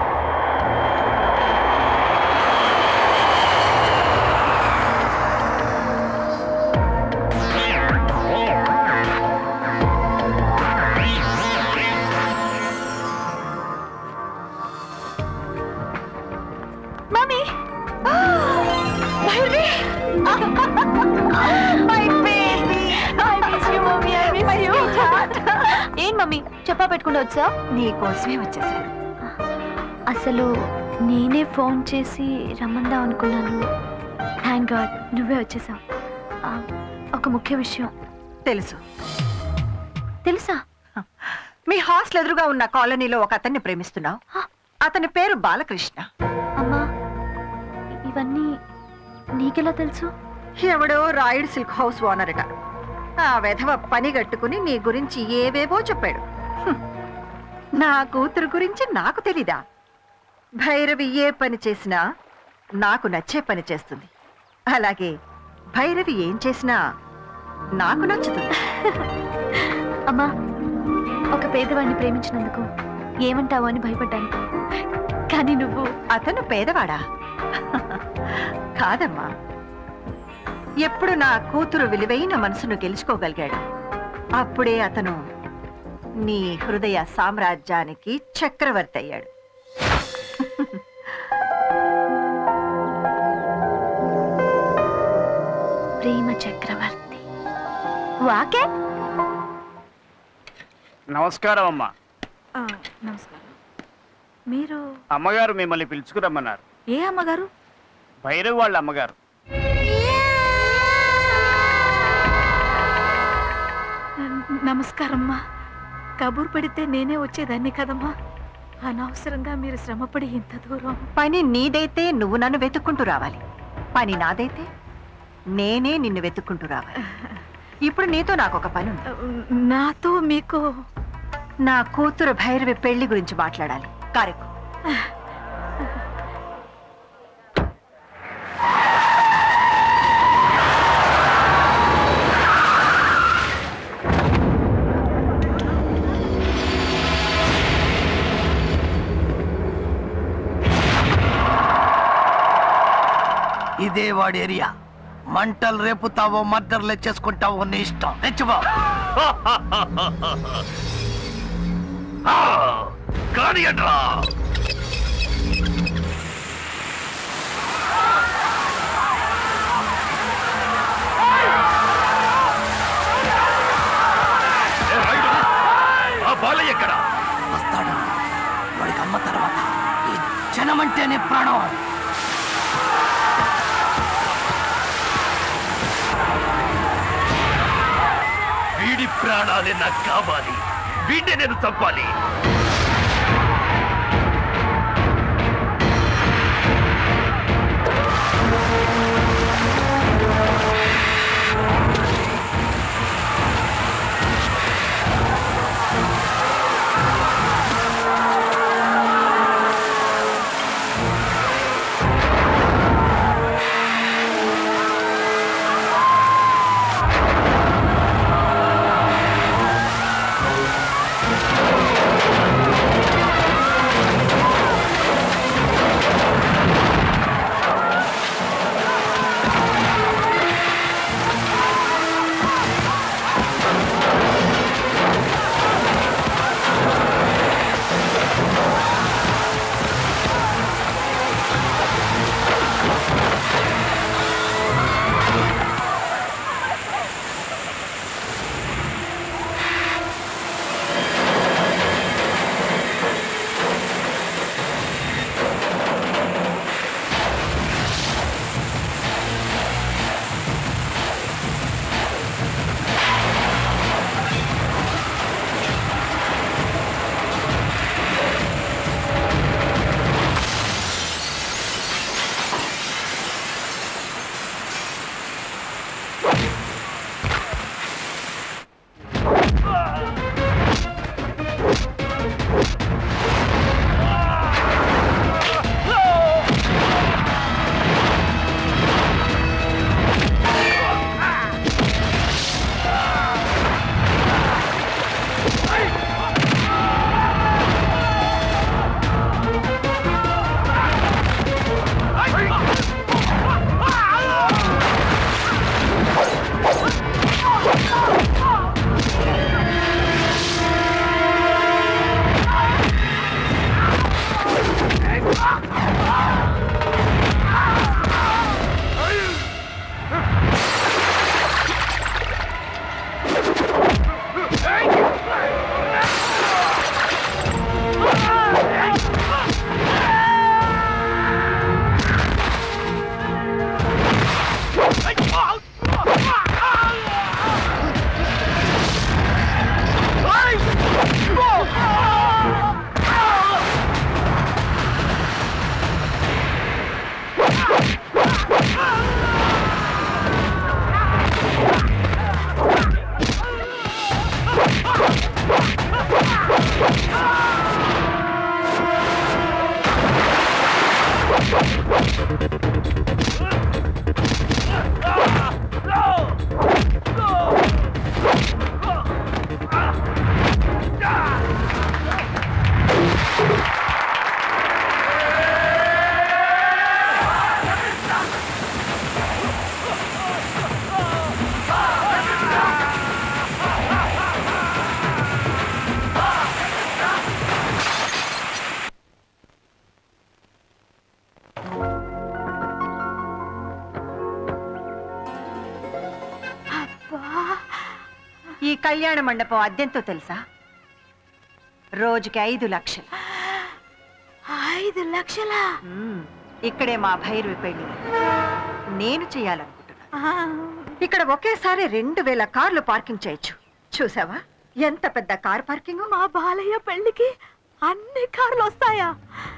మమ్మీ, ఏం మమ్మీ చెప్పా పెట్టుకుంటూ వచ్చా? నీకోసమే వచ్చేసాను. అసలు నేనే ఫోన్ చేసి రమ్మందాం అనుకున్నాను. థ్యాంక్ గాడ్ నువ్వే వచ్చేసావు. ఒక ముఖ్య విషయం. తెలుసు. తెలుసా? మీ హాస్టల్ ఎదురుగా ఉన్న కాలనీలో ఒక అతన్ని ప్రేమిస్తున్నావు. అతని పేరు బాలకృష్ణ. అమ్మా, ఇవన్నీ నీకెలా తెలుసు? ఎవడో రాయుడు సిల్క్ హౌస్ ఓనర్ అట. ఆ వెధవ పని కట్టుకుని నీ గురించి ఏవేవో చెప్పాడు. నా కూతురు గురించి నాకు తెలీదా? భైరవి ఏ పని చేసినా నాకు నచ్చే పని చేస్తుంది. అలాగే భైరవి ఏం చేసినా నాకు నచ్చుతుంది. అమ్మా, ఒక పేదవాడిని ప్రేమించినందుకు ఏమంటావు అని భయపడ్డాను. కానీ నువ్వు... అతను పేదవాడా? కాదమ్మా, ఎప్పుడు నా కూతురు విలువైన మనసును గెలుచుకోగలిగాడు అప్పుడే అతను నీ హృదయ సామ్రాజ్యానికి చక్రవర్తి అయ్యాడు. ప్రేమ చక్రవర్తి. వాకే. నమస్కారం అమ్మా. నమస్కారం. మీరు? అమ్మగారు మిమ్మల్ని పిలుచుకురమ్మన్నారు. ఏ అమ్మగారు? భైరవ్ వాళ్ళ అమ్మగారు. నమస్కారమ్మా. కబూర్ పెడితే నేనే వచ్చేదాన్ని కదమ్మా. అనవసరంగా మీరు శ్రమపడి ఇంత దూరం. పని నీదైతే నువ్వు నన్ను వెతుక్కుంటూ రావాలి, పని నాదైతే నేనే నిన్ను వెతుక్కుంటూ రావాలి. ఇప్పుడు నీతో నాకు ఒక పని ఉంది. నాతో మీకు? నా కూతురు భైరవి పెళ్లి గురించి మాట్లాడాలి. కారెక్కు. ఇదే వాడి ఏరియా. మంటలు రేపుతావో మర్డర్లు చేసుకుంటావో నీ ఇష్టం. తెచ్చుకో. కానియండ్రా. బాలయ్య ఎక్కడ? వస్తాడు. వాడికి అమ్మ తర్వాత ఈ జనమంటేనే ప్రాణం. వీడి ప్రాణాలే నాకు కావాలి. వీడిని నేను చంపాలి. ఈ కళ్యాణ మండపం అద్దెంతో తెలుసా? రోజుకి 5 లక్షలు. 5 లక్షలా? ఇక్కడే మా భైరవి పెళ్లి నేను చేయాలనుకుంటున్నా. ఇక్కడ ఒకేసారి 2000 కార్లు పార్కింగ్ చేయొచ్చు. చూసావా ఎంత పెద్ద కార్ పార్కింగ్? మా బాలయ్య పెళ్లికి అన్ని కార్లు వస్తాయా?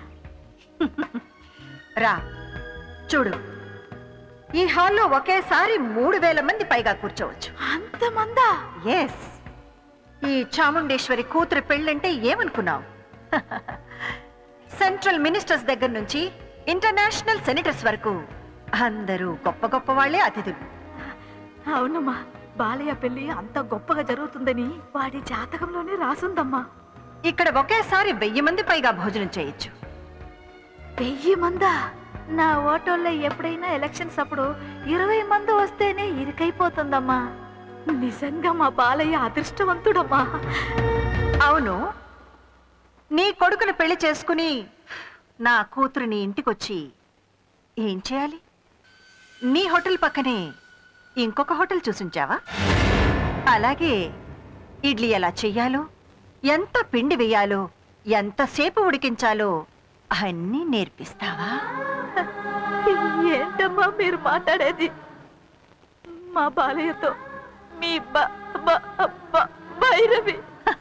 రా చూడు, ఈ హాల్లో ఒకేసారి 3000 మంది పైగా కూర్చోవచ్చు. అంతమందా? ఎస్. ఈ చాముండేశ్వరి కూతురు పెళ్ళంటే ఏమనుకున్నావు? సెంట్రల్ మినిస్టర్స్ దగ్గర నుంచి ఇంటర్నేషనల్ సెనేటర్స్ వరకు అందరూ గొప్ప గొప్ప వాళ్ళే అతిథులు. అవునమ్మా, బాలయ్య పెళ్లి అంత గొప్పగా జరుగుతుందని వాడి జాతకంలోనే రాసుందమ్మా. ఇక్కడ ఒకేసారి 1000 మంది పైగా భోజనం చేయొచ్చు. 1000 మందా? నా ఓటోల్లో ఎప్పుడైనా ఎలక్షన్స్ అప్పుడు 20 మంది వస్తేనే ఇరుకైపోతుందమ్మా. నిజంగా మా బాలయ్య అదృష్టవంతుడమ్మా. అవును, నీ కొడుకును పెళ్లి చేసుకుని నా కూతురుని ఇంటికొచ్చి ఏం చేయాలి? నీ హోటల్ పక్కనే ఇంకొక హోటల్ చూసుంచావా? అలాగే ఇడ్లీ ఎలా చెయ్యాలో, ఎంత పిండి వేయాలో, ఎంతసేపు ఉడికించాలో అన్నీ నేర్పిస్తావా? ఏంటమ్మా మీరు మాట్లాడేది? మా బాలయ్యతో మీ భైరవి.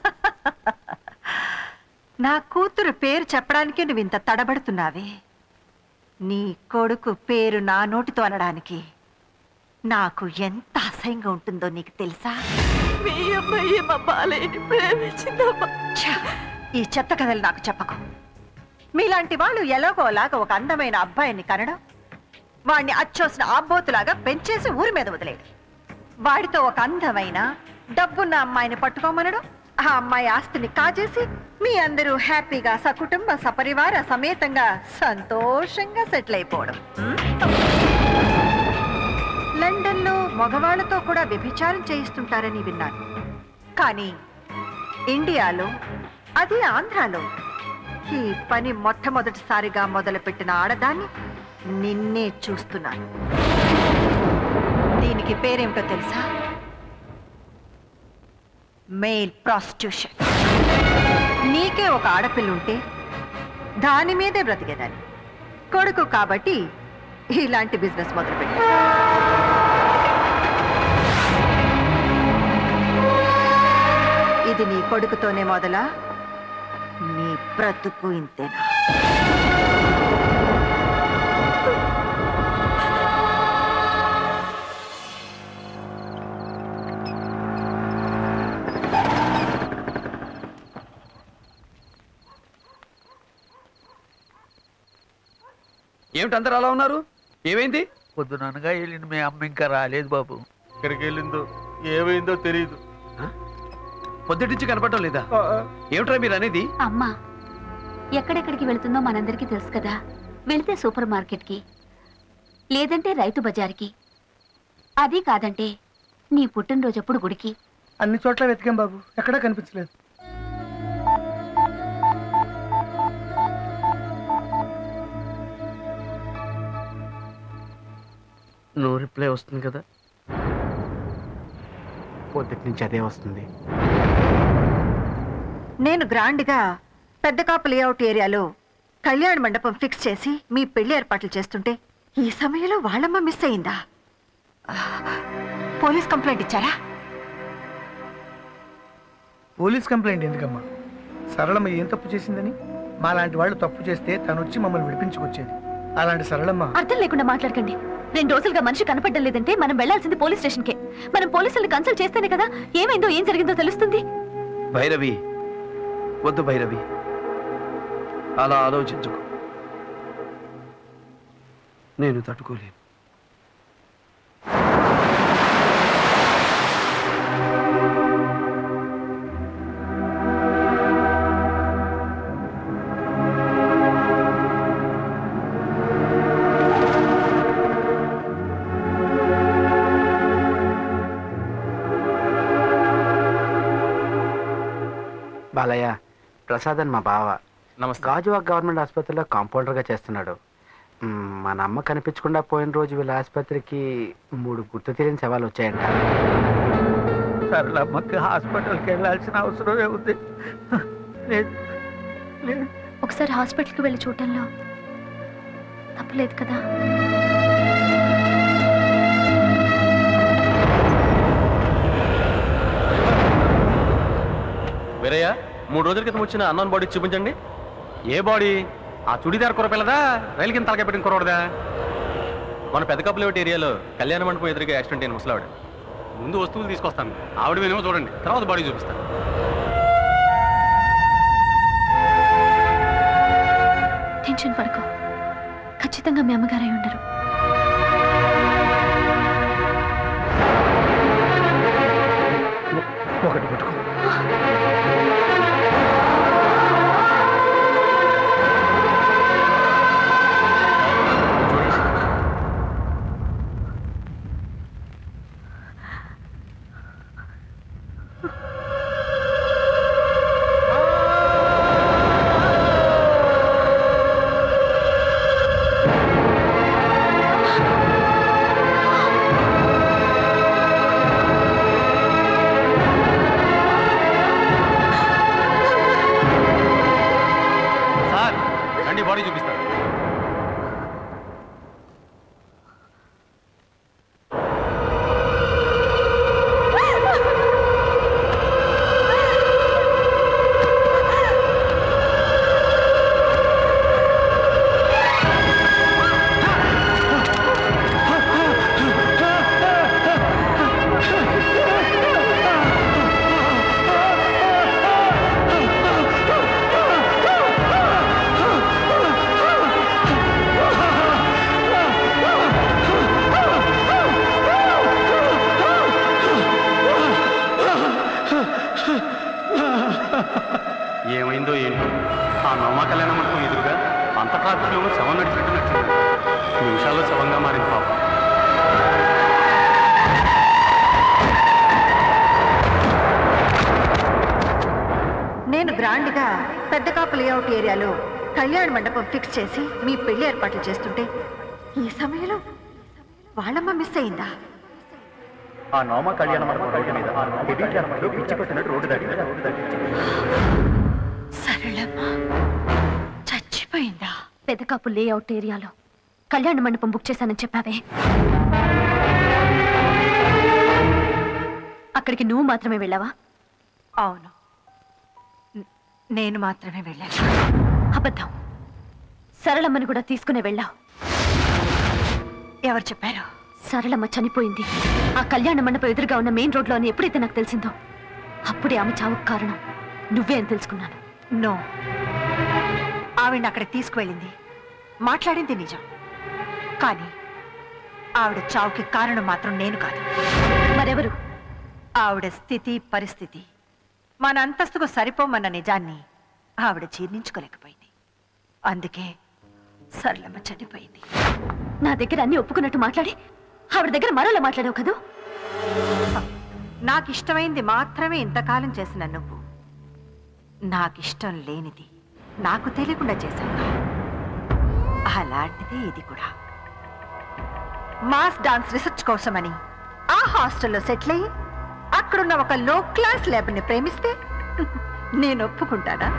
నా కూతురు పేరు చెప్పడానికే నువ్వు ఇంత తడబడుతున్నావే. నీ కొడుకు పేరు నా నోటితో అనడానికి నాకు ఎంత అసహ్యంగా ఉంటుందో నీకు తెలుసా? మీ అమ్మాయి మా బాలయ్యని ప్రేమించిందమ్మా. ఈ చెత్త కథలు నాకు చెప్పకు. మీలాంటి వాళ్ళు ఎలాగోలాగా ఒక అందమైన అబ్బాయిని కనడం, వాడిని అచ్చోసిన ఆబ్బోతులాగా పెంచేసి ఊరి మీద వదిలేడు, వాడితో ఒక అందమైన డబ్బున్న అమ్మాయిని పట్టుకోమనడం, ఆ అమ్మాయి ఆస్తిని కాజేసి మీ అందరూ హ్యాపీగా సకుటుంబ సపరివార సమేతంగా సంతోషంగా సెటిల్ అయిపోవడం. లండన్లో మగవాళ్లతో కూడా వ్యభిచారం చేయిస్తుంటారని విన్నాను. కానీ ఇండియాలో, అది ఆంధ్రాలో, ఈ పని మొట్టమొదటిసారిగా మొదలుపెట్టిన ఆడదాన్ని నిన్నే చూస్తున్నాను. దీనికి పేరేమిటో తెలుసా? Male prostitution. నీకే ఒక ఆడపిల్ల ఉంటే దాని మీదే బ్రతికేదాన్ని. కొడుకు కాబట్టి ఇలాంటి బిజినెస్ మొదలుపెట్టా. ఇది నీ కొడుకుతోనే మొదలా? నీ బ్రతుకు ఇంతేనా? ఏమిటి అందరు అలా ఉన్నారు? ఏమైంది? పొద్దుననగా వెళ్ళిన మీ అమ్మ ఇంకా రాలేదు బాబు. ఎక్కడికి వెళ్ళిందో ఏమైందో తెలియదు. పొద్దుటించి కనపడటం లేదా? ఏమిట్రా మీరు అనేది? అమ్మా ఎక్కడెక్కడికి వెళుతుందో మనందరికీ తెలుసు కదా. వెళితే సూపర్ మార్కెట్కి, లేదంటే రైతు బజార్కి, అది కాదంటే నీ పుట్టినరోజప్పుడు గుడికి. అన్ని చోట్ల వెతికాం బాబు, ఎక్కడా కనిపించలేదు. నో రిప్లై వస్తుంది కదా. పొద్దుటి నుంచి అదే వస్తుంది. నేను గ్రాండ్గా పెద్ద కాపు లేఅవుట్ ఏరియాలో కళ్యాణ మండపం ఫిక్స్ చేసి మీ పెళ్లి ఏర్పాట్లు చేస్తుంటే ఈ సమయంలో వాళ్ళమ్మ మిస్ అయిందా? పోలీస్ కంప్లైంట్ ఇచ్చారా? పోలీస్ కంప్లైంట్ ఎందుకమ్మా? సరళమ్మ ఏం తప్పు చేసిందని? మాలాంటి వాళ్ళు తప్పు చేస్తే తను వచ్చి మమ్మల్ని విడిపించుకొచ్చేది. అలాంటి సరళమ్మ. అర్థం లేకుండా మాట్లాడకండి. 2 రోజులుగా మనిషి కనపడడం లేదంటే మనం వెళ్లాల్సింది పోలీస్ స్టేషన్కే. మనం పోలీసుల్ని కన్సల్ట్ చేస్తేనే కదా ఏమైందో ఏం జరిగిందో తెలుస్తుంది. భైరవి, వద్దు భైరవి, అలా ఆలోచించుకో. నేను తట్టుకోలేను. బాలయ్య, ప్రసాద్ అని మా బావ. గాజువాక్ గవర్నమెంట్ ఆసుపత్రిలో కాంపౌండర్గా చేస్తున్నాడు. మన అమ్మ కనిపించకుండా పోయిన రోజు వీళ్ళ ఆసుపత్రికి 3 గుర్తు తెలియని సవాలు వచ్చాయంట. సరళమ్మకి హాస్పిటల్కి వెళ్ళాల్సిన అవసరమే ఉంది. ఒకసారి హాస్పిటల్కి వెళ్ళి చూడటంలో తప్పలేదు కదా. వేరయ్య, 3 రోజుల క్రితం వచ్చిన అన్నోన్ బాడీ చూపించండి. ఏ బాడీ? ఆ చుడిదార్ కురపిల్లదా, రైలు కింద తలకాయ పెట్టిన కురవడదా? మన పెద్ద కప్పులేటి ఏరియాలో కళ్యాణ మండపం ఎదురుగా యాక్సిడెంట్ అయిన ముసలావిడ. ముందు వస్తువులు తీసుకొస్తాను, ఆవిడ వినేమో చూడండి, తర్వాత బాడీ చూపిస్తాను. టెన్షన్ పడుకో, ఖచ్చితంగా మీ అమ్మగారు అయి ఉండరు. ఒకటి పట్టుకో. బాడీ చూపిస్తాను. శవం నడిచినట్టు నడిచింది. నిమిషాల్లో శవంగా మారింది పాప. నేను గ్రాండ్గా పెద్ద కాపు లేఅవుట్ ఏరియాలో కళ్యాణ మండపం ఫిక్స్ చేసి మీ పెళ్లి ఏర్పాట్లు చేస్తుంటే ఈ సమయంలో వాళ్ళమ్మ మిస్ అయిందా? ఆ నోమ కళ్యాణ మండపం రోడ్డు మీద హెవీ ట్రాఫిక్లో పిచ్చి కొట్టినట్టు రోడ్డు దాటి సరళమ్మ చచ్చిపోయిందా? పెదకాపు లేఅవుట్ ఏరియాలో కళ్యాణ మండపం బుక్ చేశానని చెప్పావే, అక్కడికి నువ్వు మాత్రమే వెళ్ళావా? అవును, నేను మాత్రమే వెళ్ళాను. అబద్ధం. సరళమ్మని కూడా తీసుకునే వెళ్ళావు. ఎవరు చెప్పారు? సరళమ్మ చనిపోయింది ఆ కళ్యాణ మండపం ఎదురుగా ఉన్న మెయిన్ రోడ్లో అని ఎప్పుడైతే నాకు తెలిసిందో అప్పుడే ఆమె చావుకు కారణం నువ్వే అని తెలుసుకున్నాను. నో, ఆవిడ అక్కడికి తీసుకువెళ్ళింది, మాట్లాడింది నిజం. కానీ ఆవిడ చావుకి కారణం మాత్రం నేను కాదు. మరెవరు? ఆవిడ స్థితి పరిస్థితి మన అంతస్తుకు సరిపోమన్న నిజాన్ని ఆవిడ జీర్ణించుకోలేకపోయింది. అందుకే సరళమ్మ చనిపోయింది. నా దగ్గర అన్ని ఒప్పుకున్నట్టు మాట్లాడి ఆవిడ దగ్గర మరోలా మాట్లాడావు కదూ? నాకు ఇష్టమైంది మాత్రమే ఇంతకాలం చేసిన నువ్వు నాకిష్టం లేనిది నాకు తెలియకుండా చేశావు. అలాంటిదే ఇది కూడా. మాస్ డాన్స్ రీసెర్చ్ కోసమని ఆ హాస్టల్లో సెటిల్ అయ్యి అక్కడున్న ఒక లో క్లాస్ ల్యాబ్ని ప్రేమిస్తే నేను ఒప్పుకుంటానా?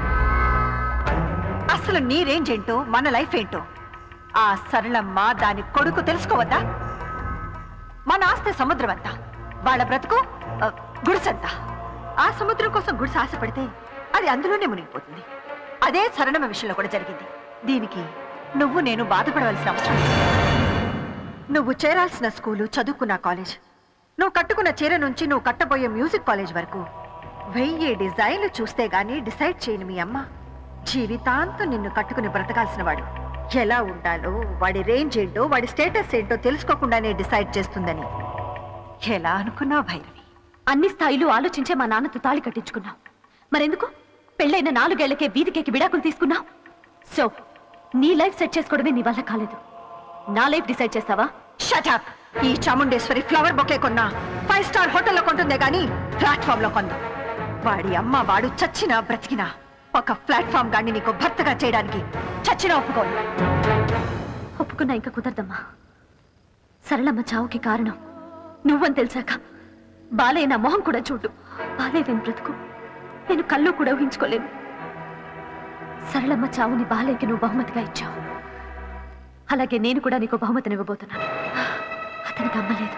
అసలు నీ రేంజ్ ఏంటో మన లైఫ్ ఏంటో ఆ సరళమ్మ దాని కొడుకు తెలుసుకోవద్దా? మన ఆస్తి సముద్రం అంతా, వాళ్ళ బ్రతుకు గుడిసంతా. ఆ సముద్రం కోసం గుడిసె ఆశపడితే అది అందులోనే మునిగిపోతుంది. అదే సరళమ్మ విషయంలో కూడా జరిగింది. దీనికి నువ్వు నేను బాధపడవలసిన అవసరం లేదు. నువ్వు చేరాల్సిన స్కూలు, చదువుకున్న కాలేజ్, నువ్వు కట్టుకున్న చీర నుంచి నువ్వు కట్టబోయే మ్యూజిక్ కాలేజ్ వరకు 1000 డిజైన్లు చూస్తే గానీ డిసైడ్ చేయని మీ అమ్మ జీవితాంతం నిన్ను కట్టుకుని బ్రతకాల్సిన వాడు ఎలా ఉండాలో, వాడి రేంజ్ ఏంటో, వాడి స్టేటస్ ఏంటో తెలుసుకోకుండానే డిసైడ్ చేస్తుందని ఎలా అనుకున్నావు భైరవి? అన్ని స్థాయిలు ఆలోచించే మా నాన్నతో తాళి కట్టించుకున్నావు. మరెందుకు పెళ్ళైన 4 ఏళ్లకే వీధికేకి విడాకులు తీసుకున్నావు? సో నీ లైఫ్ సెట్ చేసుకోవడమే నీ వల్ల కాలేదు. నా లైఫ్ డిసైడ్ చేస్తావా? Shut up. ఈ చాముండేశ్వరి ఫ్లవర్ బొకే కొన్నా 5 స్టార్ హోటల్లో కొంటుందే గానీ ప్లాట్ఫామ్ లో కొందు. వాడి అమ్మ వాడు చచ్చినా బ్రతికినా ఒక ప్లాట్ఫామ్ గాని నీకు భర్తగా చేయడానికి చచ్చినా ఒప్పుకోను. ఒప్పుకున్నా ఇంకా కుదరదమ్మా. సరళమ్మ చావుకి కారణం నువ్వని తెలిసాక బాలయ్య నా మొహం కూడా చూడు. బాలయ్య నేను బ్రతుకు నేను కళ్ళు కూడా ఊహించుకోలేను. సరళమ్మ చావుని బాలయ్యకి నువ్వు బహుమతిగా ఇచ్చావు. అలాగే నేను కూడా నీకు బహుమతిని ఇవ్వబోతున్నాను. అతనికి అమ్మ లేదు,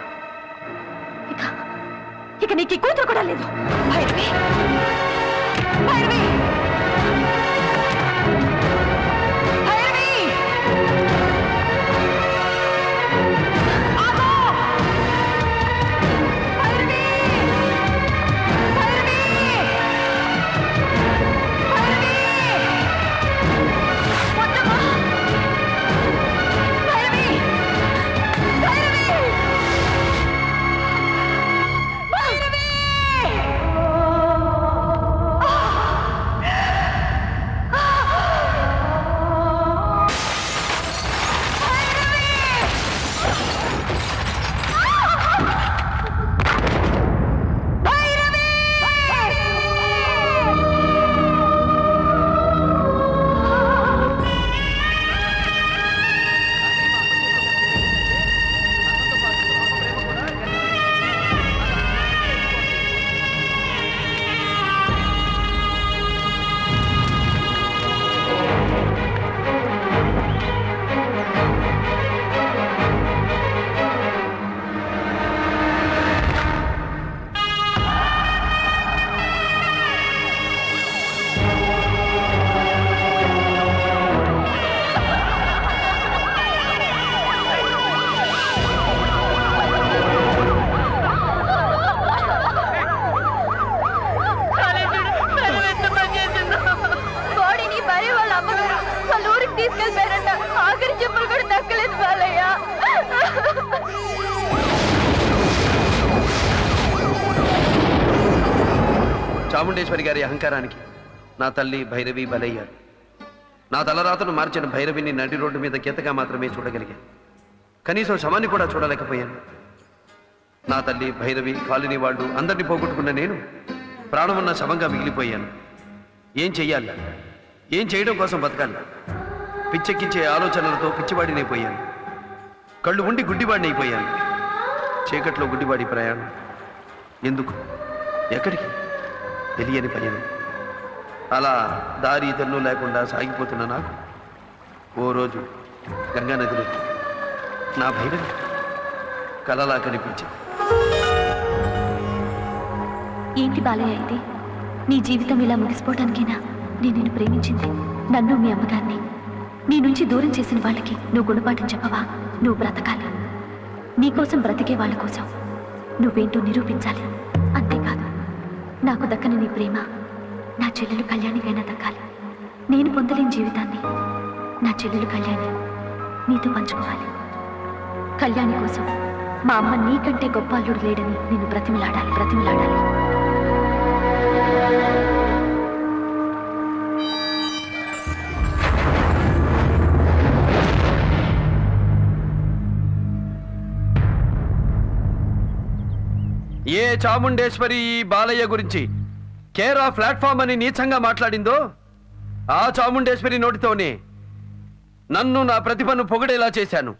ఇక నీకు ఈ కూతురు కూడా లేదు. భైరవి, భైరవి, భైరవి, ఆగో! భైరవి, భైరవి, భైరవి, వద్దమ్మా! భైరవి, భైరవి, భైరవి! తీసుకెళ్ళిపోయారంట. ఆఖరి చెప్పులు కూడా దక్కలేదు బాలయ్య. చాముండేశ్వరి గారి అహంకారానికి నా తల్లి భైరవి బలయ్యారు. నా తలరాతను మార్చిన భైరవిని నడి రోడ్డు మీద గీతగా మాత్రమే చూడగలిగాను. కనీసం శవాన్ని కూడా చూడలేకపోయాను. నా తల్లి, భైరవి, కాలనీ వాళ్ళు అందరినీ పోగొట్టుకున్న నేను ప్రాణమున్న శవంగా మిగిలిపోయాను. ఏం చెయ్యాలి? ఏం చేయడం కోసం బతకాలి? పిచ్చెక్కించే ఆలోచనలతో పిచ్చివాడినైపోయాను. కళ్ళు ఉండి గుడ్డివాడినైపోయాను. చీకట్లో గుడ్డివాడి ప్రయాణం. ఎందుకు? ఎక్కడికి? తెలియని పయనం. అలా దారి తెన్ను లేకుండా సాగిపోతున్న నాకు ఓ రోజు గంగానదిలో నా భైరవి కలలా కనిపించింది. ఏంటి బాలయ్య ఇది? నీ జీవితం ఇలా ముగిసిపోవడానికేనా నేను నిన్ను ప్రేమించింది? నన్ను, మీ అమ్మగారిని నీ నుంచి దూరం చేసిన వాళ్ళకి నువ్వు గుణపాఠం చెప్పవా? నువ్వు బ్రతకాలి. నీకోసం బ్రతికే వాళ్ళ కోసం నువ్వేంటో నిరూపించాలి. అంతేకాదు, నాకు దక్కని నీ ప్రేమ నా చెల్లెలు కళ్యాణికైనా దక్కాలి. నేను పొందలేని జీవితాన్ని నా చెల్లెలు కళ్యాణి నీతో పంచుకోవాలి. కళ్యాణి కోసం మా అమ్మ నీకంటే గొప్ప అల్లుడు లేడని నేను బ్రతిమిలాడాలి. ఏ చాముండేశ్వరి ఈ బాలయ్య గురించి కేరా ప్లాట్ఫామ్ అని నీచంగా మాట్లాడిందో ఆ చాముండేశ్వరి నోటితోనే నన్ను, నా ప్రతిభను పొగిడేలా చేశాను.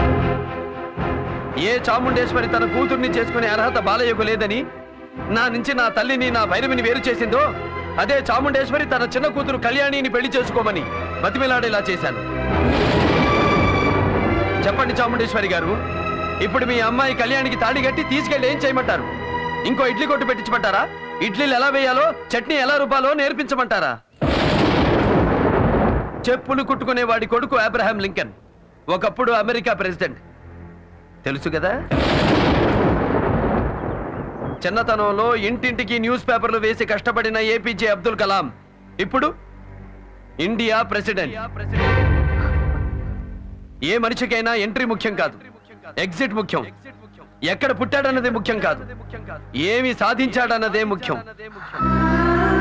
ఏ చాముండేశ్వరి తన కూతుర్ని చేసుకునే అర్హత బాలయ్యకు లేదని నా నుంచి నా తల్లిని, నా భైరవిని వేరు చేసిందో అదే చాముండేశ్వరి తన చిన్న కూతురు కళ్యాణిని పెళ్లి చేసుకోమని బతిమిలాడేలా చేశాను. చెప్పండి చాముండేశ్వరి గారు, ఇప్పుడు మీ అమ్మాయి కళ్యాణికి తాళి కట్టి తీసుకెళ్ళి ఏం చేయమంటారు? ఇంకో ఇడ్లీ కొట్టు పెట్టించమంటారా? ఇడ్లీలు ఎలా వేయాలో, చట్నీ ఎలా రుబ్బాలో నేర్పించమంటారా? చెప్పులు కుట్టుకునే వాడి కొడుకు అబ్రహాం లింకన్ ఒకప్పుడు అమెరికా ప్రెసిడెంట్, తెలుసు కదా? చిన్నతనంలో ఇంటింటికి న్యూస్ పేపర్లు వేసి కష్టపడిన ఏపీజే అబ్దుల్ కలాం ఇప్పుడు ఇండియా ప్రెసిడెంట్. ఏ మనిషికైనా ఎంట్రీ ముఖ్యం కాదు, ఎగ్జిట్ ముఖ్యం. ఎక్కడ పుట్టాడన్నదే ముఖ్యం కాదు, ఏమి సాధించాడన్నదే ముఖ్యం.